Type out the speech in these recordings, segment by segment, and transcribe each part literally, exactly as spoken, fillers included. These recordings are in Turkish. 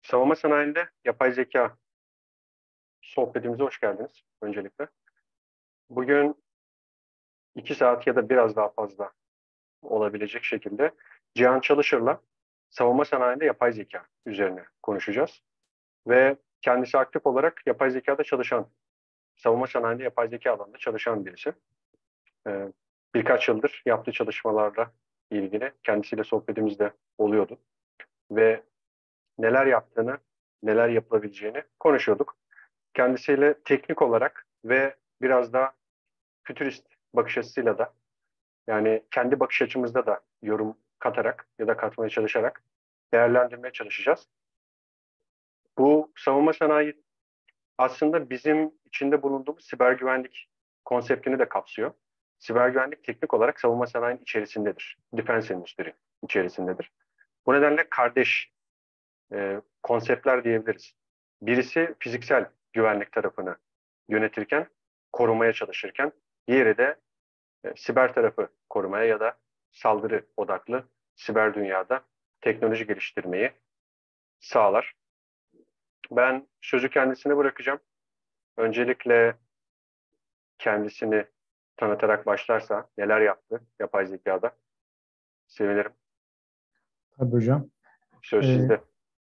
Savunma sanayinde yapay zeka sohbetimize hoş geldiniz öncelikle. Bugün iki saat ya da biraz daha fazla olabilecek şekilde Cihan Çalışır'la savunma sanayinde yapay zeka üzerine konuşacağız. Ve kendisi aktif olarak yapay zekada çalışan, savunma sanayinde yapay zeka alanında çalışan birisi. Ee, birkaç yıldır yaptığı çalışmalarla ilgili kendisiyle sohbetimizde oluyordu. Ve neler yaptığını, neler yapılabileceğini konuşuyorduk. Kendisiyle teknik olarak ve biraz da fütürist bakış açısıyla da yani kendi bakış açımızda da yorum katarak ya da katmaya çalışarak değerlendirmeye çalışacağız. Bu savunma sanayi aslında bizim içinde bulunduğumuz siber güvenlik konseptini de kapsıyor. Siber güvenlik teknik olarak savunma sanayinin içerisindedir. Defense Industry içerisindedir. Bu nedenle kardeş e, konseptler diyebiliriz. Birisi fiziksel güvenlik tarafını yönetirken, korumaya çalışırken, diğeri de e, siber tarafı korumaya ya da saldırı odaklı siber dünyada teknoloji geliştirmeyi sağlar. Ben sözü kendisine bırakacağım. Öncelikle kendisini tanıtarak başlarsa neler yaptı yapay zekada sevinirim. Tabii hocam. Söz Ee, sizde.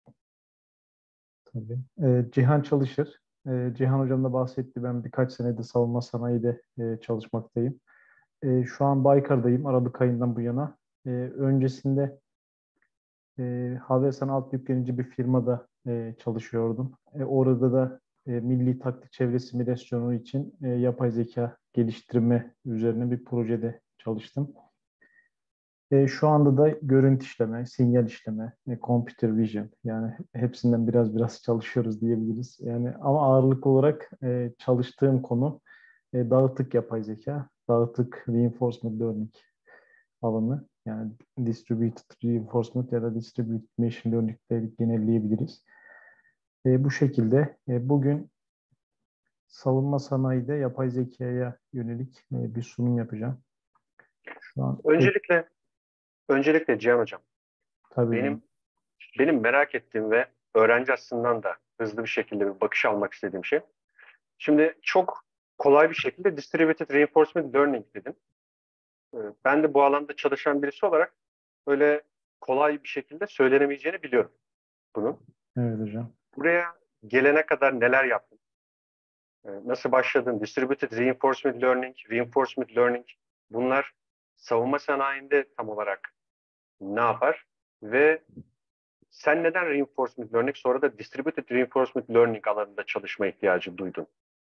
tabii. Ee, Cihan Çalışır. Ee, Cihan hocam da bahsetti. Ben birkaç senedir savunma sanayide e, çalışmaktayım. E, şu an Baykar'dayım. Aralık ayından bu yana. E, öncesinde e, Havelsan alt yüklenici bir firmada e, çalışıyordum. E, orada da e, milli taktik çevre simülasyonu için e, yapay zeka geliştirme üzerine bir projede çalıştım. E, şu anda da görüntü işleme, sinyal işleme, e, computer vision yani hepsinden biraz biraz çalışıyoruz diyebiliriz. Yani ama ağırlık olarak e, çalıştığım konu e, dağıtık yapay zeka, dağıtık reinforcement learning alanı. Yani distributed reinforcement ya da distributed machine learning diye genelleyebiliriz. E, bu şekilde e, bugün savunma sanayide yapay zekaya yönelik e, bir sunum yapacağım. Şu an ek, Öncelikle öncelikle Cihan Hocam, tabii benim hocam. benim merak ettiğim ve öğrenci açısından da hızlı bir şekilde bir bakış almak istediğim şey. Şimdi çok kolay bir şekilde distributed reinforcement learning dedim. Ee, Ben de bu alanda çalışan birisi olarak öyle kolay bir şekilde söylenemeyeceğini biliyorum bunun. Evet hocam. Buraya gelene kadar neler yaptın? Ee, Nasıl başladın? Distributed reinforcement learning, reinforcement learning bunlar savunma sanayinde tam olarak ne yapar? Ve sen neden reinforcement learning sonra da distributed reinforcement learning alanında çalışma ihtiyacı duydun?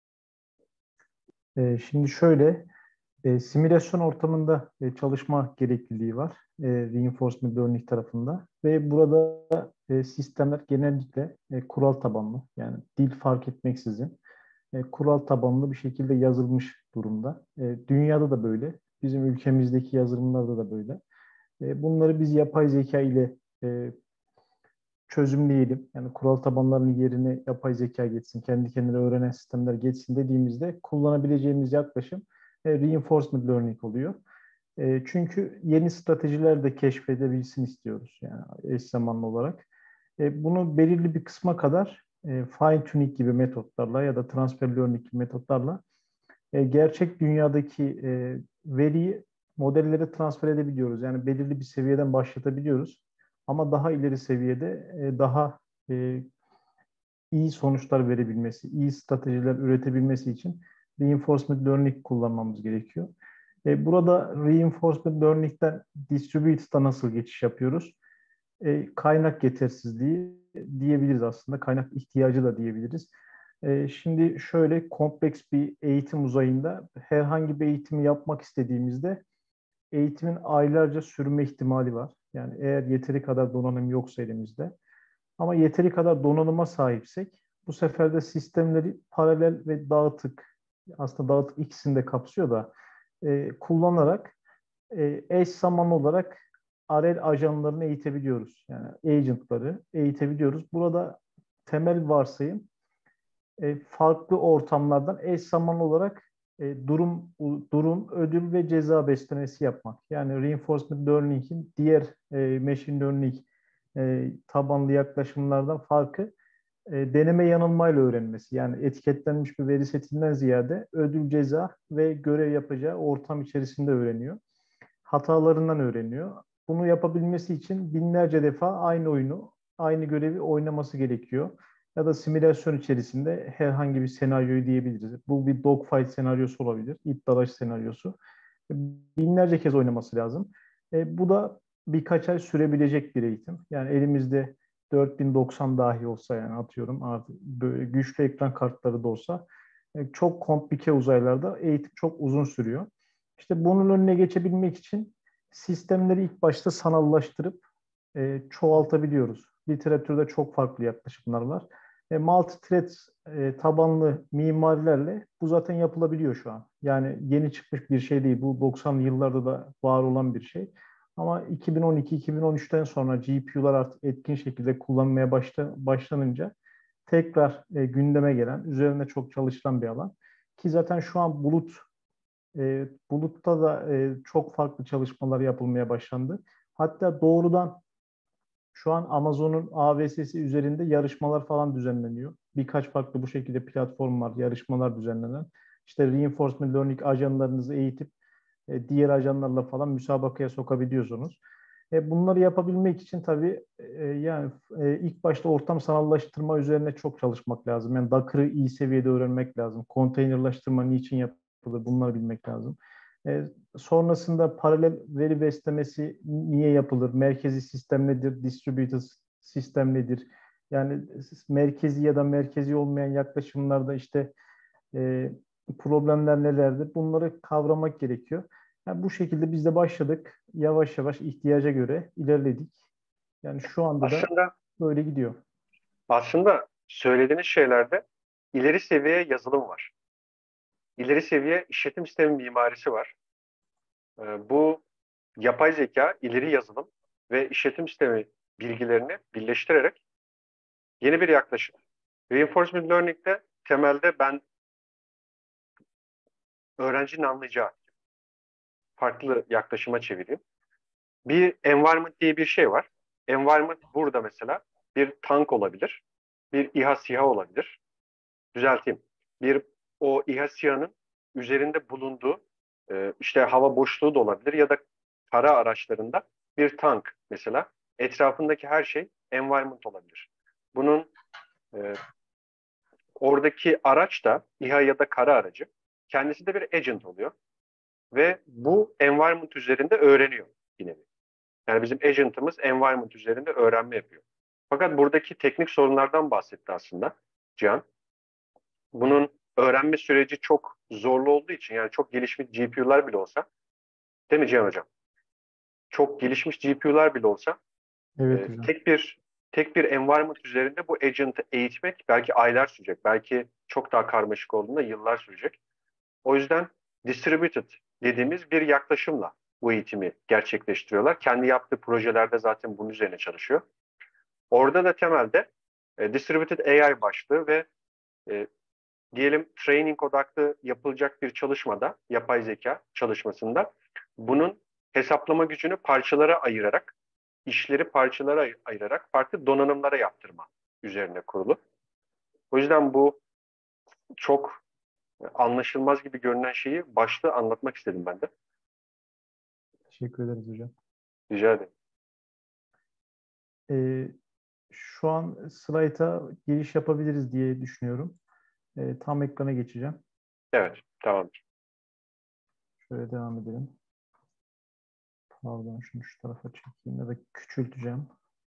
E, şimdi şöyle, e, simülasyon ortamında e, çalışma gerekliliği var. E, reinforcement learning tarafında. Ve burada e, sistemler genellikle e, kural tabanlı. Yani dil fark etmeksizin e, kural tabanlı bir şekilde yazılmış durumda. E, dünyada da böyle. Bizim ülkemizdeki yazılımlarda da böyle. E, bunları biz yapay zeka ile e, çözümleyelim. Yani kural tabanlarının yerine yapay zeka geçsin, kendi kendine öğrenen sistemler geçsin dediğimizde kullanabileceğimiz yaklaşım e, reinforcement learning oluyor. E, çünkü yeni stratejiler de keşfedebilsin istiyoruz yani eş zamanlı olarak. E, bunu belirli bir kısma kadar e, fine tuning gibi metotlarla ya da transfer learning gibi metotlarla e, gerçek dünyadaki e, veriyi modellere transfer edebiliyoruz. Yani belirli bir seviyeden başlatabiliyoruz. Ama daha ileri seviyede e, daha e, iyi sonuçlar verebilmesi, iyi stratejiler üretebilmesi için reinforcement learning kullanmamız gerekiyor. E, burada reinforcement learning'den distributed'a nasıl geçiş yapıyoruz? E, kaynak yetersizliği diyebiliriz aslında. Kaynak ihtiyacı da diyebiliriz. E, şimdi şöyle kompleks bir eğitim uzayında herhangi bir eğitimi yapmak istediğimizde eğitimin aylarca sürme ihtimali var. Yani eğer yeteri kadar donanım yoksa elimizde. Ama yeteri kadar donanıma sahipsek bu sefer de sistemleri paralel ve dağıtık, aslında dağıtık ikisini de kapsıyor da e, kullanarak e, eş zamanlı olarak R L ajanlarını eğitebiliyoruz. Yani agentları eğitebiliyoruz. Burada temel varsayım e, farklı ortamlardan eş zamanlı olarak e, durum, durum, ödül ve ceza beslemesi yapmak. Yani reinforcement learning'in diğer e, machine learning e, tabanlı yaklaşımlardan farkı e, deneme yanılmayla öğrenmesi. Yani etiketlenmiş bir veri setinden ziyade ödül, ceza ve görev yapacağı ortam içerisinde öğreniyor. Hatalarından öğreniyor. Bunu yapabilmesi için binlerce defa aynı oyunu, aynı görevi oynaması gerekiyor. Ya da simülasyon içerisinde herhangi bir senaryoyu diyebiliriz. Bu bir dogfight senaryosu olabilir, ip dalaş senaryosu. Binlerce kez oynaması lazım. E, bu da birkaç ay sürebilecek bir eğitim. Yani elimizde dört bin doksan dahi olsa, yani atıyorum artık böyle güçlü ekran kartları da olsa e, çok komplike uzaylarda eğitim çok uzun sürüyor. İşte bunun önüne geçebilmek için sistemleri ilk başta sanallaştırıp e, çoğaltabiliyoruz. Literatürde çok farklı yaklaşımlar var. E, multi-thread e, tabanlı mimarilerle bu zaten yapılabiliyor şu an. Yani yeni çıkmış bir şey değil. Bu doksanlı yıllarda da var olan bir şey. Ama iki bin on iki iki bin on üçten sonra G P U'lar artık etkin şekilde kullanmaya başla, başlanınca tekrar e, gündeme gelen, üzerine çok çalışılan bir alan. Ki zaten şu an bulut e, bulutta da e, çok farklı çalışmalar yapılmaya başlandı. Hatta doğrudan şu an Amazon'un A W S'si üzerinde yarışmalar falan düzenleniyor. Birkaç farklı bu şekilde platform var, yarışmalar düzenlenen. İşte reinforcement learning ajanlarınızı eğitip e, diğer ajanlarla falan müsabakaya sokabiliyorsunuz. E, bunları yapabilmek için tabii e, yani e, ilk başta ortam sanallaştırma üzerine çok çalışmak lazım. Yani Docker'ı iyi seviyede öğrenmek lazım. Konteynerlaştırma niçin yapılır, bunları bilmek lazım. E, sonrasında paralel veri beslemesi niye yapılır? Merkezi sistem nedir? Distributed sistem nedir? Yani merkezi ya da merkezi olmayan yaklaşımlarda işte e, problemler nelerdir? Bunları kavramak gerekiyor. Yani bu şekilde biz de başladık. Yavaş yavaş ihtiyaca göre ilerledik. Yani şu anda da Aslında böyle gidiyor. aslında söylediğiniz şeylerde ileri seviye yazılım var. İleri seviye işletim sistemi mimarisi var. Ee, bu yapay zeka, ileri yazılım ve işletim sistemi bilgilerini birleştirerek yeni bir yaklaşım. Reinforcement Learning'de temelde ben öğrencinin anlayacağı farklı yaklaşıma çevireyim. Bir environment diye bir şey var. Environment burada mesela bir tank olabilir, bir İHA SİHA olabilir. Düzelteyim. Bir o İHA SİHA'nın üzerinde bulunduğu e, işte hava boşluğu da olabilir ya da kara araçlarında bir tank mesela. Etrafındaki her şey environment olabilir. Bunun e, oradaki araç da İHA ya da kara aracı kendisi de bir agent oluyor ve bu environment üzerinde öğreniyor yine. Yani bizim agent'ımız environment üzerinde öğrenme yapıyor. Fakat buradaki teknik sorunlardan bahsetti aslında Cihan. Bunun öğrenme süreci çok zorlu olduğu için yani çok gelişmiş G P U'lar bile olsa, değil mi Cihan Hocam? Çok gelişmiş G P U'lar bile olsa Evet e, hocam. tek bir tek bir environment üzerinde bu agent'ı eğitmek belki aylar sürecek. Belki çok daha karmaşık olduğunda yıllar sürecek. O yüzden distributed dediğimiz bir yaklaşımla bu eğitimi gerçekleştiriyorlar. Kendi yaptığı projelerde zaten bunun üzerine çalışıyor. Orada da temelde e, distributed A I başlığı ve e, diyelim training odaklı yapılacak bir çalışmada, yapay zeka çalışmasında bunun hesaplama gücünü parçalara ayırarak, işleri parçalara ay- ayırarak farklı donanımlara yaptırma üzerine kurulu. O yüzden bu çok anlaşılmaz gibi görünen şeyi başta anlatmak istedim ben de. Teşekkür ederiz hocam. Rica ederim. Ee, şu an slayta giriş yapabiliriz diye düşünüyorum. Ee, tam ekrana geçeceğim. Evet, tamamdır. Şöyle devam edelim. Pardon, şunu şu tarafa çekeyim ya da küçülteceğim.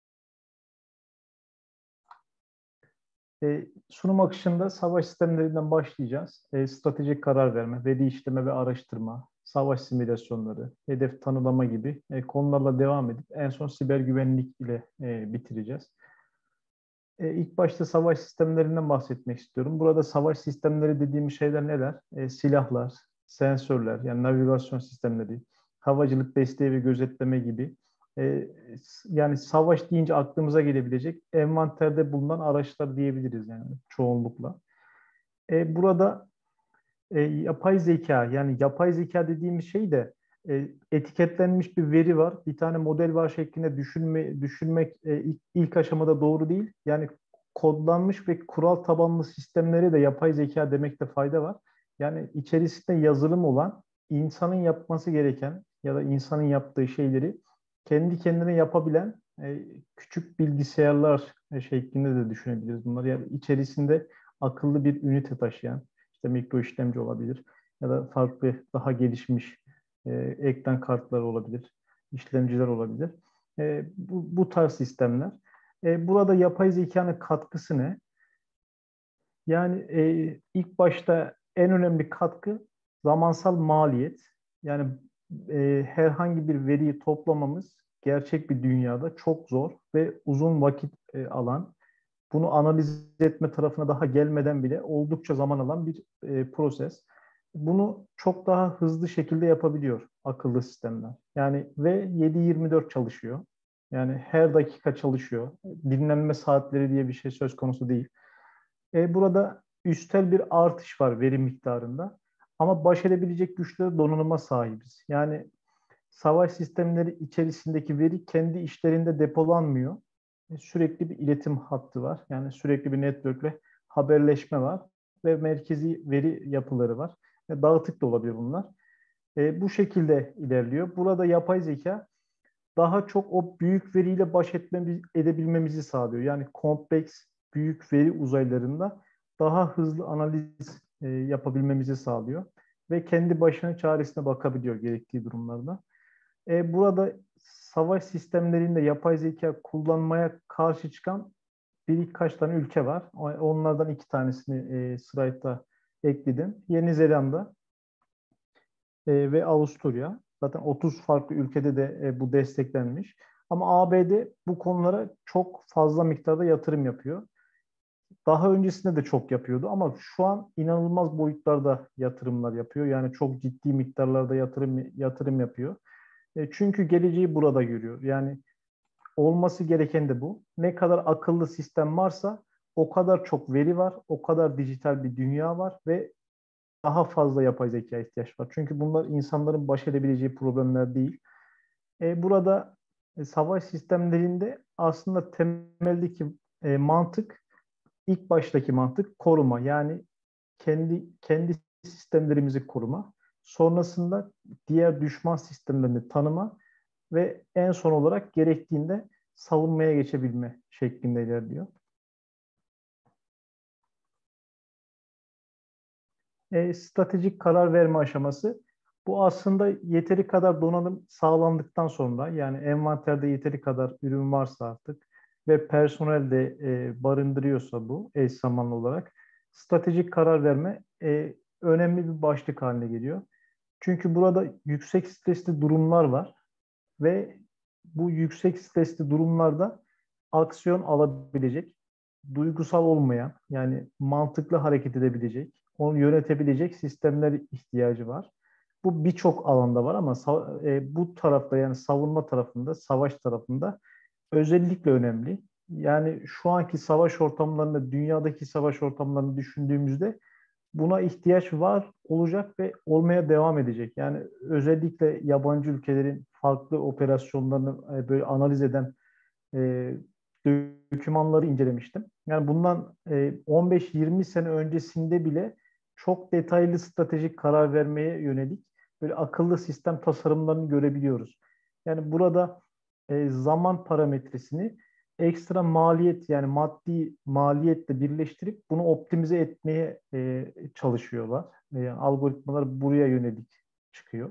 E, sunum akışında savaş sistemlerinden başlayacağız. E, stratejik karar verme, veri işleme ve araştırma, savaş simülasyonları, hedef tanımlama gibi e, konularla devam edip en son siber güvenlik ile e, bitireceğiz. E, ilk başta savaş sistemlerinden bahsetmek istiyorum. Burada savaş sistemleri dediğimiz şeyler neler? E, silahlar, sensörler, yani navigasyon sistemleri, havacılık desteği ve gözetleme gibi. E, yani savaş deyince aklımıza gelebilecek envanterde bulunan araçlar diyebiliriz yani çoğunlukla. E, burada e, yapay zeka, yani yapay zeka dediğimiz şey de e, etiketlenmiş bir veri var, bir tane model var şeklinde düşünme, düşünmek e, ilk, ilk aşamada doğru değil. Yani kodlanmış ve kural tabanlı sistemlere de yapay zeka demekte fayda var. Yani içerisinde yazılım olan, insanın yapması gereken ya da insanın yaptığı şeyleri kendi kendine yapabilen e, küçük bilgisayarlar e, şeklinde de düşünebiliriz bunları. Yani içerisinde akıllı bir ünite taşıyan, işte mikro işlemci olabilir ya da farklı daha gelişmiş e, ekran kartları olabilir, işlemciler olabilir. E, bu, bu tarz sistemler. E, burada yapay zekanın katkısı ne? Yani e, ilk başta en önemli katkı zamansal maliyet. Yani e, herhangi bir veriyi toplamamız gerçek bir dünyada çok zor ve uzun vakit e, alan, bunu analiz etme tarafına daha gelmeden bile oldukça zaman alan bir e, proses. Bunu çok daha hızlı şekilde yapabiliyor akıllı sistemler. Yani ve yedi yirmi dört çalışıyor. Yani her dakika çalışıyor. Dinlenme saatleri diye bir şey söz konusu değil. E, burada üstel bir artış var veri miktarında. Ama baş edebilecek güçlü donanıma sahibiz. Yani savaş sistemleri içerisindeki veri kendi işlerinde depolanmıyor. E, Sürekli bir iletim hattı var. Yani sürekli bir network'le haberleşme var ve merkezi veri yapıları var. E, Dağıtık da olabilir bunlar. E, bu şekilde ilerliyor. Burada yapay zeka daha çok o büyük veriyle baş etmemiz, edebilmemizi sağlıyor. Yani kompleks büyük veri uzaylarında daha hızlı analiz e, yapabilmemizi sağlıyor ve kendi başına çaresine bakabiliyor gerektiği durumlarda. E, burada savaş sistemlerinde yapay zeka kullanmaya karşı çıkan birkaç tane ülke var. Onlardan iki tanesini e, slaytta ekledim. Yeni Zelanda e, ve Avusturya. Zaten otuz farklı ülkede de e, bu desteklenmiş. Ama A B D bu konulara çok fazla miktarda yatırım yapıyor. Daha öncesinde de çok yapıyordu ama şu an inanılmaz boyutlarda yatırımlar yapıyor. Yani çok ciddi miktarlarda yatırım yatırım yapıyor. E, çünkü geleceği burada görüyor. Yani olması gereken de bu. Ne kadar akıllı sistem varsa o kadar çok veri var, o kadar dijital bir dünya var ve daha fazla yapay zeka ihtiyaç var. Çünkü bunlar insanların baş edebileceği problemler değil. E, burada e, savaş sistemlerinde aslında temeldeki e, mantık, ilk baştaki mantık koruma. Yani kendi kendi sistemlerimizi koruma. Sonrasında diğer düşman sistemlerini tanıma ve en son olarak gerektiğinde savunmaya geçebilme şeklinde ilerliyor. E, stratejik karar verme aşaması. Bu aslında yeteri kadar donanım sağlandıktan sonra, yani envanterde yeteri kadar ürün varsa artık ve personel de e, barındırıyorsa bu eş zamanlı olarak stratejik karar verme e, önemli bir başlık haline geliyor. Çünkü burada yüksek stresli durumlar var ve bu yüksek stresli durumlarda aksiyon alabilecek, duygusal olmayan, yani mantıklı hareket edebilecek, onu yönetebilecek sistemler ihtiyacı var. Bu birçok alanda var ama e, bu tarafta, yani savunma tarafında, savaş tarafında özellikle önemli. Yani şu anki savaş ortamlarında, dünyadaki savaş ortamlarını düşündüğümüzde buna ihtiyaç var, olacak ve olmaya devam edecek. Yani özellikle yabancı ülkelerin farklı operasyonlarını e, böyle analiz eden e, dokümanları incelemiştim. Yani bundan e, on beş yirmi sene öncesinde bile çok detaylı stratejik karar vermeye yönelik böyle akıllı sistem tasarımlarını görebiliyoruz. Yani burada e, zaman parametresini ekstra maliyet, yani maddi maliyetle birleştirip bunu optimize etmeye e, çalışıyorlar. E, algoritmalar buraya yönelik çıkıyor.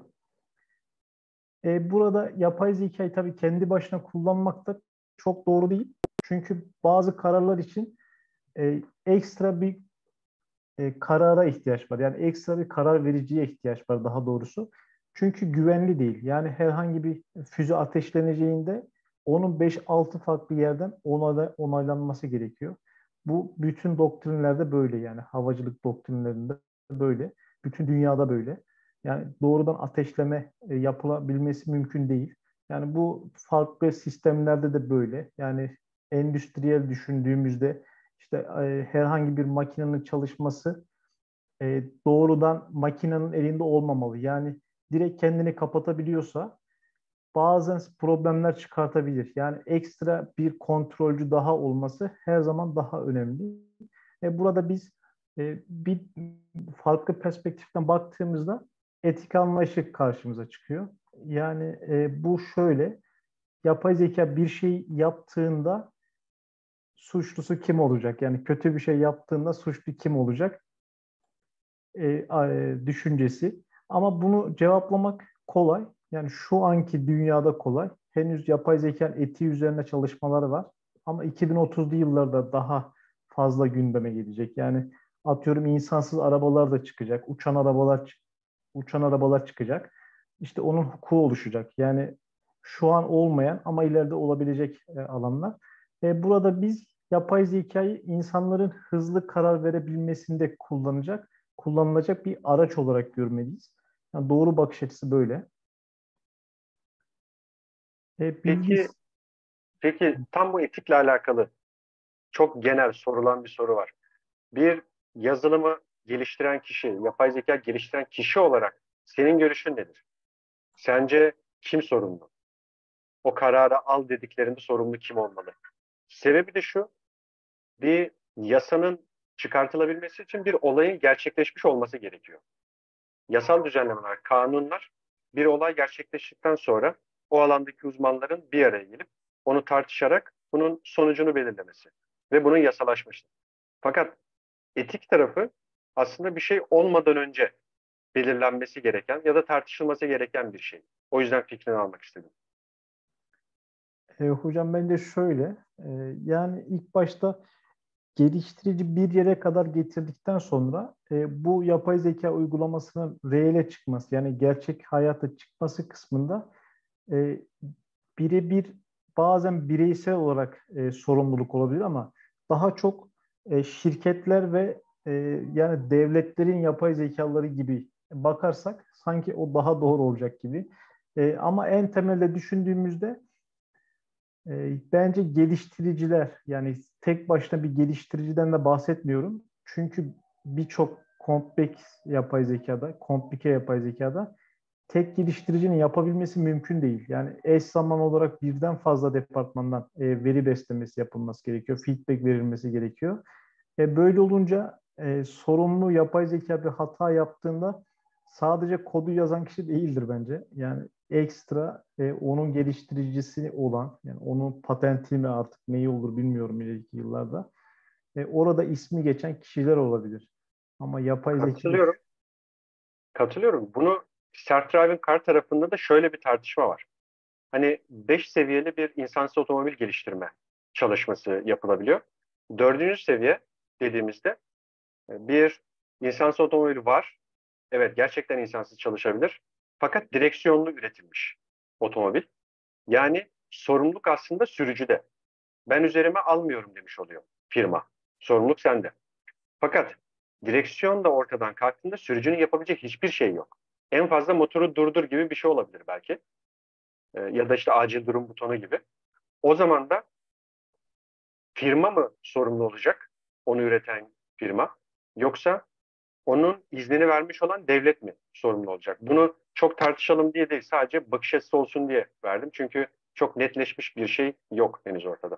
E, burada yapay zekayı tabii kendi başına kullanmak da çok doğru değil. Çünkü bazı kararlar için e, ekstra bir e, karara ihtiyaç var. Yani ekstra bir karar vericiye ihtiyaç var daha doğrusu. Çünkü güvenli değil. Yani herhangi bir füze ateşleneceğinde onun beş altı farklı yerden onayla, onaylanması gerekiyor. Bu bütün doktrinlerde böyle, yani havacılık doktrinlerinde böyle. Bütün dünyada böyle. Yani doğrudan ateşleme e, yapılabilmesi mümkün değil. Yani bu farklı sistemlerde de böyle. Yani endüstriyel düşündüğümüzde işte e, herhangi bir makinenin çalışması e, doğrudan makinenin elinde olmamalı. Yani direkt kendini kapatabiliyorsa bazen problemler çıkartabilir. Yani ekstra bir kontrolcü daha olması her zaman daha önemli. E, burada biz e, bir farklı perspektiften baktığımızda etik anlayışı karşımıza çıkıyor. Yani e, bu şöyle, yapay zeka bir şey yaptığında suçlusu kim olacak? Yani kötü bir şey yaptığında suçlu kim olacak? E, a- e, düşüncesi. Ama bunu cevaplamak kolay. Yani şu anki dünyada kolay. Henüz yapay zeka etiği üzerine çalışmaları var. Ama iki bin otuzlu yıllarda daha fazla gündeme gelecek. Yani atıyorum insansız arabalar da çıkacak. Uçan arabalar uçan arabalar çıkacak. İşte onun hukuku oluşacak. Yani şu an olmayan ama ileride olabilecek e, alanlar. E, burada biz yapay zekayı insanların hızlı karar verebilmesinde kullanacak, kullanılacak bir araç olarak görmeliyiz. Yani doğru bakış açısı böyle. E, Peki, bilgis peki tam bu etikle alakalı çok genel sorulan bir soru var. Bir yazılımı geliştiren kişi, yapay zeka geliştiren kişi olarak senin görüşün nedir? Sence kim sorumlu? O kararı al dediklerinde sorumlu kim olmalı? Sebebi de şu, bir yasanın çıkartılabilmesi için bir olayın gerçekleşmiş olması gerekiyor. Yasal düzenlemeler, kanunlar bir olay gerçekleştikten sonra o alandaki uzmanların bir araya gelip onu tartışarak bunun sonucunu belirlemesi ve bunun yasalaşması. Fakat etik tarafı aslında bir şey olmadan önce belirlenmesi gereken ya da tartışılması gereken bir şey. O yüzden fikrini almak istedim. e, hocam bence şöyle, e, yani ilk başta geliştirici bir yere kadar getirdikten sonra e, bu yapay zeka uygulamasının reele çıkması yani gerçek hayata çıkması kısmında e, birebir bazen bireysel olarak e, sorumluluk olabilir ama daha çok e, şirketler ve e, yani devletlerin yapay zekaları gibi bakarsak sanki o daha doğru olacak gibi. E, ama en temelde düşündüğümüzde e, bence geliştiriciler yani tek başına bir geliştiriciden de bahsetmiyorum. Çünkü birçok kompleks yapay zekada, komplike yapay zekada tek geliştiricinin yapabilmesi mümkün değil. Yani eş zaman olarak birden fazla departmandan e, veri beslemesi yapılması gerekiyor, feedback verilmesi gerekiyor. E, böyle olunca e, sorumlu yapay zeka bir hata yaptığında sadece kodu yazan kişi değildir bence. Yani ekstra e, onun geliştiricisi olan, yani onun patenti mi artık neyi olur bilmiyorum ileriki yıllarda. E, orada ismi geçen kişiler olabilir. Ama yapay zeka Katılıyorum. Katılıyorum. Bunu Self-Driving Car tarafında da şöyle bir tartışma var. Hani beş seviyeli bir insansız otomobil geliştirme çalışması yapılabiliyor. Dördüncü seviye dediğimizde e, bir insansız otomobil var. Evet, gerçekten insansız çalışabilir. Fakat direksiyonlu üretilmiş otomobil. Yani sorumluluk aslında sürücüde. Ben üzerime almıyorum demiş oluyor firma. Sorumluluk sende. Fakat direksiyon da ortadan kalktığında sürücünün yapabilecek hiçbir şey yok. En fazla motoru durdur gibi bir şey olabilir belki. Ee, ya da işte acil durum butonu gibi. O zaman da firma mı sorumlu olacak? Onu üreten firma. Yoksa onun iznini vermiş olan devlet mi sorumlu olacak? Bunu çok tartışalım diye değil, sadece bakış açısı olsun diye verdim. Çünkü çok netleşmiş bir şey yok henüz ortada.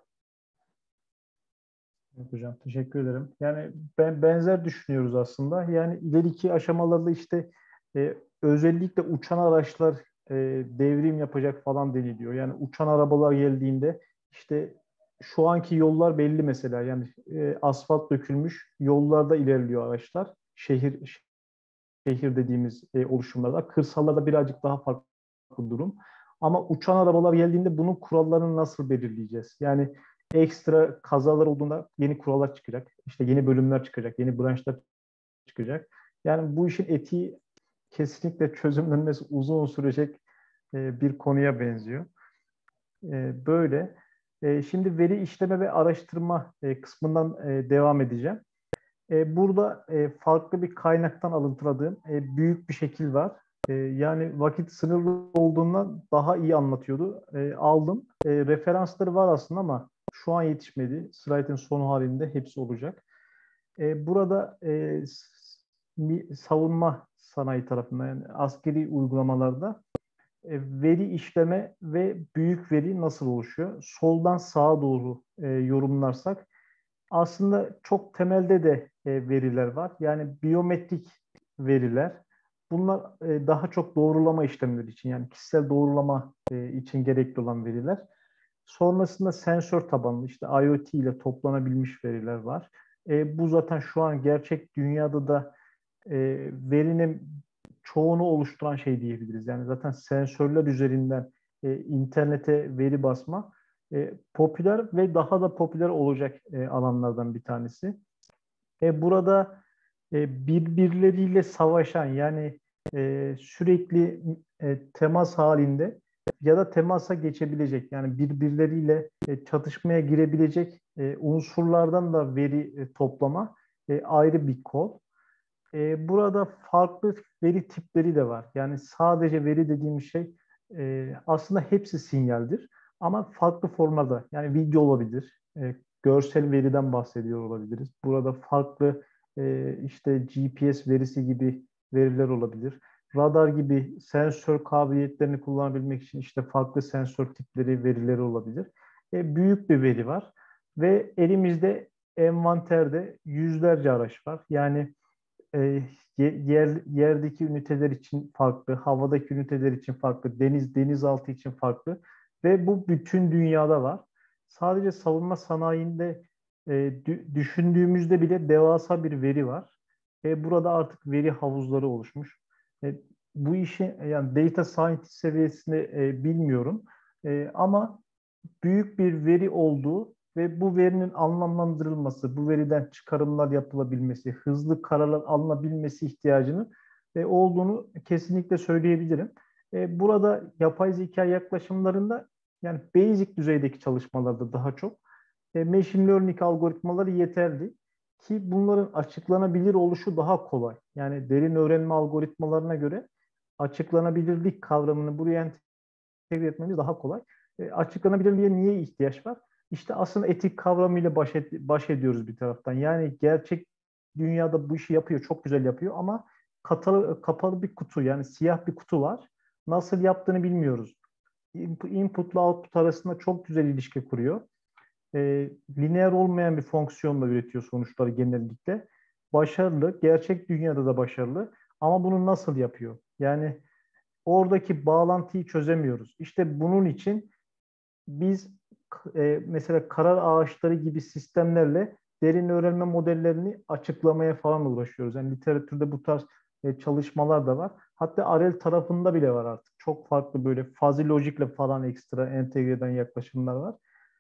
Evet hocam, teşekkür ederim. Yani ben benzer düşünüyoruz aslında. Yani ileriki aşamalarda işte e, özellikle uçan araçlar e, devrim yapacak falan deniliyor. Yani uçan arabalar geldiğinde işte şu anki yollar belli mesela. Yani e, asfalt dökülmüş yollarda ilerliyor araçlar. Şehir şehir dediğimiz e, oluşumlarda. Kırsallarda birazcık daha farklı durum. Ama uçan arabalar geldiğinde bunun kurallarını nasıl belirleyeceğiz? Yani ekstra kazalar olduğunda yeni kurallar çıkacak. İşte yeni bölümler çıkacak, yeni branşlar çıkacak. Yani bu işin etiği kesinlikle çözümlenmesi uzun sürecek e, bir konuya benziyor. E, böyle. E, şimdi veri işleme ve araştırma e, kısmından e, devam edeceğim. E, burada e, farklı bir kaynaktan alıntıladığım e, büyük bir şekil var. E, yani vakit sınırlı olduğundan daha iyi anlatıyordu. E, aldım. E, referansları var aslında ama şu an yetişmedi. Slaytın son halinde hepsi olacak. E, burada e, savunma sanayi tarafından, yani askeri uygulamalarda e, veri işleme ve büyük veri nasıl oluşuyor? Soldan sağa doğru e, yorumlarsak aslında çok temelde de e, veriler var. Yani biyometrik veriler. Bunlar e, daha çok doğrulama işlemleri için, yani kişisel doğrulama e, için gerekli olan veriler. Sonrasında sensör tabanlı, işte IoT ile toplanabilmiş veriler var. E, bu zaten şu an gerçek dünyada da e, verinin çoğunu oluşturan şey diyebiliriz. Yani zaten sensörler üzerinden e, internete veri basma e, popüler ve daha da popüler olacak e, alanlardan bir tanesi. E, burada e, birbirleriyle savaşan, yani e, sürekli e, temas halinde ya da temasa geçebilecek, yani birbirleriyle e, çatışmaya girebilecek e, unsurlardan da veri e, toplama e, ayrı bir kol. E, burada farklı veri tipleri de var. Yani sadece veri dediğim şey e, aslında hepsi sinyaldir. Ama farklı formlarda, yani video olabilir, e, görsel veriden bahsediyor olabiliriz. Burada farklı e, işte G P S verisi gibi veriler olabilir. Radar gibi sensör kabiliyetlerini kullanabilmek için işte farklı sensör tipleri, verileri olabilir. E, büyük bir veri var ve elimizde envanterde yüzlerce araç var. Yani e, yer, yerdeki üniteler için farklı, havadaki üniteler için farklı, deniz denizaltı için farklı ve bu bütün dünyada var. Sadece savunma sanayinde e, dü- düşündüğümüzde bile devasa bir veri var. E, burada artık veri havuzları oluşmuş. E, bu işi yani data scientist seviyesinde e, bilmiyorum. E, ama büyük bir veri olduğu ve bu verinin anlamlandırılması, bu veriden çıkarımlar yapılabilmesi, hızlı kararlar alınabilmesi ihtiyacını e, olduğunu kesinlikle söyleyebilirim. E, burada yapay zeka yaklaşımlarında, yani basic düzeydeki çalışmalarda daha çok e, machine learning algoritmaları yeterli ki bunların açıklanabilir oluşu daha kolay. Yani derin öğrenme algoritmalarına göre açıklanabilirlik kavramını buraya entegre etmemiz daha kolay. E, açıklanabilirliğe niye ihtiyaç var? İşte aslında etik kavramıyla baş, et, baş ediyoruz bir taraftan. Yani gerçek dünyada bu işi yapıyor, çok güzel yapıyor ama kapalı, kapalı bir kutu, yani siyah bir kutu var. Nasıl yaptığını bilmiyoruz. Input ile output arasında çok güzel ilişki kuruyor. E, lineer olmayan bir fonksiyonla üretiyor sonuçları genellikle. Başarılı, gerçek dünyada da başarılı ama bunu nasıl yapıyor? Yani oradaki bağlantıyı çözemiyoruz. İşte bunun için biz e, mesela karar ağaçları gibi sistemlerle derin öğrenme modellerini açıklamaya falan uğraşıyoruz. Yani literatürde bu tarz e, çalışmalar da var. Hatta R L tarafında bile var artık. Çok farklı böyle fuzzy logic'le falan ekstra entegre eden yaklaşımlar var.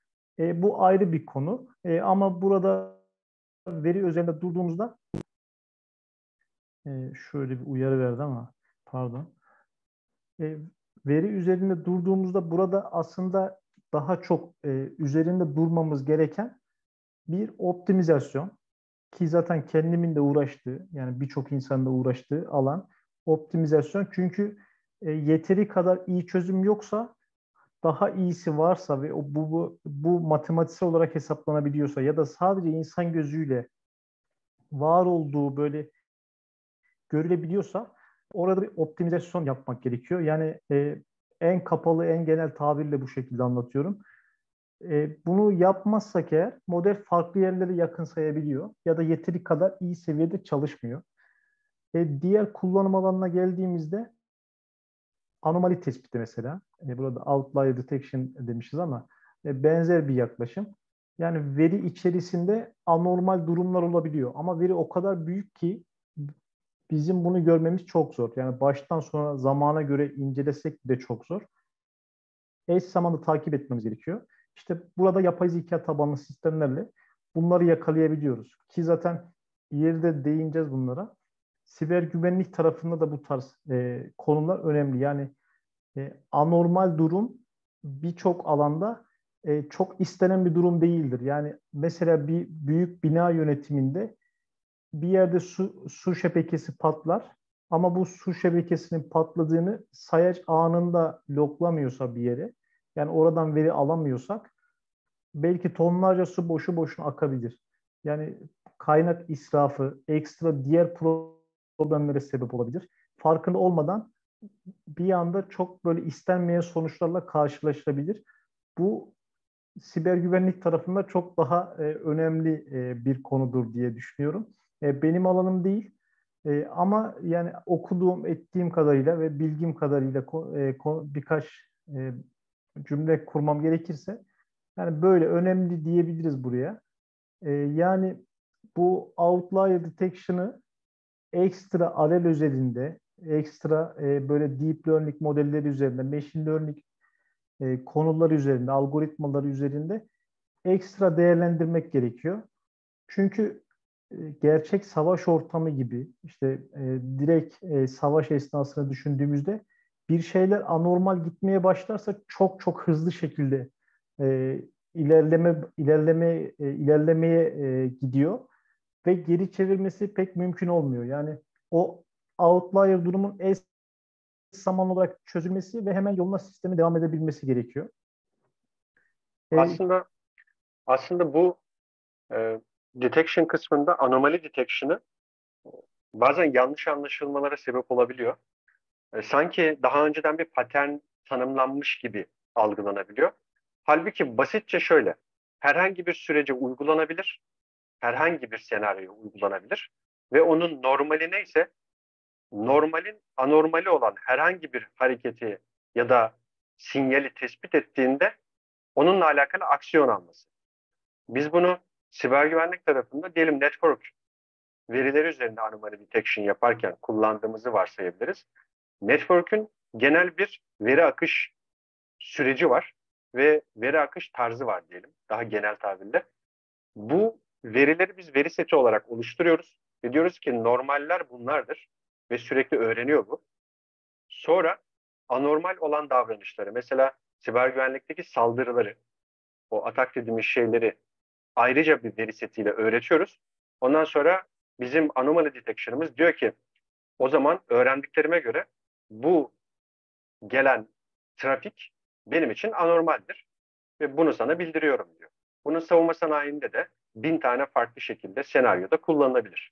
E, bu ayrı bir konu. E, ama burada veri üzerinde durduğumuzda e, şöyle bir uyarı verdi ama pardon. E, veri üzerinde durduğumuzda burada aslında daha çok e, üzerinde durmamız gereken bir optimizasyon, ki zaten kendimin de uğraştığı, yani birçok insanın da uğraştığı alan optimizasyon. Çünkü e, yeteri kadar iyi çözüm yoksa, daha iyisi varsa ve o bu, bu bu matematiksel olarak hesaplanabiliyorsa ya da sadece insan gözüyle var olduğu böyle görülebiliyorsa orada bir optimizasyon yapmak gerekiyor. Yani e, en kapalı, en genel tabirle bu şekilde anlatıyorum. E, bunu yapmazsak eğer model farklı yerlere yakın sayabiliyor ya da yeteri kadar iyi seviyede çalışmıyor. E, diğer kullanım alanına geldiğimizde anomali tespiti mesela. E, burada outlier detection demişiz ama e, benzer bir yaklaşım. Yani veri içerisinde anormal durumlar olabiliyor ama veri o kadar büyük ki bizim bunu görmemiz çok zor. Yani baştan sona zamana göre incelesek de çok zor. Eş zamanlı takip etmemiz gerekiyor. İşte burada yapay zeka tabanlı sistemlerle bunları yakalayabiliyoruz. Ki zaten ileride değineceğiz bunlara. Siber güvenlik tarafında da bu tarz e, konular önemli. Yani e, anormal durum birçok alanda e, çok istenen bir durum değildir. Yani mesela bir büyük bina yönetiminde bir yerde su, su şebekesi patlar ama bu su şebekesinin patladığını sayaç anında loklamıyorsa bir yere, yani oradan veri alamıyorsak belki tonlarca su boşu boşuna akabilir. Yani kaynak israfı, ekstra diğer problemlere sebep olabilir. Farkında olmadan bir anda çok böyle istenmeyen sonuçlarla karşılaşılabilir. Bu siber güvenlik tarafında çok daha e, önemli e, bir konudur diye düşünüyorum. E, benim alanım değil. E, ama yani okuduğum, ettiğim kadarıyla ve bilgim kadarıyla ko- e, ko- birkaç e, cümle kurmam gerekirse, yani böyle önemli diyebiliriz buraya. E, yani bu outlier detection'ı ekstra alel özelinde, ekstra e, böyle deep learning modelleri üzerinde, machine learning e, konuları üzerinde, algoritmaları üzerinde ekstra değerlendirmek gerekiyor. Çünkü e, gerçek savaş ortamı gibi işte e, direkt e, savaş esnasını düşündüğümüzde bir şeyler anormal gitmeye başlarsa çok çok hızlı şekilde e, ilerleme ilerleme e, ilerlemeye e, gidiyor ve geri çevirmesi pek mümkün olmuyor. Yani o outlier durumun eş zamanlı olarak çözülmesi ve hemen yoluna sistemi devam edebilmesi gerekiyor. E, Aslında aslında bu e, detection kısmında anomali detection'ı bazen yanlış anlaşılmalara sebep olabiliyor. E, sanki daha önceden bir patern tanımlanmış gibi algılanabiliyor. Halbuki basitçe şöyle, herhangi bir sürece uygulanabilir, herhangi bir senaryoya uygulanabilir ve onun normali neyse, normalin anormali olan herhangi bir hareketi ya da sinyali tespit ettiğinde onunla alakalı aksiyon alması. Biz bunu siber güvenlik tarafında diyelim network verileri üzerinde anomali detection yaparken kullandığımızı varsayabiliriz. Network'ün genel bir veri akış süreci var ve veri akış tarzı var diyelim daha genel tabirle. Bu verileri biz veri seti olarak oluşturuyoruz ve diyoruz ki normaller bunlardır ve sürekli öğreniyor bu. Sonra anormal olan davranışları, mesela siber güvenlikteki saldırıları, o atak dediğimiz şeyleri ayrıca bir veri setiyle öğretiyoruz. Ondan sonra bizim anomaly detection'ımız diyor ki o zaman öğrendiklerime göre bu gelen trafik benim için anormaldir ve bunu sana bildiriyorum diyor. Bunun savunma sanayinde de bin tane farklı şekilde senaryoda kullanılabilir.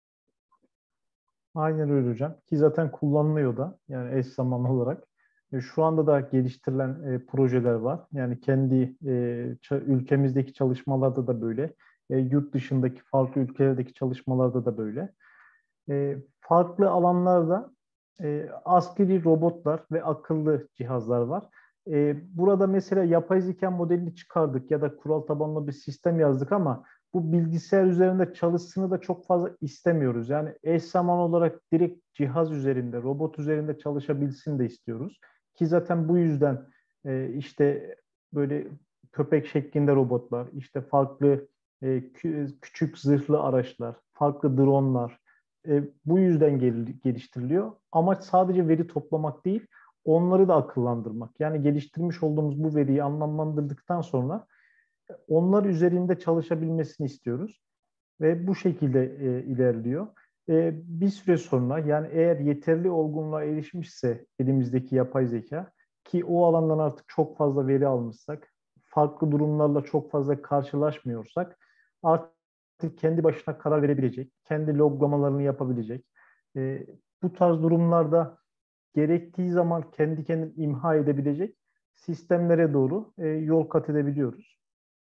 Aynen öyle hocam. Ki zaten kullanılıyor da yani eş zamanlı olarak. E, Şu anda da geliştirilen e, projeler var. Yani kendi e, ça- ülkemizdeki çalışmalarda da böyle. E, yurt dışındaki farklı ülkelerdeki çalışmalarda da böyle. E, farklı alanlarda e, askeri robotlar ve akıllı cihazlar var. E, burada mesela yapay zeka modelini çıkardık ya da kural tabanlı bir sistem yazdık ama bu bilgisayar üzerinde çalışsını da çok fazla istemiyoruz. Yani eş zamanlı olarak direkt cihaz üzerinde, robot üzerinde çalışabilsin de istiyoruz. Ki zaten bu yüzden e, işte böyle köpek şeklinde robotlar, işte farklı e, kü- küçük zırhlı araçlar, farklı dronlar, e, bu yüzden gel- geliştiriliyor. Amaç sadece veri toplamak değil, onları da akıllandırmak. Yani geliştirmiş olduğumuz bu veriyi anlamlandırdıktan sonra onlar üzerinde çalışabilmesini istiyoruz. Ve bu şekilde e, ilerliyor. E, bir süre sonra yani eğer yeterli olgunluğa erişmişse elimizdeki yapay zeka ki o alandan artık çok fazla veri almışsak, farklı durumlarla çok fazla karşılaşmıyorsak artık kendi başına karar verebilecek, kendi loglamalarını yapabilecek. E, bu tarz durumlarda gerektiği zaman kendi kendini imha edebilecek sistemlere doğru e, yol kat edebiliyoruz.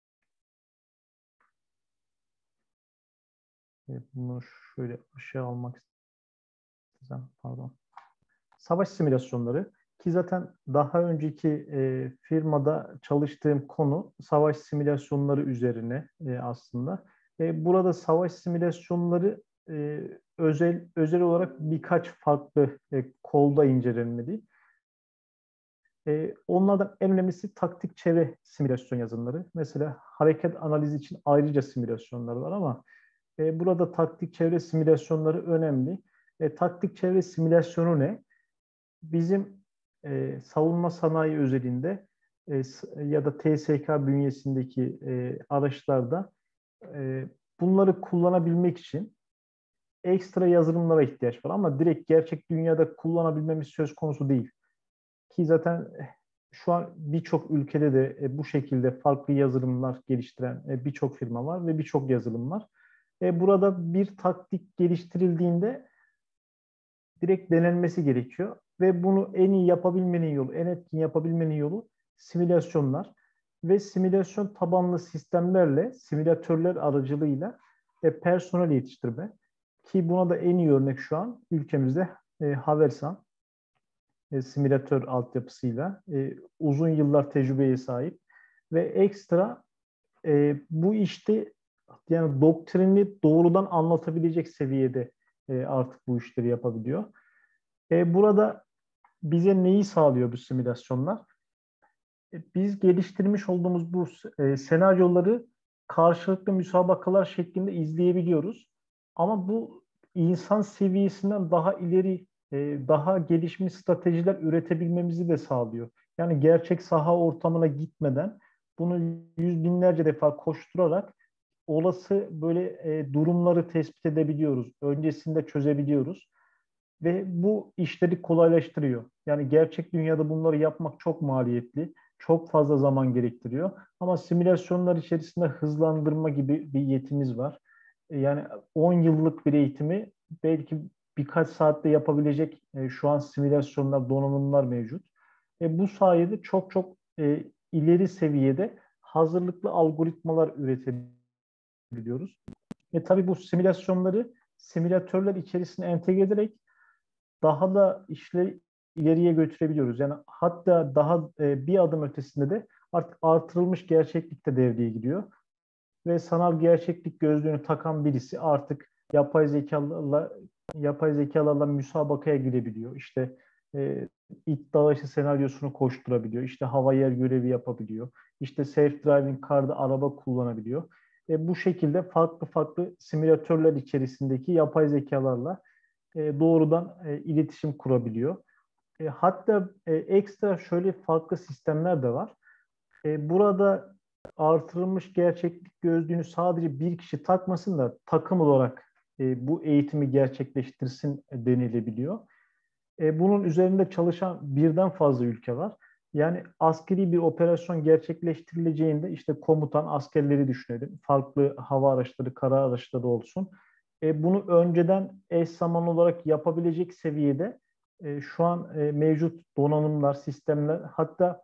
E, bunu şöyle aşağı almak istesem, pardon. Savaş simülasyonları ki zaten daha önceki e, firmada çalıştığım konu savaş simülasyonları üzerine e, aslında. E, burada savaş simülasyonları e, özel özel olarak birkaç farklı e, kolda incelenmeli. E, onlardan en önemlisi taktik çevre simülasyon yazılımları. Mesela hareket analizi için ayrıca simülasyonlar var ama e, burada taktik çevre simülasyonları önemli. E, taktik çevre simülasyonu ne? Bizim e, savunma sanayi özelinde e, ya da T S K bünyesindeki e, araçlarda e, bunları kullanabilmek için ekstra yazılımlara ihtiyaç var ama direkt gerçek dünyada kullanabilmemiz söz konusu değil. Ki zaten şu an birçok ülkede de e, bu şekilde farklı yazılımlar geliştiren e, birçok firma var ve birçok yazılım var. E, burada bir taktik geliştirildiğinde direkt denenmesi gerekiyor. Ve bunu en iyi yapabilmenin yolu, en etkin yapabilmenin yolu simülasyonlar. Ve simülasyon tabanlı sistemlerle, simülatörler aracılığıyla e, personel yetiştirme. Ki buna da en iyi örnek şu an ülkemizde e, Havelsan e, simülatör altyapısıyla e, uzun yıllar tecrübeye sahip ve ekstra e, bu işte yani doktrini doğrudan anlatabilecek seviyede e, artık bu işleri yapabiliyor. E, burada bize neyi sağlıyor bu simülasyonlar? E, biz geliştirmiş olduğumuz bu e, senaryoları karşılıklı müsabakalar şeklinde izleyebiliyoruz. Ama bu insan seviyesinden daha ileri, e, daha gelişmiş stratejiler üretebilmemizi de sağlıyor. Yani gerçek saha ortamına gitmeden bunu yüz binlerce defa koşturarak olası böyle e, durumları tespit edebiliyoruz. Öncesinde çözebiliyoruz. Ve bu işleri kolaylaştırıyor. Yani gerçek dünyada bunları yapmak çok maliyetli, çok fazla zaman gerektiriyor. Ama simülasyonlar içerisinde hızlandırma gibi bir yetimiz var. E, Yani on yıllık bir eğitimi belki birkaç saatte yapabilecek e, şu an simülasyonlar, donanımlar mevcut. E, bu sayede çok çok e, ileri seviyede hazırlıklı algoritmalar üretebiliyoruz. E, tabii bu simülasyonları simülatörler içerisine entegre ederek daha da işleri ileriye götürebiliyoruz. Yani hatta daha e, bir adım ötesinde de artık artırılmış gerçeklik de devreye giriyor. Ve sanal gerçeklik gözlüğünü takan birisi artık yapay zekalarla yapay zekalarla müsabakaya girebiliyor. İşte e, it dalaşı senaryosunu koşturabiliyor. İşte hava yer görevi yapabiliyor. İşte self-driving car'da araba kullanabiliyor. E, bu şekilde farklı farklı simülatörler içerisindeki yapay zekalarla e, doğrudan e, iletişim kurabiliyor. E, hatta e, ekstra şöyle farklı sistemler de var. E, burada artırılmış gerçeklik gözlüğünü sadece bir kişi takmasın da takım olarak e, bu eğitimi gerçekleştirsin denilebiliyor. E, bunun üzerinde çalışan birden fazla ülke var. Yani askeri bir operasyon gerçekleştirileceğinde işte komutan askerleri düşünelim. Farklı hava araçları, kara araçları olsun. E, bunu önceden eş zamanlı olarak yapabilecek seviyede e, şu an e, mevcut donanımlar, sistemler hatta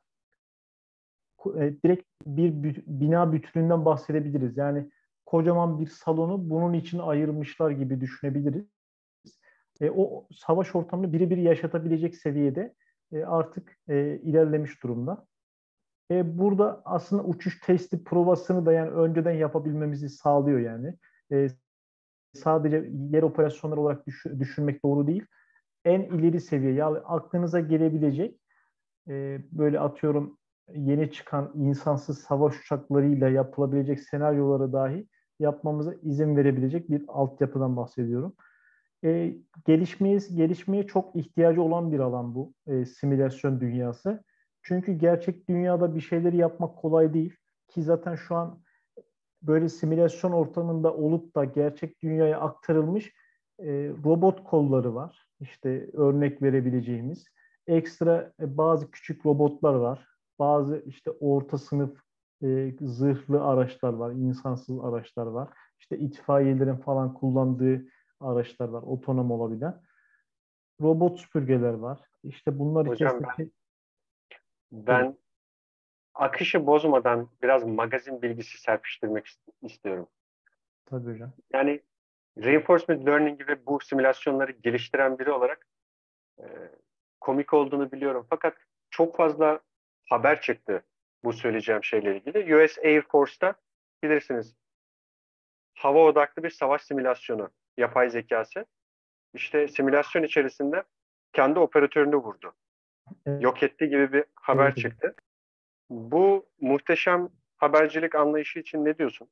e, direkt bir bü- bina bütününden bahsedebiliriz. Yani kocaman bir salonu bunun için ayırmışlar gibi düşünebiliriz. E, o savaş ortamını birebir yaşatabilecek seviyede e, artık e, ilerlemiş durumda. E, burada aslında uçuş testi provasını da yani önceden yapabilmemizi sağlıyor yani. E, sadece yer operasyonları olarak düş- düşünmek doğru değil. En ileri seviye yani aklınıza gelebilecek e, böyle atıyorum yeni çıkan insansız savaş uçaklarıyla yapılabilecek senaryoları dahi yapmamıza izin verebilecek bir altyapıdan bahsediyorum. E, gelişmeye, gelişmeye çok ihtiyacı olan bir alan bu e, simülasyon dünyası. Çünkü gerçek dünyada bir şeyleri yapmak kolay değil ki zaten şu an böyle simülasyon ortamında olup da gerçek dünyaya aktarılmış e, robot kolları var. İşte örnek verebileceğimiz. Ekstra e, bazı küçük robotlar var. Bazı işte orta sınıf e, zırhlı araçlar var, insansız araçlar var. İşte itfaiyelerin falan kullandığı araçlar var, otonom olabilen. Robot süpürgeler var. İşte bunlar Hocam ben, içerisindeki... Buyurun. ben akışı bozmadan biraz magazin bilgisi serpiştirmek ist- istiyorum. Tabii hocam. Yani reinforcement learning gibi bu simülasyonları geliştiren biri olarak e, komik olduğunu biliyorum. Fakat çok fazla haber çıktı bu söyleyeceğim şeyle ilgili. U S Air Force'ta bilirsiniz hava odaklı bir savaş simülasyonu, yapay zekası. İşte simülasyon içerisinde kendi operatörünü vurdu. Yok etti gibi bir haber Evet hocam. çıktı. Bu muhteşem habercilik anlayışı için ne diyorsun?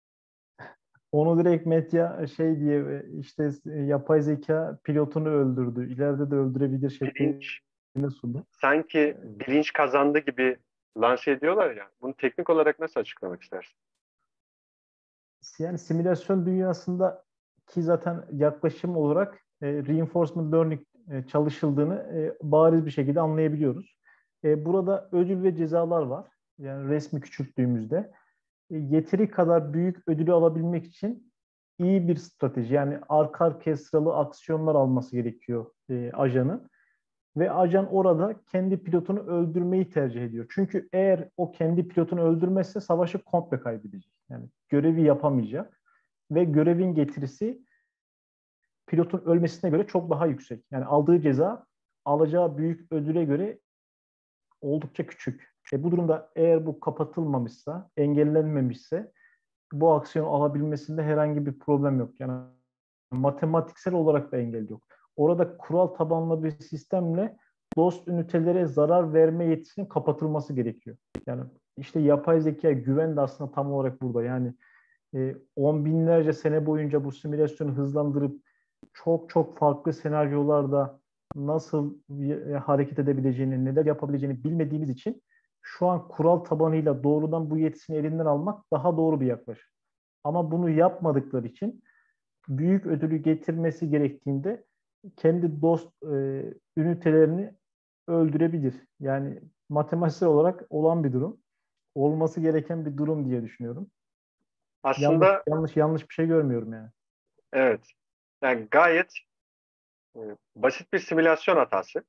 Onu direkt medya şey diye e, işte e, yapay zeka pilotunu öldürdü. İleride de öldürebilir Bilinç, şeklinde sundu. sanki bilinç kazandı gibi lanse ediyorlar ya. Bunu teknik olarak nasıl açıklamak istersin? Yani simülasyon dünyasında ki zaten yaklaşım olarak e, reinforcement learning e, çalışıldığını e, bariz bir şekilde anlayabiliyoruz. E, burada ödül ve cezalar var. Yani resmi küçülttüğümüzde e, yeteri kadar büyük ödülü alabilmek için iyi bir strateji yani arka arkaya sıralı aksiyonlar alması gerekiyor e, ajanı ve ajan orada kendi pilotunu öldürmeyi tercih ediyor. Çünkü eğer o kendi pilotunu öldürmezse savaşı komple kaybedecek. Yani görevi yapamayacak ve görevin getirisi pilotun ölmesine göre çok daha yüksek. Yani aldığı ceza alacağı büyük ödüle göre oldukça küçük. E bu durumda eğer bu kapatılmamışsa, engellenmemişse bu aksiyonu alabilmesinde herhangi bir problem yok. Yani matematiksel olarak da engel yok. Orada kural tabanlı bir sistemle dost ünitelere zarar verme yetisinin kapatılması gerekiyor. Yani işte yapay zeka güven de aslında tam olarak burada. Yani e, on binlerce sene boyunca bu simülasyonu hızlandırıp çok çok farklı senaryolarda nasıl e, hareket edebileceğini, neler yapabileceğini bilmediğimiz için şu an kural tabanıyla doğrudan bu yetisini elinden almak daha doğru bir yaklaşım. Ama bunu yapmadıkları için büyük ödülü getirmesi gerektiğinde kendi dost e, ünitelerini öldürebilir. Yani matematiksel olarak olan bir durum. Olması gereken bir durum diye düşünüyorum. Yanlış Aslında yanlış yanlış bir şey görmüyorum yani. evet, yani gayet e, basit bir simülasyon hatası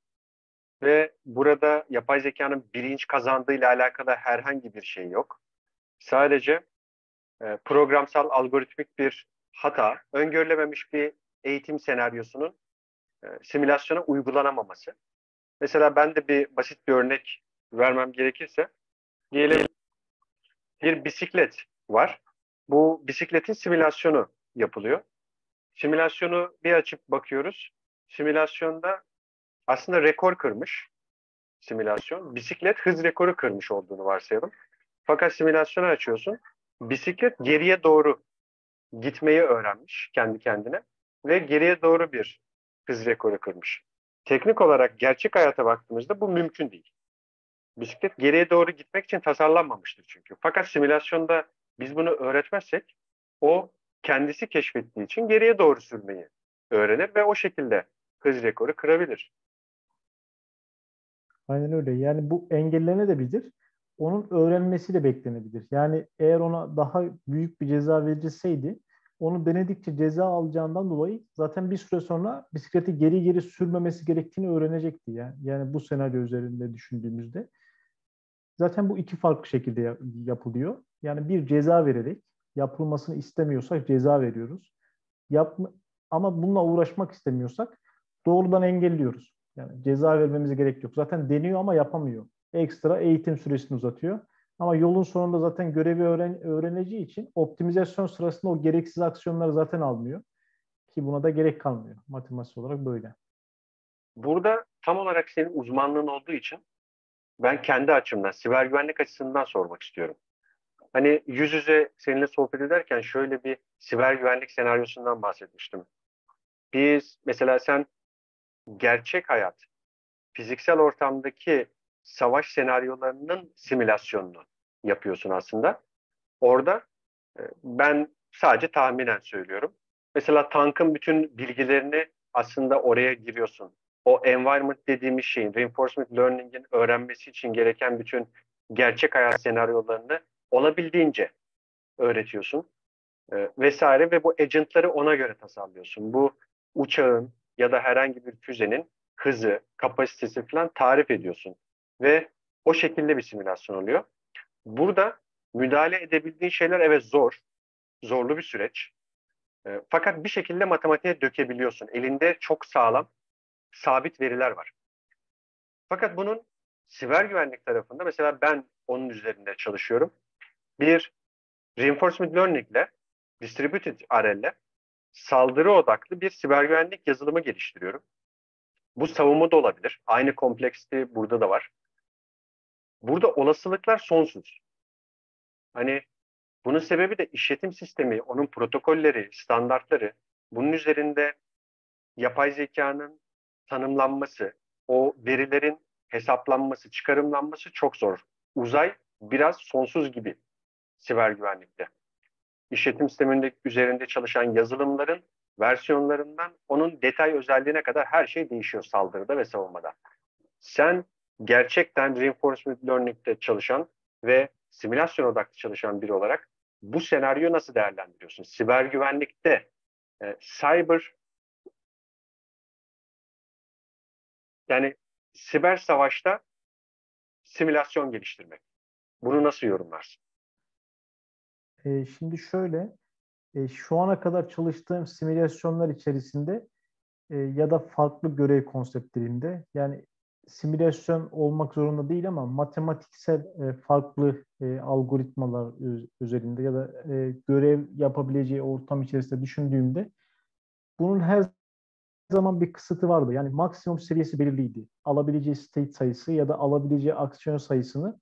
ve burada yapay zekanın bilinç kazandığıyla alakalı herhangi bir şey yok. Sadece e, programsal algoritmik bir hata, öngörülememiş bir eğitim senaryosunun e, simülasyona uygulanamaması. Mesela ben de bir basit bir örnek vermem gerekirse, diyelim bir bisiklet var. Bu bisikletin simülasyonu yapılıyor. Simülasyonu bir açıp bakıyoruz. Simülasyonda aslında rekor kırmış simülasyon. Bisiklet hız rekoru kırmış olduğunu varsayalım. Fakat simülasyonu açıyorsun. Bisiklet geriye doğru gitmeyi öğrenmiş kendi kendine ve geriye doğru bir hız rekoru kırmış. Teknik olarak gerçek hayata baktığımızda bu mümkün değil. Bisiklet geriye doğru gitmek için tasarlanmamıştır çünkü. Fakat simülasyonda biz bunu öğretmezsek o kendisi keşfettiği için geriye doğru sürmeyi öğrenir ve o şekilde hız rekoru kırabilir. Aynen öyle. Yani bu engellenebilir. Onun öğrenmesi de beklenebilir. Yani eğer ona daha büyük bir ceza verilseydi, onu denedikçe ceza alacağından dolayı zaten bir süre sonra bisikleti geri geri sürmemesi gerektiğini öğrenecekti. Yani, yani bu senaryo üzerinde düşündüğümüzde. Zaten bu iki farklı şekilde ya- yapılıyor. Yani bir ceza vererek yapılmasını istemiyorsak ceza veriyoruz. Yapma, ama bununla uğraşmak istemiyorsak doğrudan engelliyoruz. Yani ceza vermemize gerek yok. Zaten deniyor ama yapamıyor. Ekstra eğitim süresini uzatıyor. Ama yolun sonunda zaten görevi öğren öğreneceği için optimizasyon sırasında o gereksiz aksiyonları zaten almıyor. Ki buna da gerek kalmıyor. Matematik olarak böyle. Burada tam olarak senin uzmanlığın olduğu için ben kendi açımdan, siber güvenlik açısından sormak istiyorum. Hani yüz yüze seninle sohbet ederken şöyle bir siber güvenlik senaryosundan bahsetmiştim. Biz mesela sen gerçek hayat, fiziksel ortamdaki savaş senaryolarının simülasyonunu yapıyorsun aslında. Orada e, ben sadece tahminen söylüyorum. Mesela tankın bütün bilgilerini aslında oraya giriyorsun. O environment dediğimiz şeyin, reinforcement learning'in öğrenmesi için gereken bütün gerçek hayat senaryolarını olabildiğince öğretiyorsun e, vesaire ve bu agentları ona göre tasarlıyorsun. Bu uçağın ya da herhangi bir füzenin hızı, kapasitesi falan tarif ediyorsun ve o şekilde bir simülasyon oluyor. Burada müdahale edebildiğin şeyler evet zor, zorlu bir süreç. E, fakat bir şekilde matematiğe dökebiliyorsun. Elinde çok sağlam, sabit veriler var. Fakat bunun siber güvenlik tarafında mesela ben onun üzerinde çalışıyorum. Bir reinforcement learning ile distributed R L ile saldırı odaklı bir siber güvenlik yazılımı geliştiriyorum. Bu savunma da olabilir. Aynı kompleksite burada da var. Burada olasılıklar sonsuz. Hani bunun sebebi de işletim sistemi, onun protokolleri, standartları, bunun üzerinde yapay zekanın tanımlanması, o verilerin hesaplanması, çıkarımlanması çok zor. Uzay biraz sonsuz gibi siber güvenlikte. İşletim sisteminde üzerinde çalışan yazılımların versiyonlarından onun detay özelliğine kadar her şey değişiyor saldırıda ve savunmada. Sen gerçekten reinforcement learning'de çalışan ve simülasyon odaklı çalışan biri olarak bu senaryoyu nasıl değerlendiriyorsun? Siber güvenlikte e, cyber Yani siber savaşta simülasyon geliştirmek. Bunu nasıl yorumlarsın? E, şimdi şöyle, e, şu ana kadar çalıştığım simülasyonlar içerisinde e, ya da farklı görev konseptlerinde, yani simülasyon olmak zorunda değil ama matematiksel e, farklı e, algoritmalar öz- üzerinde ya da e, görev yapabileceği ortam içerisinde düşündüğümde bunun her zaman bir kısıtı vardı. Yani maksimum seviyesi belirliydi. Alabileceği state sayısı ya da alabileceği aksiyon sayısını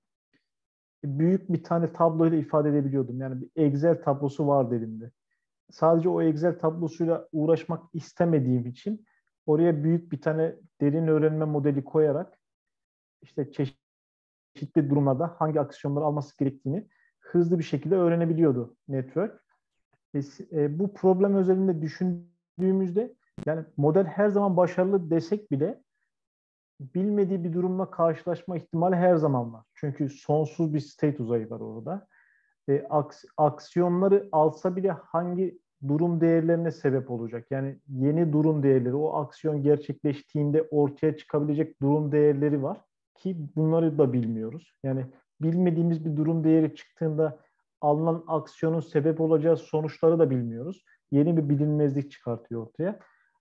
büyük bir tane tabloyla ifade edebiliyordum. Yani bir Excel tablosu vardı elimde. Sadece o Excel tablosuyla uğraşmak istemediğim için oraya büyük bir tane derin öğrenme modeli koyarak işte çeşitli durumlarda hangi aksiyonları alması gerektiğini hızlı bir şekilde öğrenebiliyordu network. E, e, bu problem özelinde düşündüğümüzde yani model her zaman başarılı desek bile bilmediği bir durumla karşılaşma ihtimali her zaman var. Çünkü sonsuz bir state uzayı var orada. E, aks, aksiyonları alsa bile hangi durum değerlerine sebep olacak? Yani yeni durum değerleri, o aksiyon gerçekleştiğinde ortaya çıkabilecek durum değerleri var ki bunları da bilmiyoruz. Yani bilmediğimiz bir durum değeri çıktığında alınan aksiyonun sebep olacağı sonuçları da bilmiyoruz. Yeni bir bilinmezlik çıkartıyor ortaya.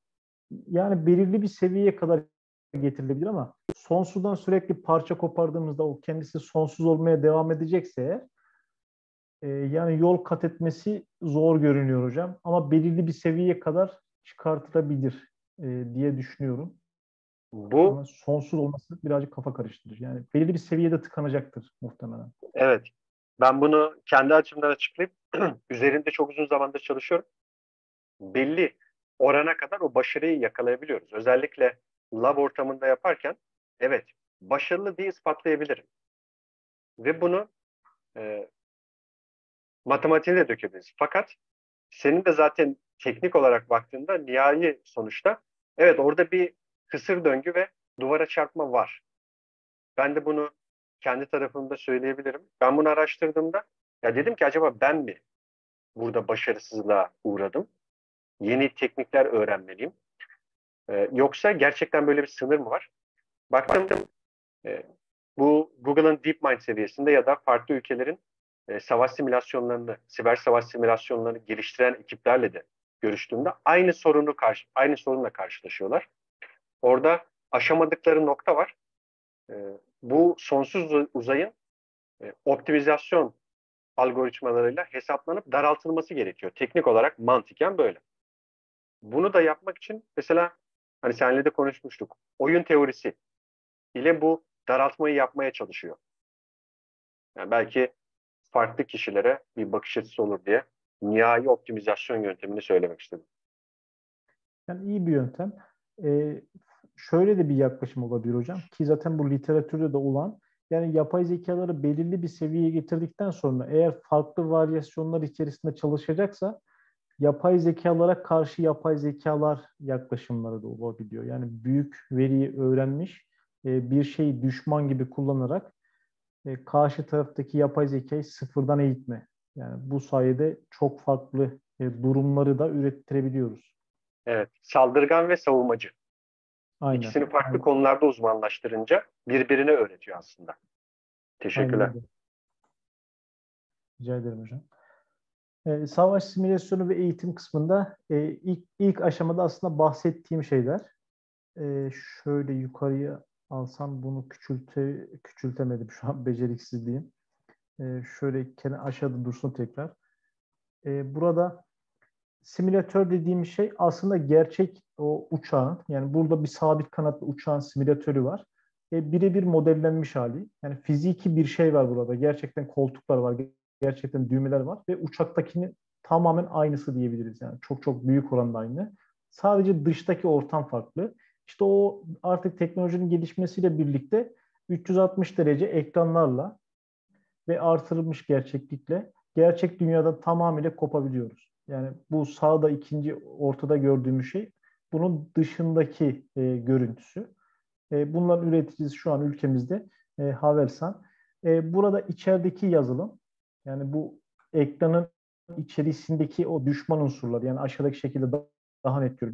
Yani belirli bir seviyeye kadar getirilebilir ama sonsuzdan sürekli parça kopardığımızda o kendisi sonsuz olmaya devam edecekse eğer e, yani yol kat etmesi zor görünüyor hocam. Ama belirli bir seviyeye kadar çıkartılabilir e, diye düşünüyorum. Bu Ama sonsuz olması birazcık kafa karıştırır. Yani belirli bir seviyede tıkanacaktır muhtemelen. evet. Ben bunu kendi açımdan açıklayıp üzerinde çok uzun zamandır çalışıyorum. Belli orana kadar o başarıyı yakalayabiliyoruz. Özellikle lab ortamında yaparken evet başarılı diye ispatlayabilirim. Ve bunu e, matematiğine de dökebiliriz. Fakat senin de zaten teknik olarak baktığında nihai sonuçta evet orada bir kısır döngü ve duvara çarpma var. Ben de bunu kendi tarafımda söyleyebilirim. Ben bunu araştırdığımda ya dedim ki acaba ben mi burada başarısızlığa uğradım? Yeni teknikler öğrenmeliyim. Ee, yoksa gerçekten böyle bir sınır mı var? Baktım e, bu Google'ın DeepMind seviyesinde ya da farklı ülkelerin e, savaş simülasyonlarını, siber savaş simülasyonlarını geliştiren ekiplerle de görüştüğümde aynı sorunu karşı, aynı sorunla karşılaşıyorlar. Orada aşamadıkları nokta var. E, bu sonsuz uzayın e, optimizasyon algoritmalarıyla hesaplanıp daraltılması gerekiyor. Teknik olarak mantıken böyle. Bunu da yapmak için mesela hani seninle de konuşmuştuk. Oyun teorisi ile bu daraltmayı yapmaya çalışıyor. Yani belki farklı kişilere bir bakış açısı olur diye nihai optimizasyon yöntemini söylemek istedim. Yani iyi bir yöntem. Ee, şöyle de bir yaklaşım olabilir hocam ki zaten bu literatürde de olan, yani yapay zekaları belirli bir seviyeye getirdikten sonra eğer farklı varyasyonlar içerisinde çalışacaksa yapay zekalara karşı yapay zekalar yaklaşımları da olabiliyor. Yani büyük veriyi öğrenmiş e, bir şeyi düşman gibi kullanarak e, karşı taraftaki yapay zekayı sıfırdan eğitme. Yani bu sayede çok farklı e, durumları da ürettirebiliyoruz. Evet, saldırgan ve savunmacı. Aynen. İkisini farklı Aynen, konularda uzmanlaştırınca birbirine öğretiyor aslında. aynen Teşekkürler. öyle. Rica ederim hocam. E, savaş simülasyonu ve eğitim kısmında e, ilk, ilk aşamada aslında bahsettiğim şeyler. E, şöyle yukarıya alsam bunu küçülte, küçültemedim şu an beceriksizliğim. E, şöyle kenar aşağıda dursun tekrar. E, burada simülatör dediğim şey aslında gerçek o uçağın, yani burada bir sabit kanatlı uçağın simülatörü var. E, birebir modellenmiş hali. Yani fiziki bir şey var burada. Gerçekten koltuklar var, gerçekten düğmeler var ve uçaktakinin tamamen aynısı diyebiliriz. Yani çok çok büyük oranda aynı. Sadece dıştaki ortam farklı. İşte o artık teknolojinin gelişmesiyle birlikte üç yüz altmış derece ekranlarla ve artırılmış gerçeklikle gerçek dünyadan tamamıyla kopabiliyoruz. Yani bu sağda ikinci ortada gördüğümüz şey bunun dışındaki e, görüntüsü. E, bunların üreticisi şu an ülkemizde e, Havelsan. E, burada içerideki yazılım, yani bu ekranın içerisindeki o düşman unsurlar, yani aşağıdaki şekilde daha net görülüyor.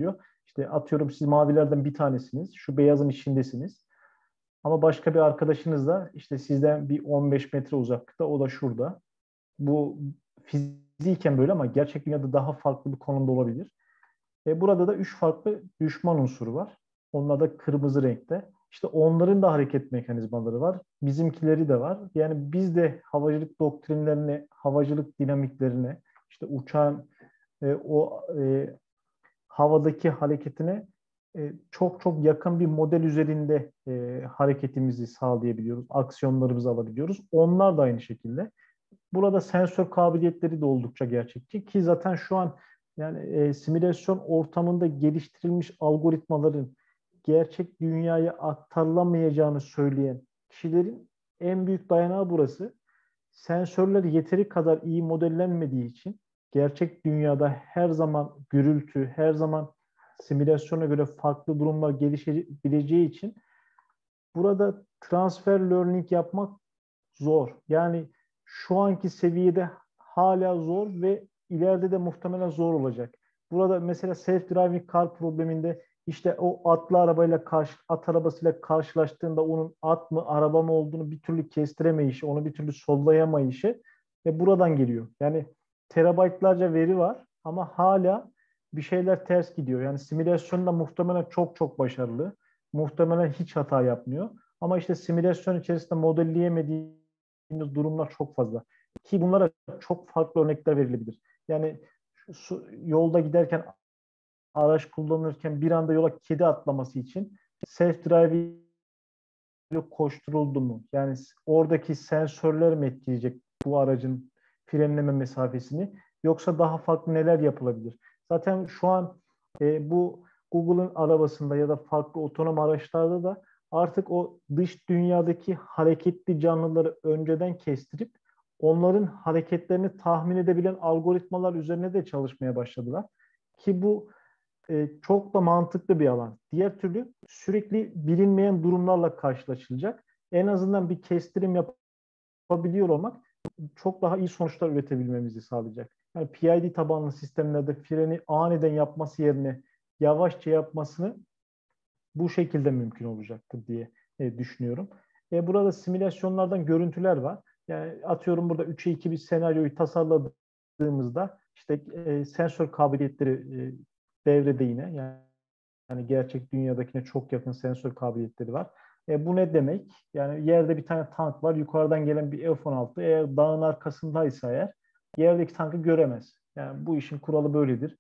İşte atıyorum siz mavilerden bir tanesiniz, şu beyazın içindesiniz. Ama başka bir arkadaşınız da işte sizden bir on beş metre uzaklıkta, o da şurada. Bu fiziken böyle ama gerçek dünyada daha farklı bir konumda olabilir. Ve burada da üç farklı düşman unsuru var. Onlar da kırmızı renkte. İşte onların da hareket mekanizmaları var. Bizimkileri de var. Yani biz de havacılık doktrinlerine, havacılık dinamiklerine, işte uçağın e, o e, havadaki hareketine e, çok çok yakın bir model üzerinde e, hareketimizi sağlayabiliyoruz. Aksiyonlarımızı alabiliyoruz. Onlar da aynı şekilde. Burada sensör kabiliyetleri de oldukça gerçekçi ki zaten şu an yani e, simülasyon ortamında geliştirilmiş algoritmaların gerçek dünyaya aktarılamayacağını söyleyen kişilerin en büyük dayanağı burası. Sensörler yeteri kadar iyi modellenmediği için gerçek dünyada her zaman gürültü, her zaman simülasyona göre farklı durumlar gelişebileceği için burada transfer learning yapmak zor. Yani şu anki seviyede hala zor ve ileride de muhtemelen zor olacak. Burada mesela self-driving car probleminde işte o atlı arabayla karşı, at arabasıyla karşılaştığında onun at mı araba mı olduğunu bir türlü kestiremeyişi, onu bir türlü sollayamayışı ve buradan geliyor. Yani terabaytlarca veri var ama hala bir şeyler ters gidiyor. Yani simülasyonda muhtemelen çok çok başarılı. Muhtemelen hiç hata yapmıyor. Ama işte simülasyon içerisinde modelleyemediği durumlar çok fazla. Ki bunlara çok farklı örnekler verilebilir. Yani su, yolda giderken, araç kullanırken bir anda yola kedi atlaması için self-driving koşturuldu mu? Yani oradaki sensörler mi etkileyecek bu aracın frenleme mesafesini? Yoksa daha farklı neler yapılabilir? Zaten şu an e, bu Google'ın arabasında ya da farklı otonom araçlarda da artık o dış dünyadaki hareketli canlıları önceden kestirip onların hareketlerini tahmin edebilen algoritmalar üzerine de çalışmaya başladılar. Ki bu e, çok da mantıklı bir alan. Diğer türlü sürekli bilinmeyen durumlarla karşılaşılacak. En azından bir kestirim yapabiliyor olmak çok daha iyi sonuçlar üretebilmemizi sağlayacak. Yani P I D tabanlı sistemlerde freni aniden yapması yerine yavaşça yapmasını bu şekilde mümkün olacaktır diye e, düşünüyorum. E, burada simülasyonlardan görüntüler var. Yani atıyorum burada üçe iki bir senaryoyu tasarladığımızda işte e, sensör kabiliyetleri e, devrede yine. Yani, yani gerçek dünyadakine çok yakın sensör kabiliyetleri var. E, bu ne demek? Yani yerde bir tane tank var. Yukarıdan gelen bir F on altı eğer dağın arkasındaysa eğer yerdeki tankı göremez. Yani bu işin kuralı böyledir.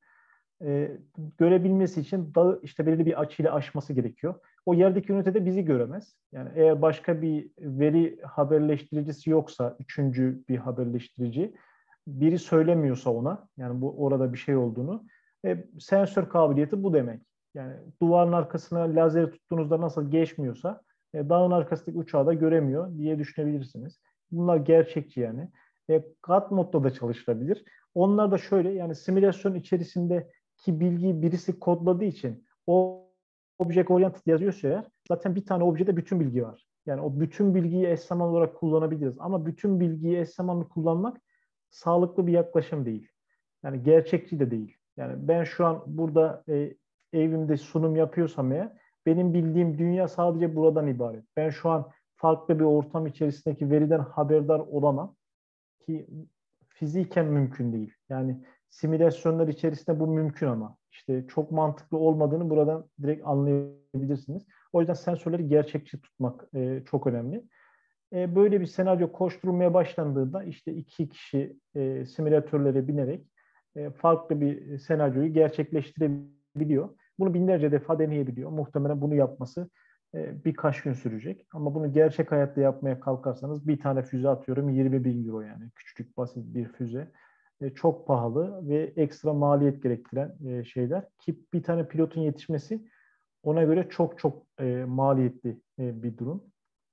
E, görebilmesi için dağı işte belirli bir açıyla aşması gerekiyor. O yerdeki ünite de bizi göremez. Yani eğer başka bir veri haberleştiricisi yoksa, üçüncü bir haberleştirici, biri söylemiyorsa ona, yani bu orada bir şey olduğunu, e, sensör kabiliyeti bu demek. Yani duvarın arkasına lazeri tuttuğunuzda nasıl geçmiyorsa, e, dağın arkasındaki uçağı da göremiyor diye düşünebilirsiniz. Bunlar gerçekçi yani. E, God modda da çalışılabilir. Onlar da şöyle, yani simülasyon içerisinde ki bilgiyi birisi kodladığı için o object oriented yazıyorsa eğer zaten bir tane objede bütün bilgi var. Yani o bütün bilgiyi eş zamanlı olarak kullanabiliriz. Ama bütün bilgiyi eş zamanlı kullanmak sağlıklı bir yaklaşım değil. Yani gerçekçi de değil. Yani ben şu an burada e, evimde sunum yapıyorsam eğer benim bildiğim dünya sadece buradan ibaret. Ben şu an farklı bir ortam içerisindeki veriden haberdar olamam ki fiziken mümkün değil. Yani simülasyonlar içerisinde bu mümkün ama işte çok mantıklı olmadığını buradan direkt anlayabilirsiniz. O yüzden sensörleri gerçekçi tutmak e, çok önemli. E, böyle bir senaryo koşturulmaya başlandığında işte iki kişi e, simülatörlere binerek e, farklı bir senaryoyu gerçekleştirebiliyor. Bunu binlerce defa deneyebiliyor. Muhtemelen bunu yapması e, birkaç gün sürecek. Ama bunu gerçek hayatta yapmaya kalkarsanız bir tane füze atıyorum yirmi bin euro yani. Küçücük basit bir füze. E, çok pahalı ve ekstra maliyet gerektiren e, şeyler. Ki bir tane pilotun yetişmesi ona göre çok çok e, maliyetli e, bir durum.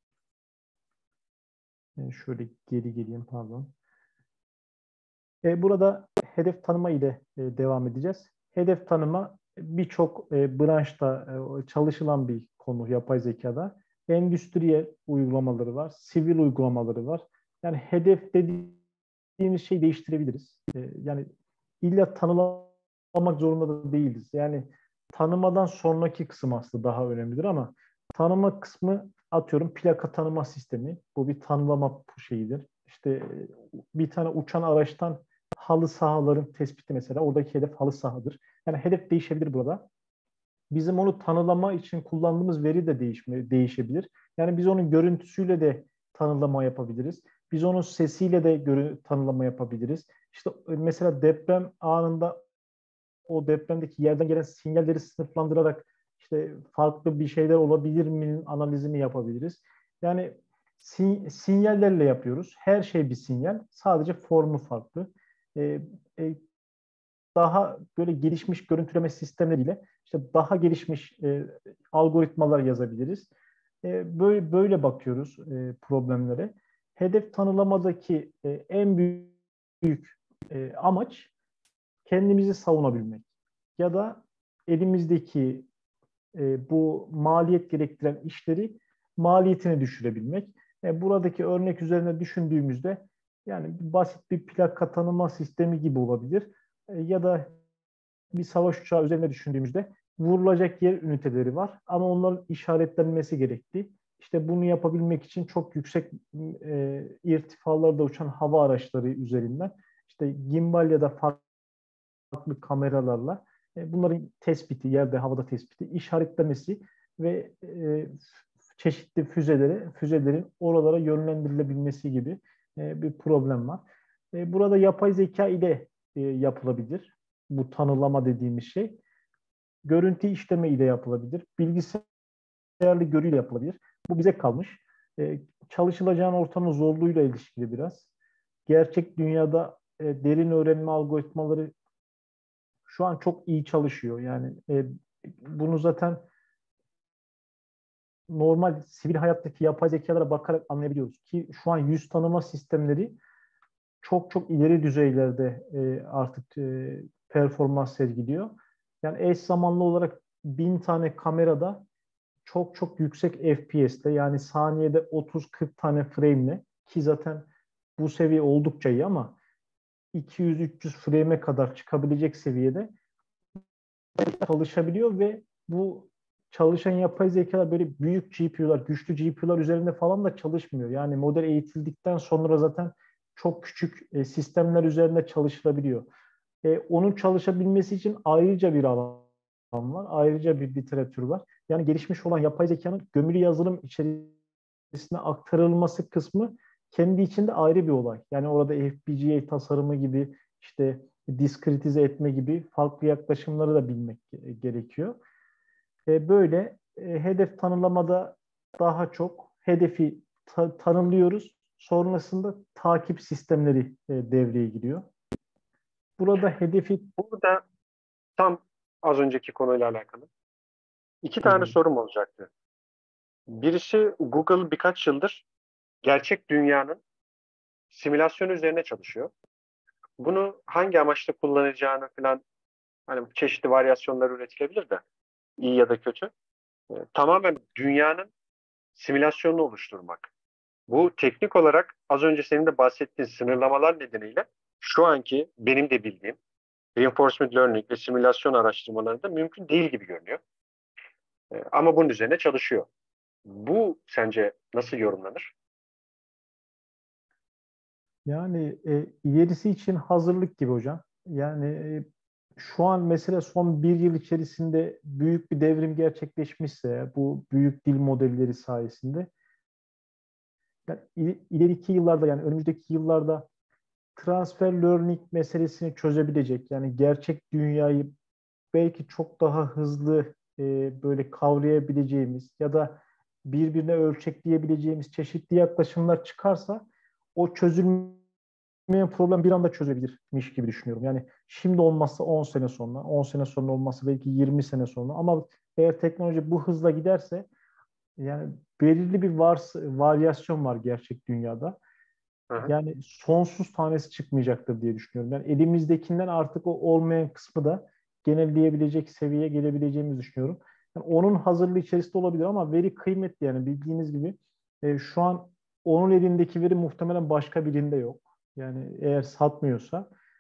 E, şöyle geri geleyim pardon. E, burada hedef tanıma ile e, devam edeceğiz. Hedef tanıma birçok e, branşta e, çalışılan bir konu yapay zekada. Endüstriyel uygulamaları var, sivil uygulamaları var. Yani hedef dediğimiz şeyi değiştirebiliriz. E, yani illa tanımlamak zorunda da değiliz. Yani tanımadan sonraki kısım aslında daha önemlidir ama tanıma kısmı atıyorum plaka tanıma sistemi. Bu bir tanımlama şeyidir. İşte bir tane uçan araçtan halı sahaların tespiti mesela. Oradaki hedef halı sahadır. Yani hedef değişebilir burada. Bizim onu tanımlama için kullandığımız veri de değişme, değişebilir. Yani biz onun görüntüsüyle de tanımlama yapabiliriz. Biz onun sesiyle de görü, tanımlama yapabiliriz. İşte mesela deprem anında o depremdeki yerden gelen sinyalleri sınıflandırarak işte farklı bir şeyler olabilir mi'nin analizini yapabiliriz. Yani sin sinyallerle yapıyoruz. Her şey bir sinyal. Sadece formu farklı. Ee, e, Daha böyle gelişmiş görüntüleme sistemleriyle işte daha gelişmiş e, algoritmalar yazabiliriz. E, böyle böyle bakıyoruz e, problemlere. Hedef tanılamadaki e, en büyük, büyük e, amaç kendimizi savunabilmek ya da elimizdeki e, bu maliyet gerektiren işleri maliyetini düşürebilmek. E, buradaki örnek üzerine düşündüğümüzde yani basit bir plaka tanıma sistemi gibi olabilir. E, ya da bir savaş uçağı üzerine düşündüğümüzde vurulacak yer üniteleri var ama onların işaretlenmesi gerekli. İşte bunu yapabilmek için çok yüksek e, irtifalarda uçan hava araçları üzerinden işte gimbal ya da farklı kameralarla e, bunların tespiti, yerde, havada tespiti, işaretlemesi ve e, çeşitli füzeleri, füzelerin oralara yönlendirilebilmesi gibi e, bir problem var. E, burada yapay zeka ile e, yapılabilir. Bu tanılama dediğimiz şey. Görüntü işleme ile yapılabilir. Bilgisayarlı görüyle yapılabilir. Bu bize kalmış. E, çalışılacağın ortamın zorluğuyla ilişkili biraz. Gerçek dünyada e, derin öğrenme algoritmaları şu an çok iyi çalışıyor. Yani e, bunu zaten normal sivil hayattaki yapay zekalara bakarak anlayabiliyoruz ki şu an yüz tanıma sistemleri çok çok ileri düzeylerde e, artık e, performans sergiliyor. Yani eş zamanlı olarak bin tane kamerada çok çok yüksek F P S'te yani saniyede otuz kırk tane frame'le ki zaten bu seviye oldukça iyi ama iki yüz üç yüz frame'e kadar çıkabilecek seviyede çalışabiliyor ve bu çalışan yapay zekalar böyle büyük G P U'lar, güçlü G P U'lar üzerinde falan da çalışmıyor. Yani model eğitildikten sonra zaten çok küçük e, sistemler üzerinde çalışılabiliyor. E, onun çalışabilmesi için ayrıca bir alan var, ayrıca bir literatür var. Yani gelişmiş olan yapay zekanın gömülü yazılım içerisine aktarılması kısmı kendi içinde ayrı bir olay. Yani orada F P G A tasarımı gibi işte diskretize etme gibi farklı yaklaşımları da bilmek gerekiyor. E, böyle e, hedef tanımlamada daha çok hedefi ta- tanımlıyoruz. Sonrasında takip sistemleri e, devreye giriyor. Burada hedefi Burada tam az önceki konuyla alakalı iki tane buyurun. sorum olacaktı. Birisi Google birkaç yıldır gerçek dünyanın simülasyonu üzerine çalışıyor. Bunu hangi amaçla kullanacağını falan hani çeşitli varyasyonlar üretilebilir de iyi ya da kötü. E, tamamen dünyanın simülasyonunu oluşturmak. Bu teknik olarak az önce senin de bahsettiğin sınırlamalar nedeniyle şu anki benim de bildiğim reinforcement learning ve simülasyon araştırmalarında mümkün değil gibi görünüyor. E, ama bunun üzerine çalışıyor. Bu sence nasıl yorumlanır? Yani e, ilerisi için hazırlık gibi hocam. Yani e, şu an mesela son bir yıl içerisinde büyük bir devrim gerçekleşmişse bu büyük dil modelleri sayesinde yani il- ileriki yıllarda yani önümüzdeki yıllarda transfer learning meselesini çözebilecek yani gerçek dünyayı belki çok daha hızlı e, böyle kavrayabileceğimiz ya da birbirine ölçekleyebileceğimiz çeşitli yaklaşımlar çıkarsa o çözülmeyen problem bir anda çözebilirmiş gibi düşünüyorum. Yani şimdi olmazsa on sene sonra, on sene sonra olmazsa belki yirmi sene sonra ama eğer teknoloji bu hızla giderse yani belirli bir vars varyasyon var gerçek dünyada. Hı hı. Yani sonsuz tanesi çıkmayacaktır diye düşünüyorum. Yani elimizdekinden artık o olmayan kısmı da genelleyebilecek seviyeye gelebileceğimizi düşünüyorum. Yani onun hazırlığı içerisinde olabilir ama veri kıymetli yani bildiğiniz gibi e, şu an onun elindeki veri muhtemelen başka birinde yok. Yani eğer satmıyorsa.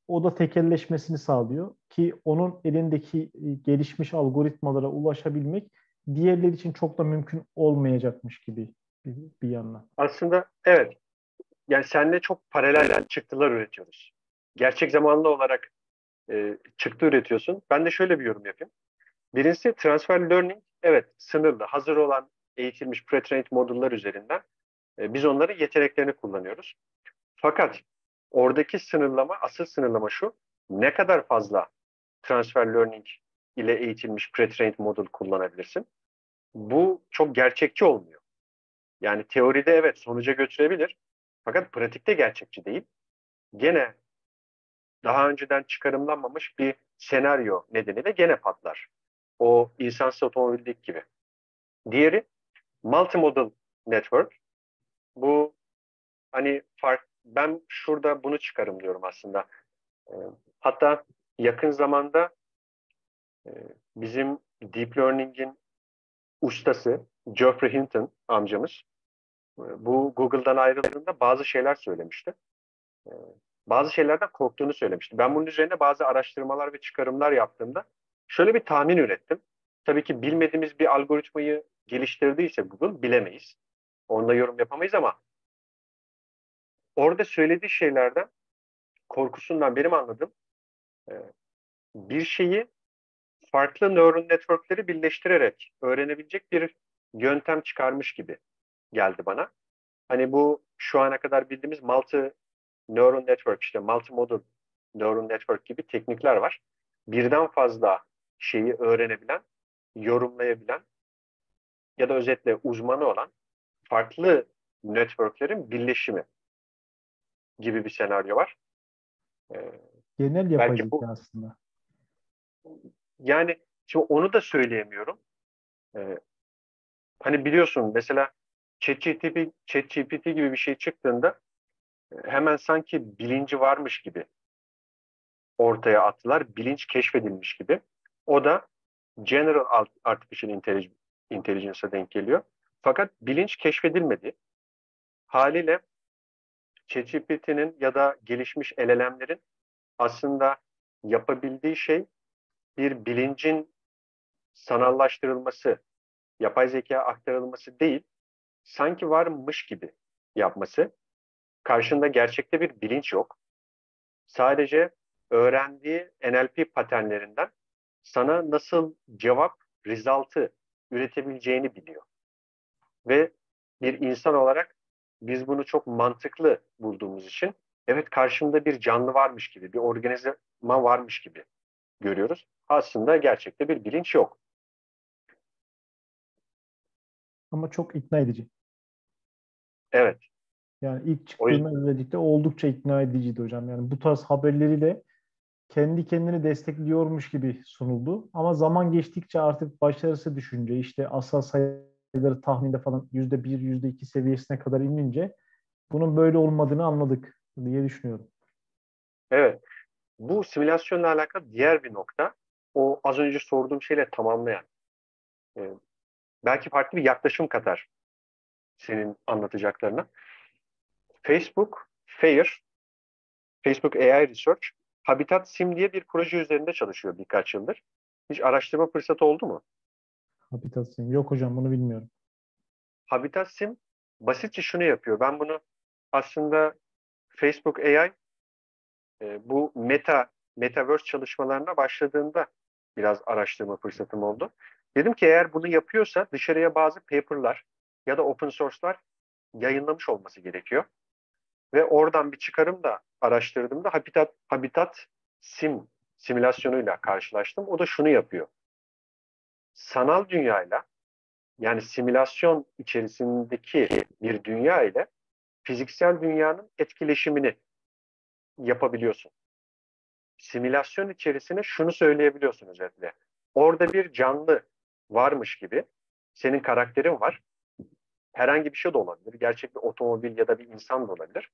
O da tekelleşmesini sağlıyor ki onun elindeki e, gelişmiş algoritmalara ulaşabilmek diğerleri için çok da mümkün olmayacakmış gibi bir, bir yandan. Aslında evet. Yani seninle çok paralel çıktılar üretiyoruz. Gerçek zamanlı olarak e, çıktı üretiyorsun. Ben de şöyle bir yorum yapayım. Birincisi transfer learning, evet sınırlı. Hazır olan eğitilmiş pre-trained modullar üzerinden e, biz onların yeteneklerini kullanıyoruz. Fakat oradaki sınırlama, asıl sınırlama şu. Ne kadar fazla transfer learning ile eğitilmiş pre-trained model kullanabilirsin? Bu çok gerçekçi olmuyor. Yani teoride evet sonuca götürebilir. Fakat pratikte gerçekçi değil. Gene daha önceden çıkarımlanmamış bir senaryo nedeniyle gene patlar. O insansız otomobildeki gibi. Diğeri multimodal network. Bu hani fark, ben şurada bunu çıkarım diyorum aslında. E, hatta yakın zamanda e, bizim Deep Learning'in ustası Geoffrey Hinton amcamız e, bu Google'dan ayrıldığında bazı şeyler söylemişti. E, bazı şeylerden korktuğunu söylemişti. Ben bunun üzerine bazı araştırmalar ve çıkarımlar yaptığımda şöyle bir tahmin ürettim. Tabii ki bilmediğimiz bir algoritmayı geliştirdiyse Google bilemeyiz. Onda yorum yapamayız ama orada söylediği şeylerden korkusundan benim anladığım e, bir şeyi farklı neural networkleri birleştirerek öğrenebilecek bir yöntem çıkarmış gibi geldi bana. Hani bu şu ana kadar bildiğimiz multi neural network işte multimodal neural network gibi teknikler var. Birden fazla şeyi öğrenebilen, yorumlayabilen ya da özetle uzmanı olan farklı networklerin birleşimi gibi bir senaryo var. Ee, Genel yapay belki zeka bu aslında. yani şimdi onu da söyleyemiyorum. Ee, hani biliyorsun mesela ChatGPT, ChatGPT gibi bir şey çıktığında e, hemen sanki bilinci varmış gibi ortaya attılar. Bilinç keşfedilmiş gibi. O da General Artificial Intelligence'a denk geliyor. Fakat bilinç keşfedilmedi. Haliyle ChatGPT'nin ya da gelişmiş L L M'lerin aslında yapabildiği şey bir bilincin sanallaştırılması, yapay zeka aktarılması değil, sanki varmış gibi yapması. Karşında gerçekte bir bilinç yok. Sadece öğrendiği N L P paternlerinden sana nasıl cevap, result'ı üretebileceğini biliyor. Ve bir insan olarak biz bunu çok mantıklı bulduğumuz için evet karşımda bir canlı varmış gibi, bir organizma varmış gibi görüyoruz. Aslında gerçekte bir bilinç yok. Ama çok ikna edici. Evet. Yani ilk O yüzden çıktığında özellikle oldukça ikna ediciydi hocam. Yani bu tarz haberleri de kendi kendini destekliyormuş gibi sunuldu. Ama zaman geçtikçe artık başarısı düşünce işte asal sayıları tahminde falan yüzde bir, yüzde iki seviyesine kadar inince bunun böyle olmadığını anladık diye düşünüyorum. evet. Bu simülasyonla alakalı diğer bir nokta o az önce sorduğum şeyle tamamlayan. e, belki farklı bir yaklaşım katar senin anlatacaklarına. Facebook, FAIR, Facebook A I Research, Habitat Sim diye bir proje üzerinde çalışıyor birkaç yıldır. Hiç araştırma fırsatı oldu mu? Habitasyon. Yok hocam bunu bilmiyorum. Habitat Sim basitçe şunu yapıyor. Ben bunu aslında Facebook A I e, bu meta, Metaverse çalışmalarına başladığında biraz araştırma fırsatım oldu. Dedim ki eğer bunu yapıyorsa dışarıya bazı paper'lar ya da open source'lar yayınlamış olması gerekiyor. Ve oradan bir çıkarım da araştırdığımda Habitat, Habitat Sim simülasyonuyla karşılaştım. O da şunu yapıyor. Sanal dünyayla yani simülasyon içerisindeki bir dünya ile fiziksel dünyanın etkileşimini yapabiliyorsun. Simülasyon içerisine şunu söyleyebiliyorsun özetle. Orada bir canlı varmış gibi senin karakterin var. Herhangi bir şey de olabilir. Gerçek bir otomobil ya da bir insan da olabilir.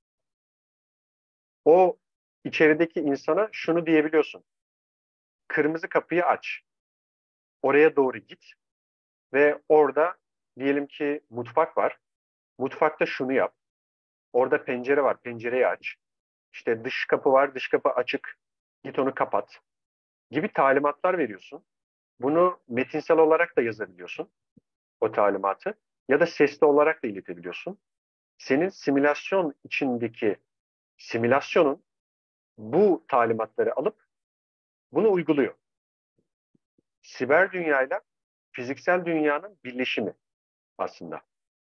O içerideki insana şunu diyebiliyorsun. Kırmızı kapıyı aç. Oraya doğru git ve orada diyelim ki mutfak var. Mutfakta şunu yap. Orada pencere var. Pencereyi aç. İşte dış kapı var, dış kapı açık, git onu kapat gibi talimatlar veriyorsun. Bunu metinsel olarak da yazabiliyorsun, o talimatı. Ya da sesli olarak da iletebiliyorsun. Senin simülasyon içindeki simülasyonun bu talimatları alıp bunu uyguluyor. Siber dünyayla fiziksel dünyanın birleşimi aslında.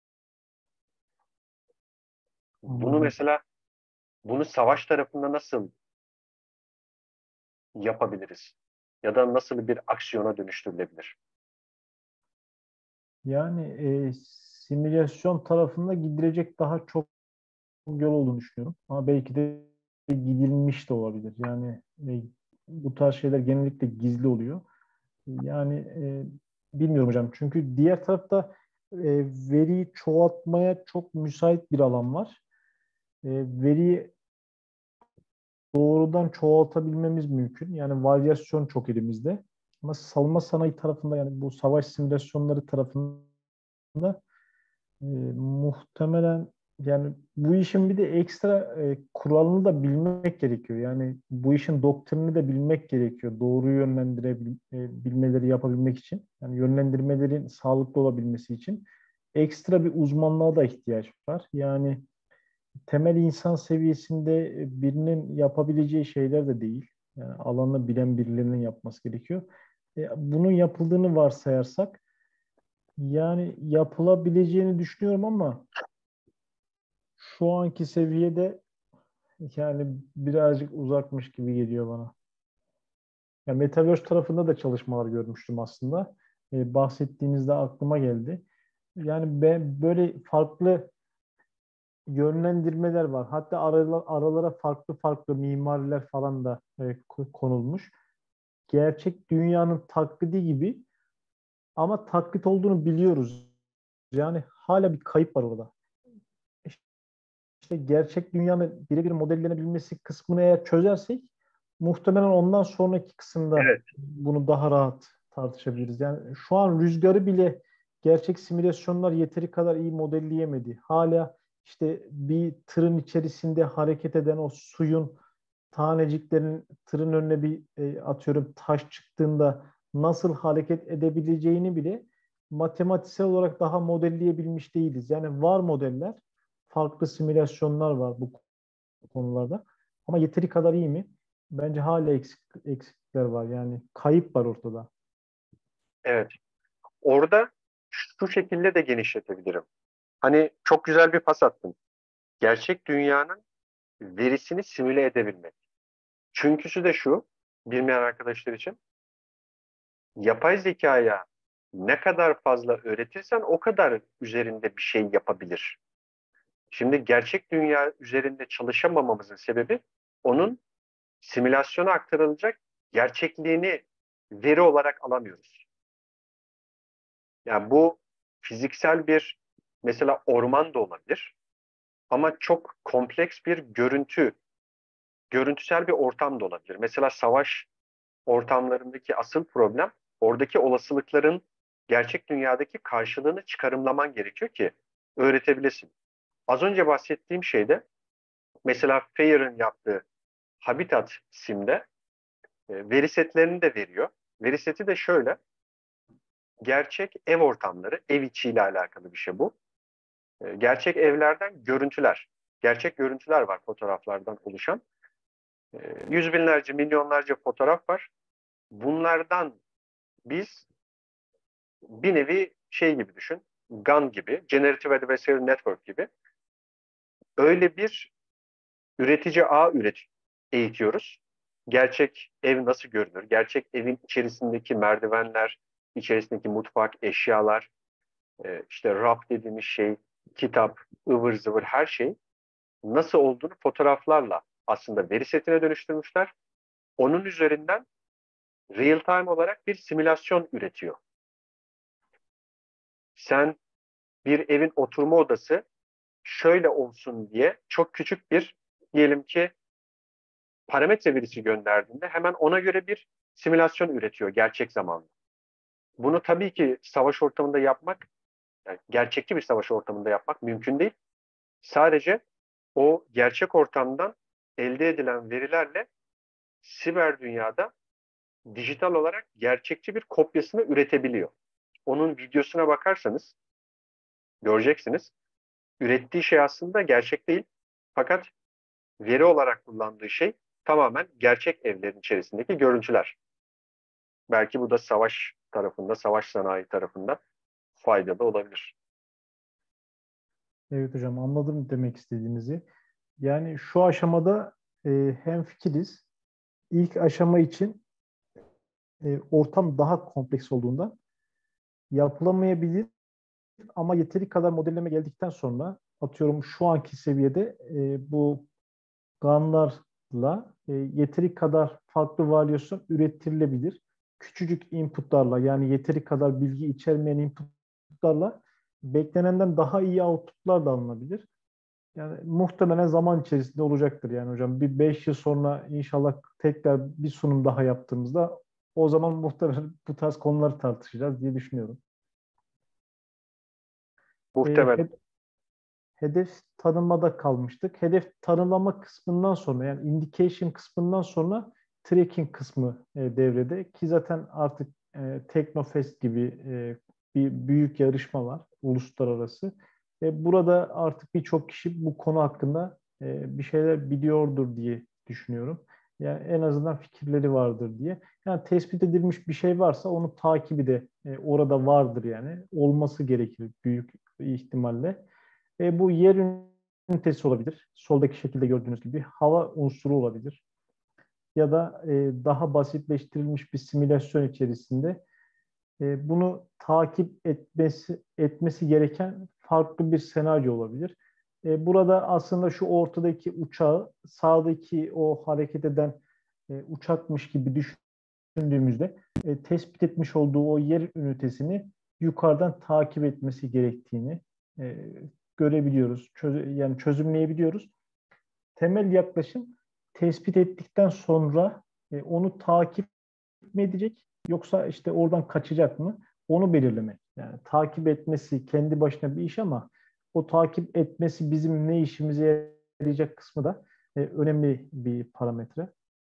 Bunu Anladım. mesela bunu savaş tarafında nasıl yapabiliriz? Ya da nasıl bir aksiyona dönüştürülebilir? Yani e, simülasyon tarafında gidilecek daha çok yol olduğunu düşünüyorum. Ama belki de gidilmiş de olabilir. Yani e, bu tarz şeyler genellikle gizli oluyor. Yani e, bilmiyorum hocam. Çünkü diğer tarafta e, veriyi çoğaltmaya çok müsait bir alan var. E, veriyi doğrudan çoğaltabilmemiz mümkün. Yani varyasyon çok elimizde. Ama savunma sanayi tarafında yani bu savaş simülasyonları tarafında e, muhtemelen yani bu işin bir de ekstra e, kuralını da bilmek gerekiyor. Yani bu işin doktrinini de bilmek gerekiyor. Doğru yönlendirebilmeleri yapabilmek için. Yani yönlendirmelerin sağlıklı olabilmesi için ekstra bir uzmanlığa da ihtiyaç var. Yani temel insan seviyesinde birinin yapabileceği şeyler de değil. Yani alanı bilen birilerinin yapması gerekiyor. E, bunun yapıldığını varsayarsak yani yapılabileceğini düşünüyorum ama şu anki seviyede yani birazcık uzakmış gibi geliyor bana. Ya Metaverse tarafında da çalışmalar görmüştüm aslında. E, bahsettiğinizde aklıma geldi. Yani ben böyle farklı yönlendirmeler var. Hatta aralar, aralara farklı farklı mimariler falan da e, ko- konulmuş. Gerçek dünyanın taklidi gibi ama taklit olduğunu biliyoruz. Yani hala bir kayıp var orada. İşte gerçek dünyanın birebir modellenebilmesi kısmını eğer çözersek muhtemelen ondan sonraki kısımda Evet. bunu daha rahat tartışabiliriz. Yani şu an rüzgarı bile gerçek simülasyonlar yeteri kadar iyi modelleyemedi. Hala işte bir tırın içerisinde hareket eden o suyun taneciklerin tırın önüne bir e, atıyorum taş çıktığında nasıl hareket edebileceğini bile matematiksel olarak daha modelleyebilmiş değiliz. Yani var modeller, farklı simülasyonlar var bu konularda. Ama yeteri kadar iyi mi? Bence hala eksik, eksikler var. Yani kayıp var ortada. Evet. Orada şu şekilde de genişletebilirim. Hani çok güzel bir pas attın. Gerçek dünyanın verisini simüle edebilmek. Çünküsü de şu, bilmeyen arkadaşlar için, yapay zekaya ne kadar fazla öğretirsen o kadar üzerinde bir şey yapabilir. Şimdi gerçek dünya üzerinde çalışamamamızın sebebi onun simülasyona aktarılacak gerçekliğini veri olarak alamıyoruz. Yani bu fiziksel bir mesela orman da olabilir ama çok kompleks bir görüntü, görüntüsel bir ortam da olabilir. Mesela savaş ortamlarındaki asıl problem oradaki olasılıkların gerçek dünyadaki karşılığını çıkarımlaman gerekiyor ki öğretebilesin. Az önce bahsettiğim şeyde mesela Fair'ın yaptığı Habitat Sim'de e, veri setlerini de veriyor. Veri seti de şöyle, gerçek ev ortamları, ev içiyle alakalı bir şey bu. E, gerçek evlerden görüntüler, gerçek görüntüler var fotoğraflardan oluşan. E, yüz binlerce, milyonlarca fotoğraf var. Bunlardan biz bir nevi şey gibi düşün, G A N gibi, Generative Adversarial Network gibi öyle bir üretici ağ üret eğitiyoruz. Gerçek ev nasıl görünür? Gerçek evin içerisindeki merdivenler, içerisindeki mutfak, eşyalar, e, işte raf dediğimiz şey, kitap, ıvır zıvır her şey nasıl olduğunu fotoğraflarla aslında veri setine dönüştürmüşler. Onun üzerinden real time olarak bir simülasyon üretiyor. Sen bir evin oturma odası şöyle olsun diye çok küçük bir diyelim ki parametre verisi gönderdiğinde hemen ona göre bir simülasyon üretiyor gerçek zamanlı. Bunu tabii ki savaş ortamında yapmak, yani gerçekçi bir savaş ortamında yapmak mümkün değil. Sadece o gerçek ortamdan elde edilen verilerle siber dünyada dijital olarak gerçekçi bir kopyasını üretebiliyor. Onun videosuna bakarsanız göreceksiniz. Ürettiği şey aslında gerçek değil. Fakat veri olarak kullandığı şey tamamen gerçek evlerin içerisindeki görüntüler. Belki bu da savaş tarafında, savaş sanayi tarafında faydalı olabilir. Evet hocam, anladım demek istediğinizi. Yani şu aşamada e, hemfikiriz. İlk aşama için e, ortam daha kompleks olduğundan yapılamayabilir, ama yeteri kadar modelleme geldikten sonra, atıyorum şu anki seviyede e, bu GAN'larla e, yeteri kadar farklı varyasyon üretilebilir. Küçücük inputlarla, yani yeteri kadar bilgi içermeyen inputlarla beklenenden daha iyi outputlar da alınabilir. Yani muhtemelen zaman içerisinde olacaktır yani hocam. Bir beş yıl sonra inşallah tekrar bir sunum daha yaptığımızda, o zaman muhtemelen bu tarz konuları tartışacağız diye düşünüyorum. E, Muhtemelen. he- hedef tanımada kalmıştık. Hedef tanımlama kısmından sonra, yani indication kısmından sonra tracking kısmı e, devrede, ki zaten artık e, Teknofest gibi e, bir büyük yarışma var uluslararası. E, burada artık birçok kişi bu konu hakkında e, bir şeyler biliyordur diye düşünüyorum. Yani en azından fikirleri vardır diye. Yani tespit edilmiş bir şey varsa onu takibi de e, orada vardır yani. Olması gerekir büyük ihtimalle. E, bu yer ünitesi olabilir. Soldaki şekilde gördüğünüz gibi hava unsuru olabilir. Ya da e, daha basitleştirilmiş bir simülasyon içerisinde e, bunu takip etmesi etmesi gereken farklı bir senaryo olabilir. E, burada aslında şu ortadaki uçağı sağdaki o hareket eden e, uçakmış gibi düşündüğümüzde e, tespit etmiş olduğu o yer ünitesini yukarıdan takip etmesi gerektiğini e, görebiliyoruz. Çöz yani çözümleyebiliyoruz. Temel yaklaşım, tespit ettikten sonra e, onu takip mi edecek, yoksa işte oradan kaçacak mı? Onu belirlemek. Yani takip etmesi kendi başına bir iş, ama o takip etmesi bizim ne işimize yarayacak kısmı da e, önemli bir parametre.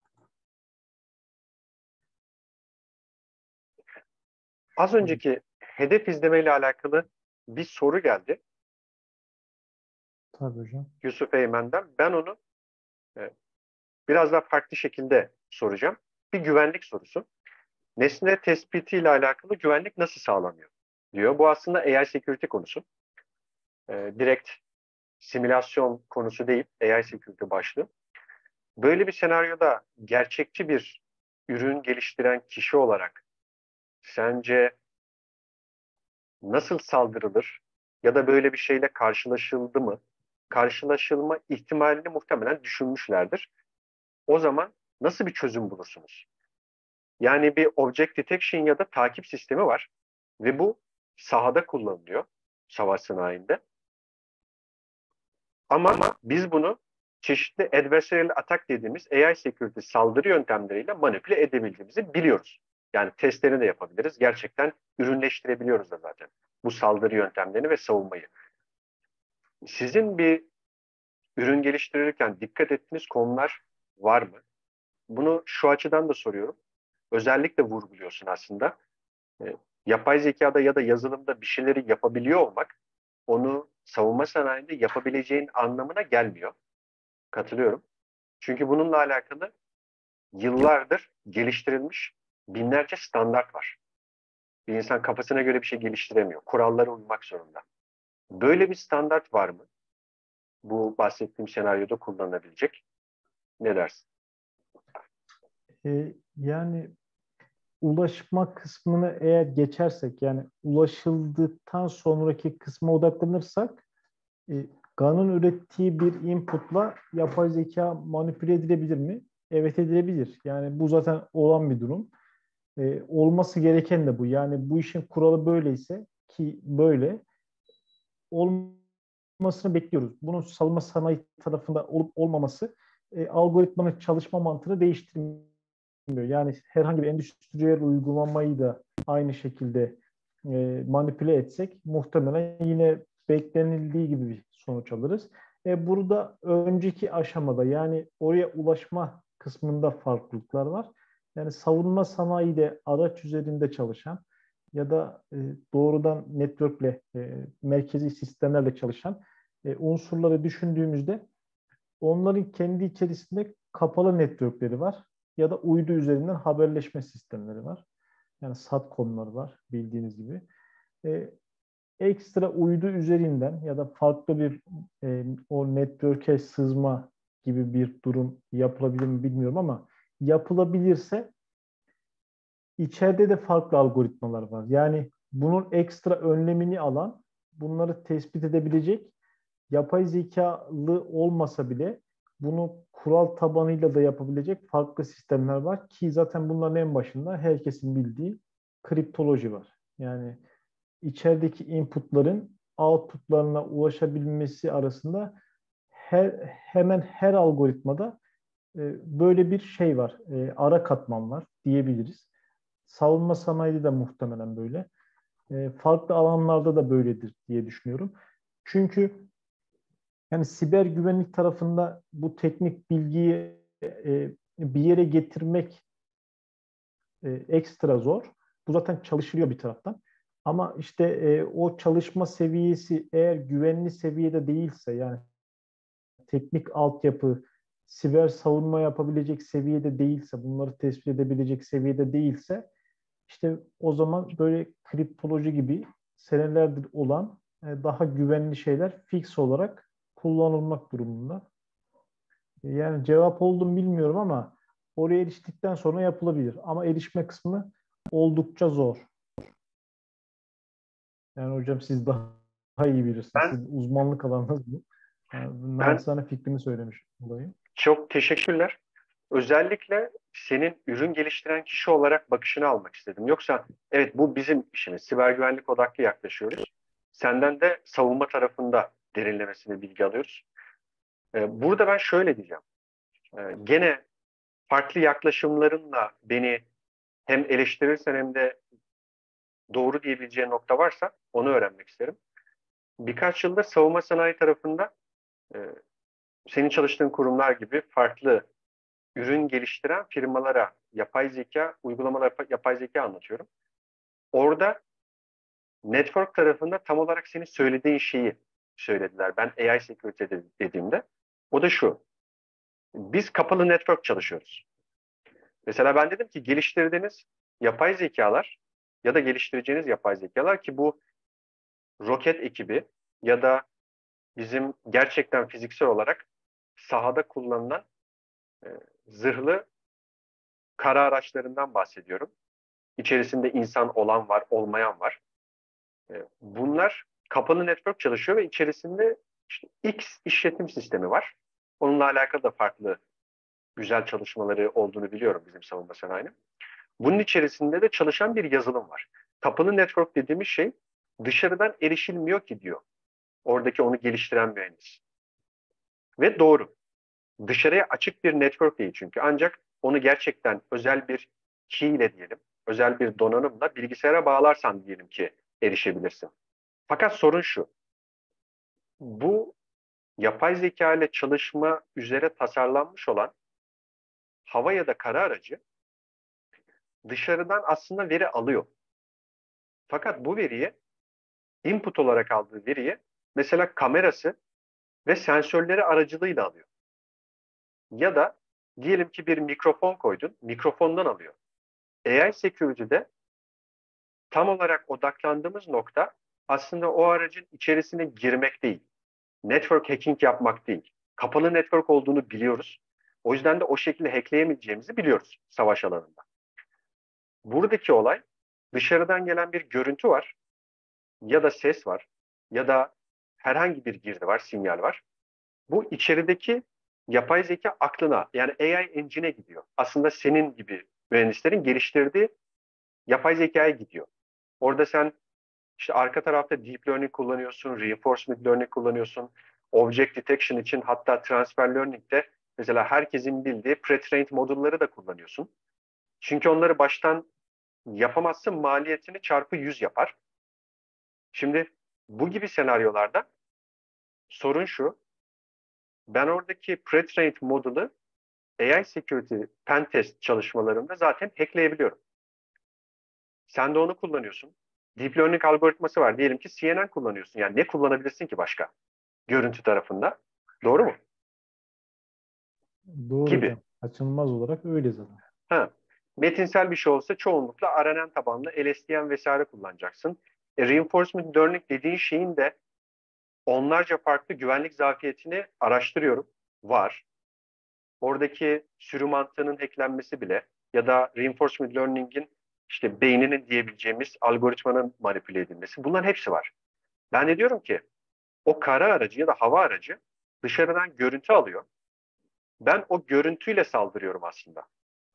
Az önceki hedef izleme ile alakalı bir soru geldi Tabii hocam. Yusuf Eymen'den. Ben onu e, biraz daha farklı şekilde soracağım. Bir güvenlik sorusu. Nesne tespiti ile alakalı güvenlik nasıl sağlanıyor diyor. Bu aslında A I security konusu. E, direkt simülasyon konusu değil, A I security başlığı. Böyle bir senaryoda gerçekçi bir ürün geliştiren kişi olarak sence nasıl saldırılır ya da böyle bir şeyle karşılaşıldı mı? Karşılaşılma ihtimalini muhtemelen düşünmüşlerdir. O zaman nasıl bir çözüm bulursunuz? Yani bir object detection ya da takip sistemi var ve bu sahada kullanılıyor, savaş sanayinde. Ama biz bunu çeşitli adversarial attack dediğimiz A I security saldırı yöntemleriyle manipüle edebildiğimizi biliyoruz. Yani testlerini de yapabiliriz. Gerçekten ürünleştirebiliyoruz da zaten bu saldırı yöntemlerini ve savunmayı. Sizin bir ürün geliştirirken dikkat ettiğiniz konular var mı? Bunu şu açıdan da soruyorum. Özellikle vurguluyorsun aslında. E, yapay zekada ya da yazılımda bir şeyleri yapabiliyor olmak, onu savunma sanayinde yapabileceğin anlamına gelmiyor. Katılıyorum. Çünkü bununla alakalı yıllardır geliştirilmiş binlerce standart var. Bir insan kafasına göre bir şey geliştiremiyor. Kurallara uymak zorunda. Böyle bir standart var mı? Bu bahsettiğim senaryoda kullanılabilecek. Ne dersin? E, yani ulaşma kısmını eğer geçersek, yani ulaşıldıktan sonraki kısma odaklanırsak, e, GAN'ın ürettiği bir inputla yapay zeka manipüle edilebilir mi? Evet, edilebilir. Yani bu zaten olan bir durum. E, olması gereken de bu. Yani bu işin kuralı böyleyse, ki böyle olmasını bekliyoruz. Bunun savunma sanayi tarafında olup olmaması e, algoritmanın çalışma mantığını değiştirmiyor. Yani herhangi bir endüstriyel uygulamayı da aynı şekilde e, manipüle etsek muhtemelen yine beklenildiği gibi bir sonuç alırız. E, burada önceki aşamada yani oraya ulaşma kısmında farklılıklar var. Yani savunma sanayide araç üzerinde çalışan ya da e, doğrudan networkle, e, merkezi sistemlerle çalışan e, unsurları düşündüğümüzde onların kendi içerisinde kapalı networkleri var ya da uydu üzerinden haberleşme sistemleri var. Yani SATCOM'lar var bildiğiniz gibi. E, Ekstra uydu üzerinden ya da farklı bir e, o network'e sızma gibi bir durum yapılabilir mi bilmiyorum ama yapılabilirse içeride de farklı algoritmalar var. Yani bunun ekstra önlemini alan, bunları tespit edebilecek, yapay zekalı olmasa bile bunu kural tabanıyla da yapabilecek farklı sistemler var ki zaten bunların en başında herkesin bildiği kriptoloji var. Yani içerideki inputların outputlarına ulaşabilmesi arasında her, hemen her algoritmada e, böyle bir şey var. E, ara katman var diyebiliriz. Savunma sanayide de muhtemelen böyle. E, farklı alanlarda da böyledir diye düşünüyorum. Çünkü yani siber güvenlik tarafında bu teknik bilgiyi e, bir yere getirmek e, ekstra zor. Bu zaten çalışılıyor bir taraftan. Ama işte e, o çalışma seviyesi eğer güvenli seviyede değilse yani teknik altyapı, siber savunma yapabilecek seviyede değilse, bunları tespit edebilecek seviyede değilse işte o zaman böyle kriptoloji gibi senelerdir olan e, daha güvenli şeyler fix olarak kullanılmak durumunda. Yani cevap oldu mu bilmiyorum ama oraya eriştikten sonra yapılabilir. Ama erişme kısmı oldukça zor. Yani hocam siz daha, daha iyi bilirsiniz. Ben Sizin uzmanlık alanınız bu. Yani ben naçizane fikrimi söylemiş olayım. çok teşekkürler. Özellikle senin ürün geliştiren kişi olarak bakışını almak istedim. Yoksa evet bu bizim işimiz. Siber güvenlik odaklı yaklaşıyoruz. Senden de savunma tarafında derinlemesine bilgi alıyoruz. Ee, Burada ben şöyle diyeceğim. Ee, Gene farklı yaklaşımlarınla beni hem eleştirirsen hem de doğru diyebileceğin nokta varsa onu öğrenmek isterim. Birkaç yılda savunma sanayi tarafında e, senin çalıştığın kurumlar gibi farklı ürün geliştiren firmalara yapay zeka, uygulamalar yapay zeka anlatıyorum. Orada network tarafında tam olarak senin söylediğin şeyi söylediler. Ben A I security dediğimde. O da şu. Biz kapalı network çalışıyoruz. Mesela ben dedim ki geliştirdiğiniz yapay zekalar ya da geliştireceğiniz yapay zekalar ki bu roket ekibi ya da bizim gerçekten fiziksel olarak sahada kullanılan e, zırhlı kara araçlarından bahsediyorum. İçerisinde insan olan var, olmayan var. E, bunlar kapalı network çalışıyor ve içerisinde işte X işletim sistemi var. Onunla alakalı da farklı güzel çalışmaları olduğunu biliyorum bizim savunma sanayinin. Bunun içerisinde de çalışan bir yazılım var. Kapalı network dediğimiz şey dışarıdan erişilmiyor ki diyor. Oradaki onu geliştiren mühendis. Ve doğru. Dışarıya açık bir network değil çünkü. Ancak onu gerçekten özel bir key ile diyelim, özel bir donanımla bilgisayara bağlarsan diyelim ki erişebilirsin. Fakat sorun şu. Bu yapay zeka ile çalışma üzere tasarlanmış olan hava ya da kara aracı dışarıdan aslında veri alıyor. Fakat bu veriyi input olarak aldığı veriyi mesela kamerası ve sensörleri aracılığıyla alıyor. Ya da diyelim ki bir mikrofon koydun, mikrofondan alıyor. A I security'de tam olarak odaklandığımız nokta aslında o aracın içerisine girmek değil. Network hacking yapmak değil. Kapalı network olduğunu biliyoruz. O yüzden de o şekilde hackleyemeyeceğimizi biliyoruz savaş alanında. Buradaki olay dışarıdan gelen bir görüntü var ya da ses var ya da herhangi bir girdi var, sinyal var. Bu içerideki yapay zeka aklına yani A I engine'e gidiyor. Aslında senin gibi mühendislerin geliştirdiği yapay zekaya gidiyor. Orada sen işte arka tarafta deep learning kullanıyorsun, reinforcement learning kullanıyorsun. Object detection için hatta transfer learning'de mesela herkesin bildiği pre-trained model'ları da kullanıyorsun. Çünkü onları baştan yapamazsın, maliyetini çarpı yüz yapar. Şimdi bu gibi senaryolarda sorun şu, Ben oradaki pre-trained model'ı A I security pen test çalışmalarında zaten hackleyebiliyorum. Sen de onu kullanıyorsun. Deep learning algoritması var. Diyelim ki C N N kullanıyorsun. Yani ne kullanabilirsin ki başka? Görüntü tarafında. Doğru mu? Doğru Gibi. hocam. Kaçınılmaz olarak öyle zaten. Ha. Metinsel bir şey olsa çoğunlukla R N N tabanlı L S T M vesaire kullanacaksın. E, reinforcement learning dediğin şeyin de onlarca farklı güvenlik zafiyetini araştırıyorum. Var. Oradaki sürü mantığının hacklenmesi bile ya da reinforcement learning'in işte beyninin diyebileceğimiz algoritmanın manipüle edilmesi. Bunların hepsi var. Ben de diyorum ki o kara aracı ya da hava aracı dışarıdan görüntü alıyor. Ben o görüntüyle saldırıyorum aslında.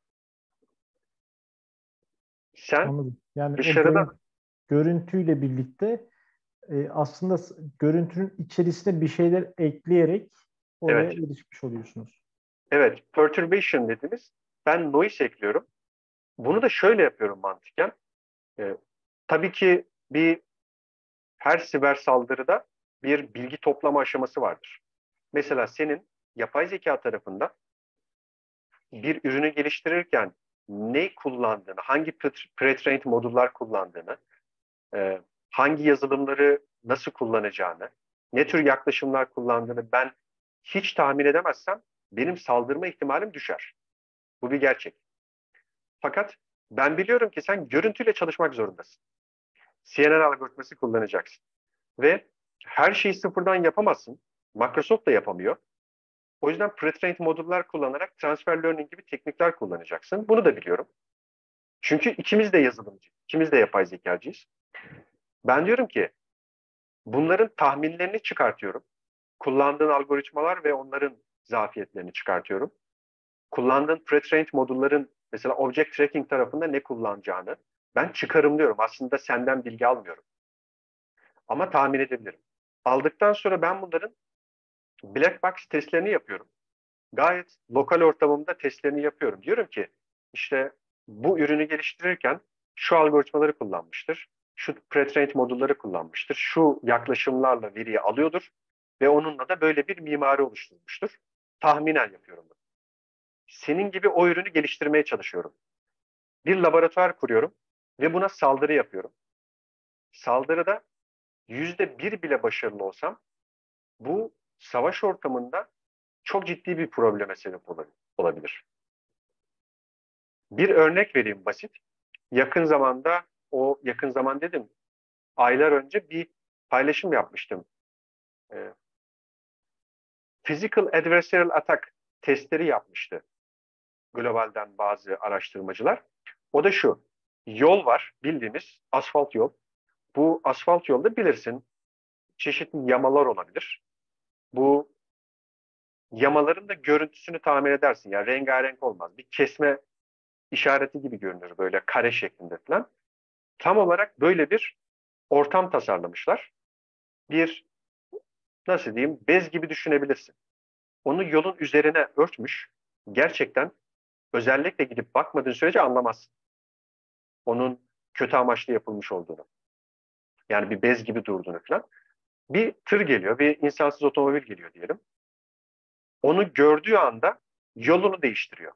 Sen Anladım. Yani o dışarıdan, görün- görüntüyle birlikte e, aslında s- görüntünün içerisine bir şeyler ekleyerek oraya evet, erişmiş oluyorsunuz. evet, perturbation dediğimiz, ben noise ekliyorum. Bunu da şöyle yapıyorum mantıken. Ee, tabii ki bir her siber saldırıda bir bilgi toplama aşaması vardır. Mesela senin yapay zeka tarafında bir ürünü geliştirirken ne kullandığını, hangi pre-trained modullar kullandığını, e, hangi yazılımları nasıl kullanacağını, ne tür yaklaşımlar kullandığını ben hiç tahmin edemezsem benim saldırma ihtimalim düşer. Bu bir gerçek. Fakat ben biliyorum ki sen görüntüyle çalışmak zorundasın. C N N algoritması kullanacaksın. Ve her şeyi sıfırdan yapamazsın. Microsoft da yapamıyor. O yüzden pre-trained modüller kullanarak transfer learning gibi teknikler kullanacaksın. Bunu da biliyorum. Çünkü ikimiz de yazılımcı, ikimiz de yapay zekacıyız. Ben diyorum ki bunların tahminlerini çıkartıyorum. Kullandığın algoritmalar ve onların zafiyetlerini çıkartıyorum. Kullandığın pre-trained modüllerin mesela object tracking tarafında ne kullanacağını ben çıkarımlıyorum. Aslında senden bilgi almıyorum. Ama tahmin edebilirim. Aldıktan sonra ben bunların black box testlerini yapıyorum. Gayet lokal ortamımda testlerini yapıyorum. Diyorum ki işte bu ürünü geliştirirken şu algoritmaları kullanmıştır. Şu pre-trained modülleri kullanmıştır. Şu yaklaşımlarla veriyi alıyordur. Ve onunla da böyle bir mimari oluşturmuştur. Tahminen yapıyorum bunu. Senin gibi o ürünü geliştirmeye çalışıyorum. Bir laboratuvar kuruyorum ve buna saldırı yapıyorum. Saldırıda yüzde bir bile başarılı olsam bu savaş ortamında çok ciddi bir probleme sebep olabilir. Bir örnek vereyim basit. Yakın zamanda, o yakın zaman dedim, aylar önce bir paylaşım yapmıştım. E, Physical Adversarial Attack testleri yapmıştı globalden bazı araştırmacılar. O da şu, yol var, bildiğimiz asfalt yol. Bu asfalt yolda bilirsin çeşitli yamalar olabilir. Bu yamaların da görüntüsünü tahmin edersin. Yani rengarenk olmaz. Bir kesme işareti gibi görünür böyle kare şeklinde falan. Tam olarak böyle bir ortam tasarlamışlar. Bir, nasıl diyeyim, bez gibi düşünebilirsin. Onu yolun üzerine örtmüş. Gerçekten özellikle gidip bakmadığın sürece anlamazsın. Onun kötü amaçlı yapılmış olduğunu. Yani bir bez gibi durduğunu falan. Bir tır geliyor, bir insansız otomobil geliyor diyelim. Onu gördüğü anda yolunu değiştiriyor.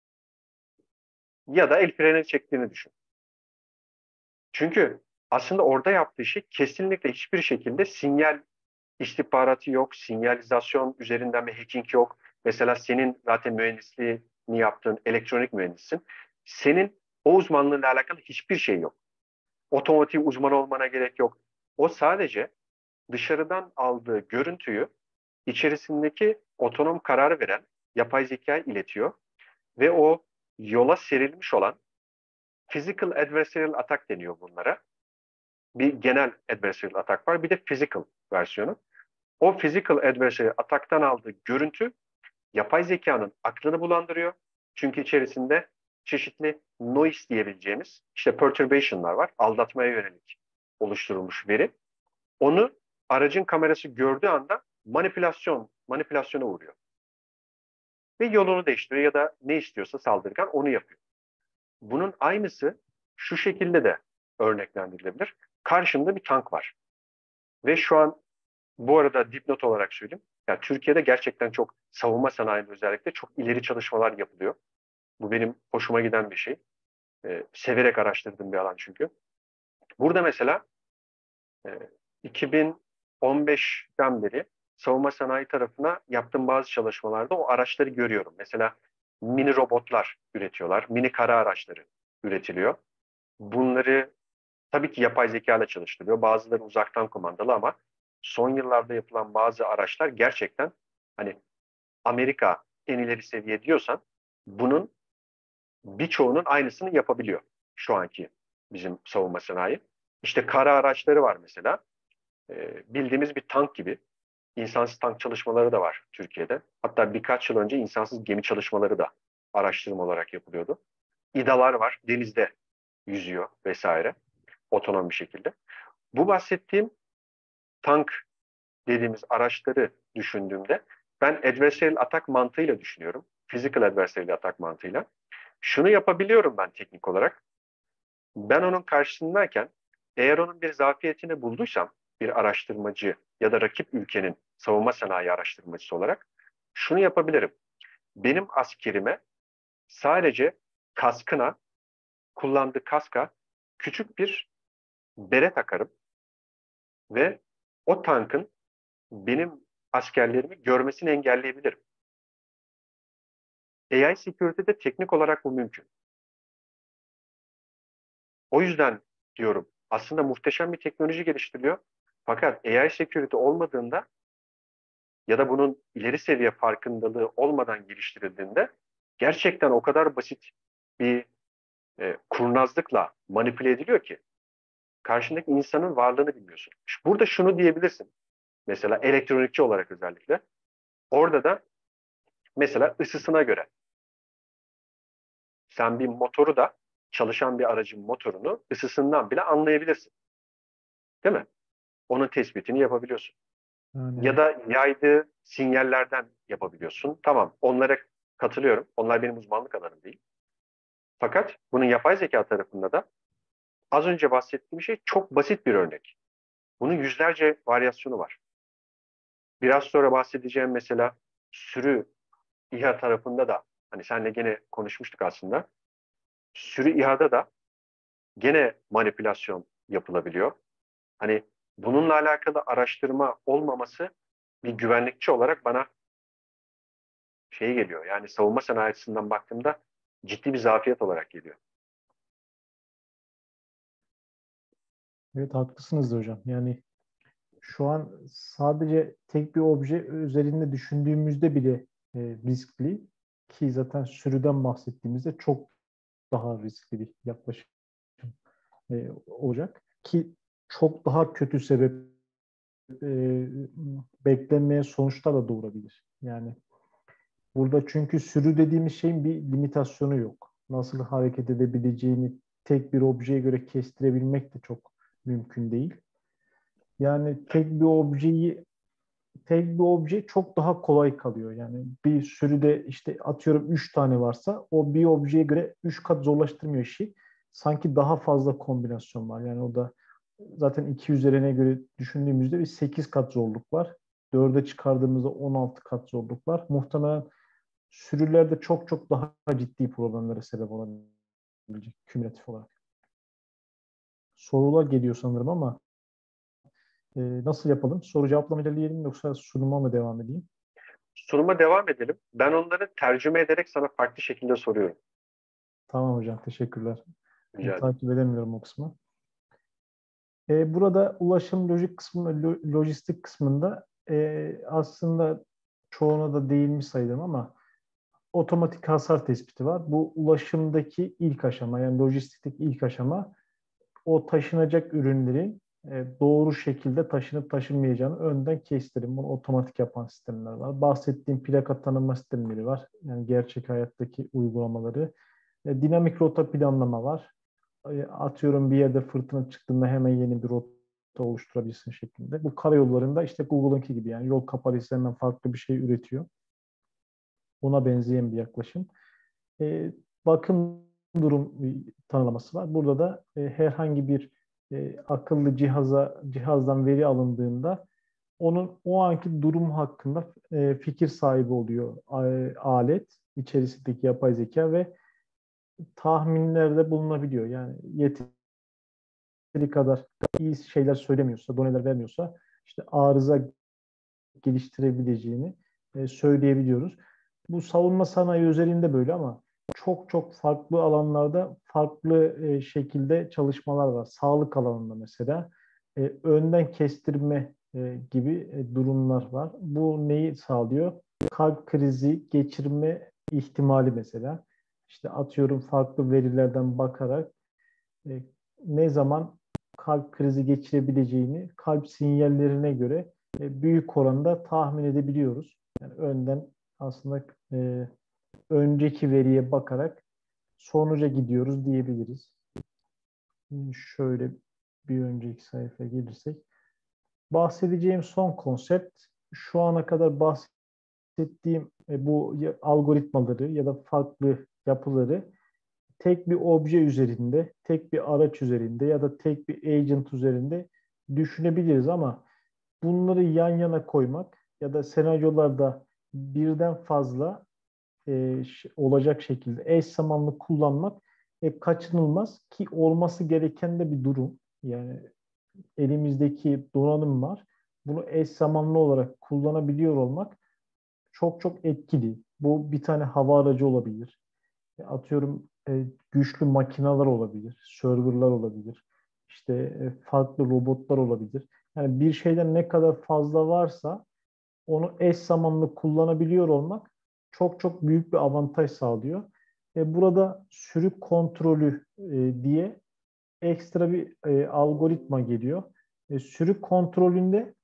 Ya da el freni çektiğini düşün. Çünkü aslında orada yaptığı şey kesinlikle hiçbir şekilde sinyal istihbaratı yok, sinyalizasyon üzerinden bir hacking yok. Mesela senin zaten mühendisliğini yaptığın elektronik mühendissin. Senin o uzmanlığıyla alakalı hiçbir şey yok. Otomotiv uzmanı olmana gerek yok. O sadece dışarıdan aldığı görüntüyü içerisindeki otonom karar veren yapay zekaya iletiyor ve o yola serilmiş olan physical adversarial attack deniyor bunlara. Bir genel adversarial attack var, bir de physical versiyonu. O physical adversary ataktan aldığı görüntü yapay zekanın aklını bulandırıyor. Çünkü içerisinde çeşitli noise diyebileceğimiz işte perturbation'lar var. Aldatmaya yönelik oluşturulmuş veri. Onu aracın kamerası gördüğü anda manipülasyon, manipülasyona uğruyor. Ve yolunu değiştiriyor ya da ne istiyorsa saldırgan onu yapıyor. Bunun aynısı şu şekilde de örneklendirilebilir. Karşımda bir tank var. Ve şu an bu arada dipnot olarak söyleyeyim. Yani Türkiye'de gerçekten çok savunma sanayinde özellikle çok ileri çalışmalar yapılıyor. Bu benim hoşuma giden bir şey. Ee, severek araştırdığım bir alan çünkü. Burada mesela e, iki bin on beşten beri savunma sanayi tarafına yaptığım bazı çalışmalarda o araçları görüyorum. Mesela mini robotlar üretiyorlar. Mini kara araçları üretiliyor. Bunları tabii ki yapay zeka ile çalıştırıyor. Bazıları uzaktan kumandalı ama son yıllarda yapılan bazı araçlar gerçekten hani Amerika en ileri seviye diyorsan bunun birçoğunun aynısını yapabiliyor şu anki bizim savunma sanayi. İşte kara araçları var mesela. Ee, bildiğimiz bir tank gibi. İnsansız tank çalışmaları da var Türkiye'de. Hatta birkaç yıl önce insansız gemi çalışmaları da araştırma olarak yapılıyordu. İDA'lar var, denizde yüzüyor vesaire, otonom bir şekilde. Bu bahsettiğim tank dediğimiz araçları düşündüğümde ben adversarial atak mantığıyla düşünüyorum. Physical adversarial atak mantığıyla. Şunu yapabiliyorum ben teknik olarak. Ben onun karşısındayken eğer onun bir zafiyetini bulduysam bir araştırmacı ya da rakip ülkenin savunma sanayi araştırmacısı olarak şunu yapabilirim. Benim askerime sadece kaskına, kullandığı kaska küçük bir bere takarım ve o tankın benim askerlerimi görmesini engelleyebilirim. A I security'de teknik olarak bu mümkün. O yüzden diyorum aslında muhteşem bir teknoloji geliştiriliyor. Fakat A I security olmadığında ya da bunun ileri seviye farkındalığı olmadan geliştirildiğinde gerçekten o kadar basit bir e, kurnazlıkla manipüle ediliyor ki karşındaki insanın varlığını bilmiyorsun. Burada şunu diyebilirsin. Mesela elektronikçi olarak özellikle. Orada da mesela ısısına göre sen bir motoru da çalışan bir aracın motorunu ısısından bile anlayabilirsin. Değil mi? Onun tespitini yapabiliyorsun. Yani Ya evet. da yaydığı sinyallerden yapabiliyorsun. Tamam, onlara katılıyorum. Onlar benim uzmanlık alanım değil. Fakat bunun yapay zeka tarafında da az önce bahsettiğim şey çok basit bir örnek. Bunun yüzlerce varyasyonu var. Biraz sonra bahsedeceğim mesela sürü İHA tarafında da hani seninle gene konuşmuştuk aslında. Sürü İHA'da da gene manipülasyon yapılabiliyor. Hani bununla alakalı araştırma olmaması bir güvenlikçi olarak bana şey geliyor. Yani savunma sanayi açısından baktığımda ciddi bir zafiyet olarak geliyor. Evet, haklısınız hocam. Yani şu an sadece tek bir obje üzerinde düşündüğümüzde bile e, riskli, ki zaten sürüden bahsettiğimizde çok daha riskli bir yaklaşım e, olacak ki çok daha kötü sebep e, beklenmeyen sonuçlar da doğurabilir. Yani burada çünkü sürü dediğimiz şeyin bir limitasyonu yok. Nasıl hareket edebileceğini tek bir objeye göre kestirebilmek de çok mümkün değil. Yani tek bir objeyi tek bir obje çok daha kolay kalıyor. Yani bir sürüde işte atıyorum üç tane varsa o bir objeye göre üç kat zorlaştırmıyor işi. Sanki daha fazla kombinasyon var. Yani o da zaten iki üzerine göre düşündüğümüzde bir sekiz kat zorluk var. dörde çıkardığımızda on altı kat zorluk var. Muhtemelen sürülerde çok çok daha ciddi problemlere sebep olabilecek kümülatif olarak. Sorular geliyor sanırım ama e, nasıl yapalım? Soru cevaplama ilerleyelim yoksa sunuma mı devam edeyim? Sunuma devam edelim. Ben onları tercüme ederek sana farklı şekilde soruyorum. Tamam hocam, teşekkürler. Rica E, ederim. takip edemiyorum o kısmı. E, burada ulaşım lojik kısmı, lo- lojistik kısmında e, aslında çoğuna da değinmiş sayılırım ama otomatik hasar tespiti var. Bu ulaşımdaki ilk aşama, yani lojistikteki ilk aşama, o taşınacak ürünlerin e, doğru şekilde taşınıp taşınmayacağını önden kestirim. Bunu otomatik yapan sistemler var. Bahsettiğim plaka tanıma sistemleri var. Yani gerçek hayattaki uygulamaları. E, dinamik rota planlama var. E, atıyorum bir yerde fırtına çıktığında hemen yeni bir rota oluşturabilirsin şeklinde. Bu karayollarında işte Google'ınki gibi, yani yol kapalıysa hemen farklı bir şey üretiyor. Ona benzeyen bir yaklaşım. E, bakım durum tanımlaması var. Burada da e, herhangi bir e, akıllı cihaza cihazdan veri alındığında onun o anki durum hakkında e, fikir sahibi oluyor a- alet içerisindeki yapay zeka ve tahminlerde bulunabiliyor. Yani yeteri kadar iyi şeyler söylemiyorsa, doneler vermiyorsa işte arıza geliştirebileceğini e, söyleyebiliyoruz. Bu savunma sanayi özelinde böyle ama çok çok farklı alanlarda farklı e, şekilde çalışmalar var. Sağlık alanında mesela e, önden kestirme e, gibi e, durumlar var. Bu neyi sağlıyor? Kalp krizi geçirme ihtimali mesela. İşte atıyorum farklı verilerden bakarak e, ne zaman kalp krizi geçirebileceğini kalp sinyallerine göre e, büyük oranda tahmin edebiliyoruz. Yani önden aslında e, önceki veriye bakarak sonuca gidiyoruz diyebiliriz. Şimdi şöyle bir önceki sayfaya gelirsek. Bahsedeceğim son konsept şu ana kadar bahsettiğim e, bu algoritmaları ya da farklı yapıları tek bir obje üzerinde, tek bir araç üzerinde ya da tek bir agent üzerinde düşünebiliriz ama bunları yan yana koymak ya da senaryolarda birden fazla e, olacak şekilde eş zamanlı kullanmak e, kaçınılmaz ki olması gereken de bir durum. Yani elimizdeki donanım var. Bunu eş zamanlı olarak kullanabiliyor olmak çok çok etkili. Bu bir tane hava aracı olabilir. Atıyorum e, güçlü makineler olabilir, serverlar olabilir, işte e, farklı robotlar olabilir. Yani bir şeyden ne kadar fazla varsa onu eş zamanlı kullanabiliyor olmak çok çok büyük bir avantaj sağlıyor. E, burada sürü kontrolü e, diye ekstra bir e, algoritma geliyor. E, sürü kontrolünde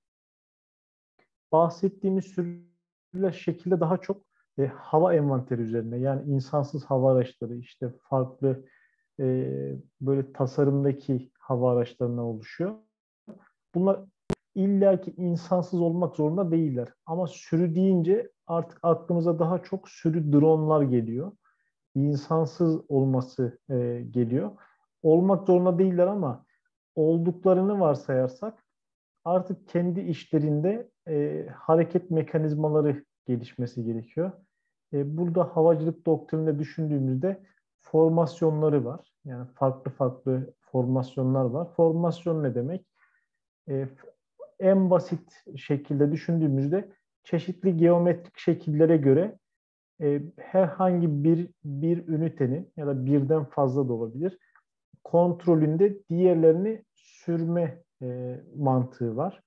bahsettiğimiz sürüler şekilde daha çok e, hava envanteri üzerine yani insansız hava araçları işte farklı e, böyle tasarımdaki hava araçlarından oluşuyor. Bunlar illaki insansız olmak zorunda değiller. Ama sürü deyince artık aklımıza daha çok sürü dronlar geliyor. İnsansız olması e, geliyor. Olmak zorunda değiller ama olduklarını varsayarsak artık kendi işlerinde e, hareket mekanizmaları gelişmesi gerekiyor. E, burada havacılık doktrininde düşündüğümüzde formasyonları var. Yani farklı farklı formasyonlar var. Formasyon ne demek? E, en basit şekilde düşündüğümüzde çeşitli geometrik şekillere göre e, herhangi bir bir ünitenin ya da birden fazla da olabilir kontrolünde diğerlerini sürme e, mantığı var.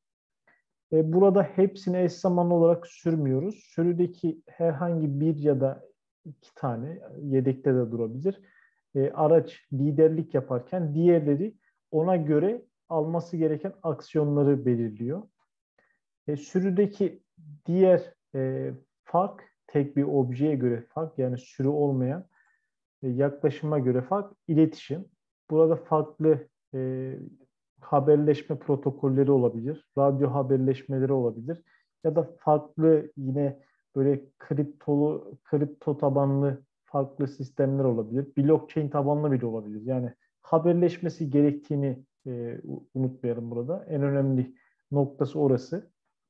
E, burada hepsini eş zamanlı olarak sürmüyoruz. Sürüdeki herhangi bir ya da iki tane yedekte de durabilir. E, araç liderlik yaparken diğerleri ona göre alması gereken aksiyonları belirliyor. E, sürüdeki diğer e, fark tek bir objeye göre fark yani sürü olmayan e, yaklaşıma göre fark iletişim. Burada farklı e, haberleşme protokolleri olabilir, radyo haberleşmeleri olabilir ya da farklı yine böyle kriptolu, kripto tabanlı farklı sistemler olabilir. Blockchain tabanlı bile olabilir. Yani haberleşmesi gerektiğini e, unutmayalım burada. En önemli noktası orası.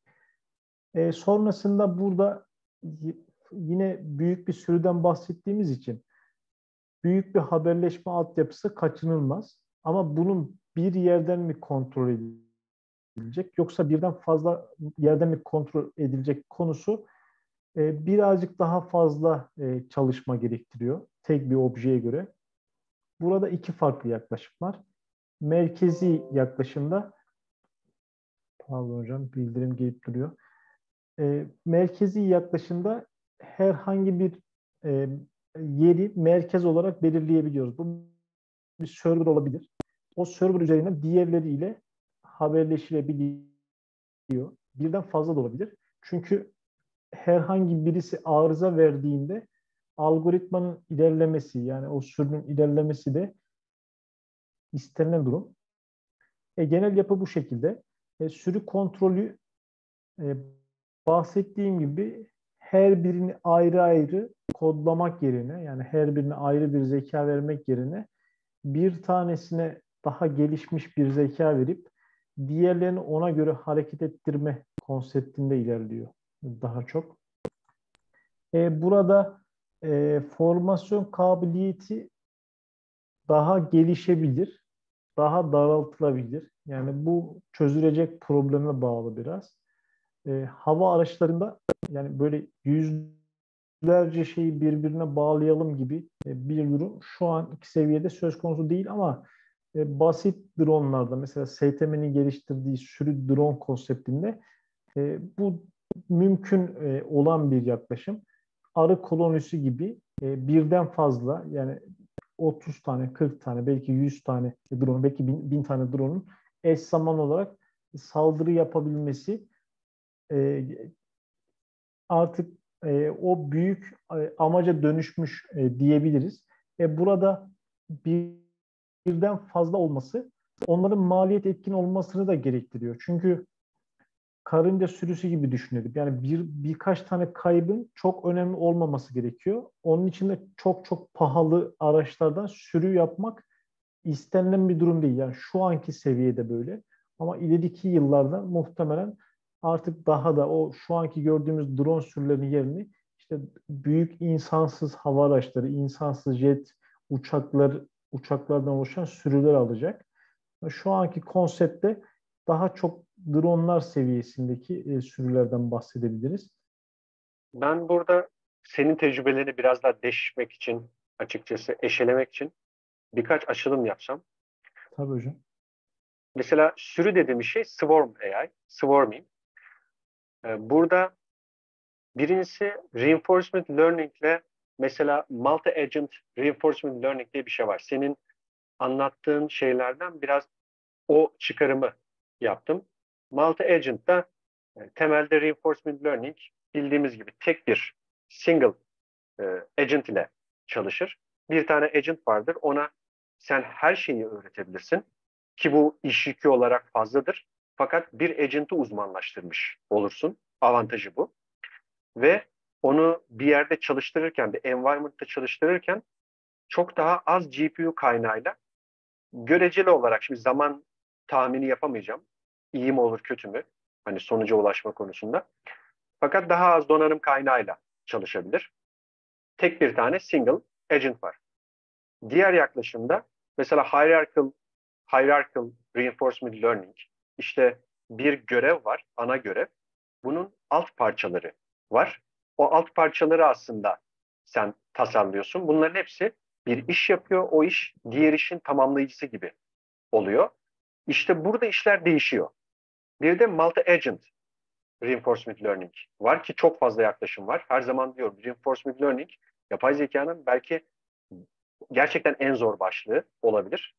E, sonrasında burada yine büyük bir sürüden bahsettiğimiz için büyük bir haberleşme altyapısı kaçınılmaz. Ama bunun bir yerden mi kontrol edilecek yoksa birden fazla yerden mi kontrol edilecek konusu e, birazcık daha fazla e, çalışma gerektiriyor tek bir objeye göre. Burada iki farklı yaklaşım var. Merkezi yaklaşımda, pardon hocam bildirim gelip duruyor. E, merkezi yaklaşımda herhangi bir e, yeri merkez olarak belirleyebiliyoruz. Bu bir server olabilir. O server üzerinden diğerleriyle haberleşilebiliyor. Birden fazla da olabilir. Çünkü herhangi birisi arıza verdiğinde algoritmanın ilerlemesi yani o sürünün ilerlemesi de istenilen durum. E, genel yapı bu şekilde. E, sürü kontrolü e, bahsettiğim gibi her birini ayrı ayrı kodlamak yerine yani her birine ayrı bir zeka vermek yerine bir tanesine daha gelişmiş bir zeka verip diğerlerini ona göre hareket ettirme konseptinde ilerliyor daha çok. E, burada e, formasyon kabiliyeti daha gelişebilir, daha daraltılabilir. Yani bu çözülecek probleme bağlı biraz. E, hava araçlarında yani böyle yüzlerce şeyi birbirine bağlayalım gibi e, bir durum şu anki seviyede söz konusu değil ama e, basit dronlarda mesela S T M'nin geliştirdiği sürü drone konseptinde e, bu mümkün e, olan bir yaklaşım. Arı kolonisi gibi e, birden fazla yani otuz tane, kırk tane, belki yüz tane drone, belki bin, bin tane drone'un eş zaman olarak saldırı yapabilmesi e, artık e, o büyük e, amaca dönüşmüş e, diyebiliriz. E, burada bir, birden fazla olması onların maliyet etkin olmasını da gerektiriyor. Çünkü karınca sürüsü gibi düşünelim. Yani bir birkaç tane kaybın çok önemli olmaması gerekiyor. Onun için de çok çok pahalı araçlardan sürü yapmak istenilen bir durum değil. Yani şu anki seviyede böyle. Ama ileriki yıllarda muhtemelen artık daha da o şu anki gördüğümüz drone sürülerinin yerini işte büyük insansız hava araçları, insansız jet, uçaklar, uçaklardan oluşan sürüler alacak. Şu anki konseptte daha çok dronlar seviyesindeki e, sürülerden bahsedebiliriz. Ben burada senin tecrübelerini biraz daha deşmek için, açıkçası eşelemek için birkaç açılım yapsam. Tabii hocam. Mesela sürü dediğimiz şey swarm A I, swarming. Ee, Burada birincisi reinforcement learning ile mesela multi-agent reinforcement learning diye bir şey var. Senin anlattığın şeylerden biraz o çıkarımı yaptım. Multi-agent da yani temelde reinforcement learning bildiğimiz gibi tek bir single e, agent ile çalışır. Bir tane agent vardır. Ona sen her şeyi öğretebilirsin. Ki bu iş yükü olarak fazladır. Fakat bir agent'ı uzmanlaştırmış olursun. Avantajı bu. Ve onu bir yerde çalıştırırken, bir environment'ta çalıştırırken çok daha az G P U kaynağıyla göreceli olarak şimdi zaman tahmini yapamayacağım. İyi mi olur kötü mü? Hani sonuca ulaşma konusunda. Fakat daha az donanım kaynağıyla çalışabilir. Tek bir tane single agent var. Diğer yaklaşımda mesela hierarchical, hierarchical reinforcement learning. İşte bir görev var, ana görev. Bunun alt parçaları var. O alt parçaları aslında sen tasarlıyorsun. Bunların hepsi bir iş yapıyor. O iş diğer işin tamamlayıcısı gibi oluyor. İşte burada işler değişiyor. Bir de multi-agent reinforcement learning var ki çok fazla yaklaşım var. Her zaman diyorum reinforcement learning yapay zekanın belki gerçekten en zor başlığı olabilir.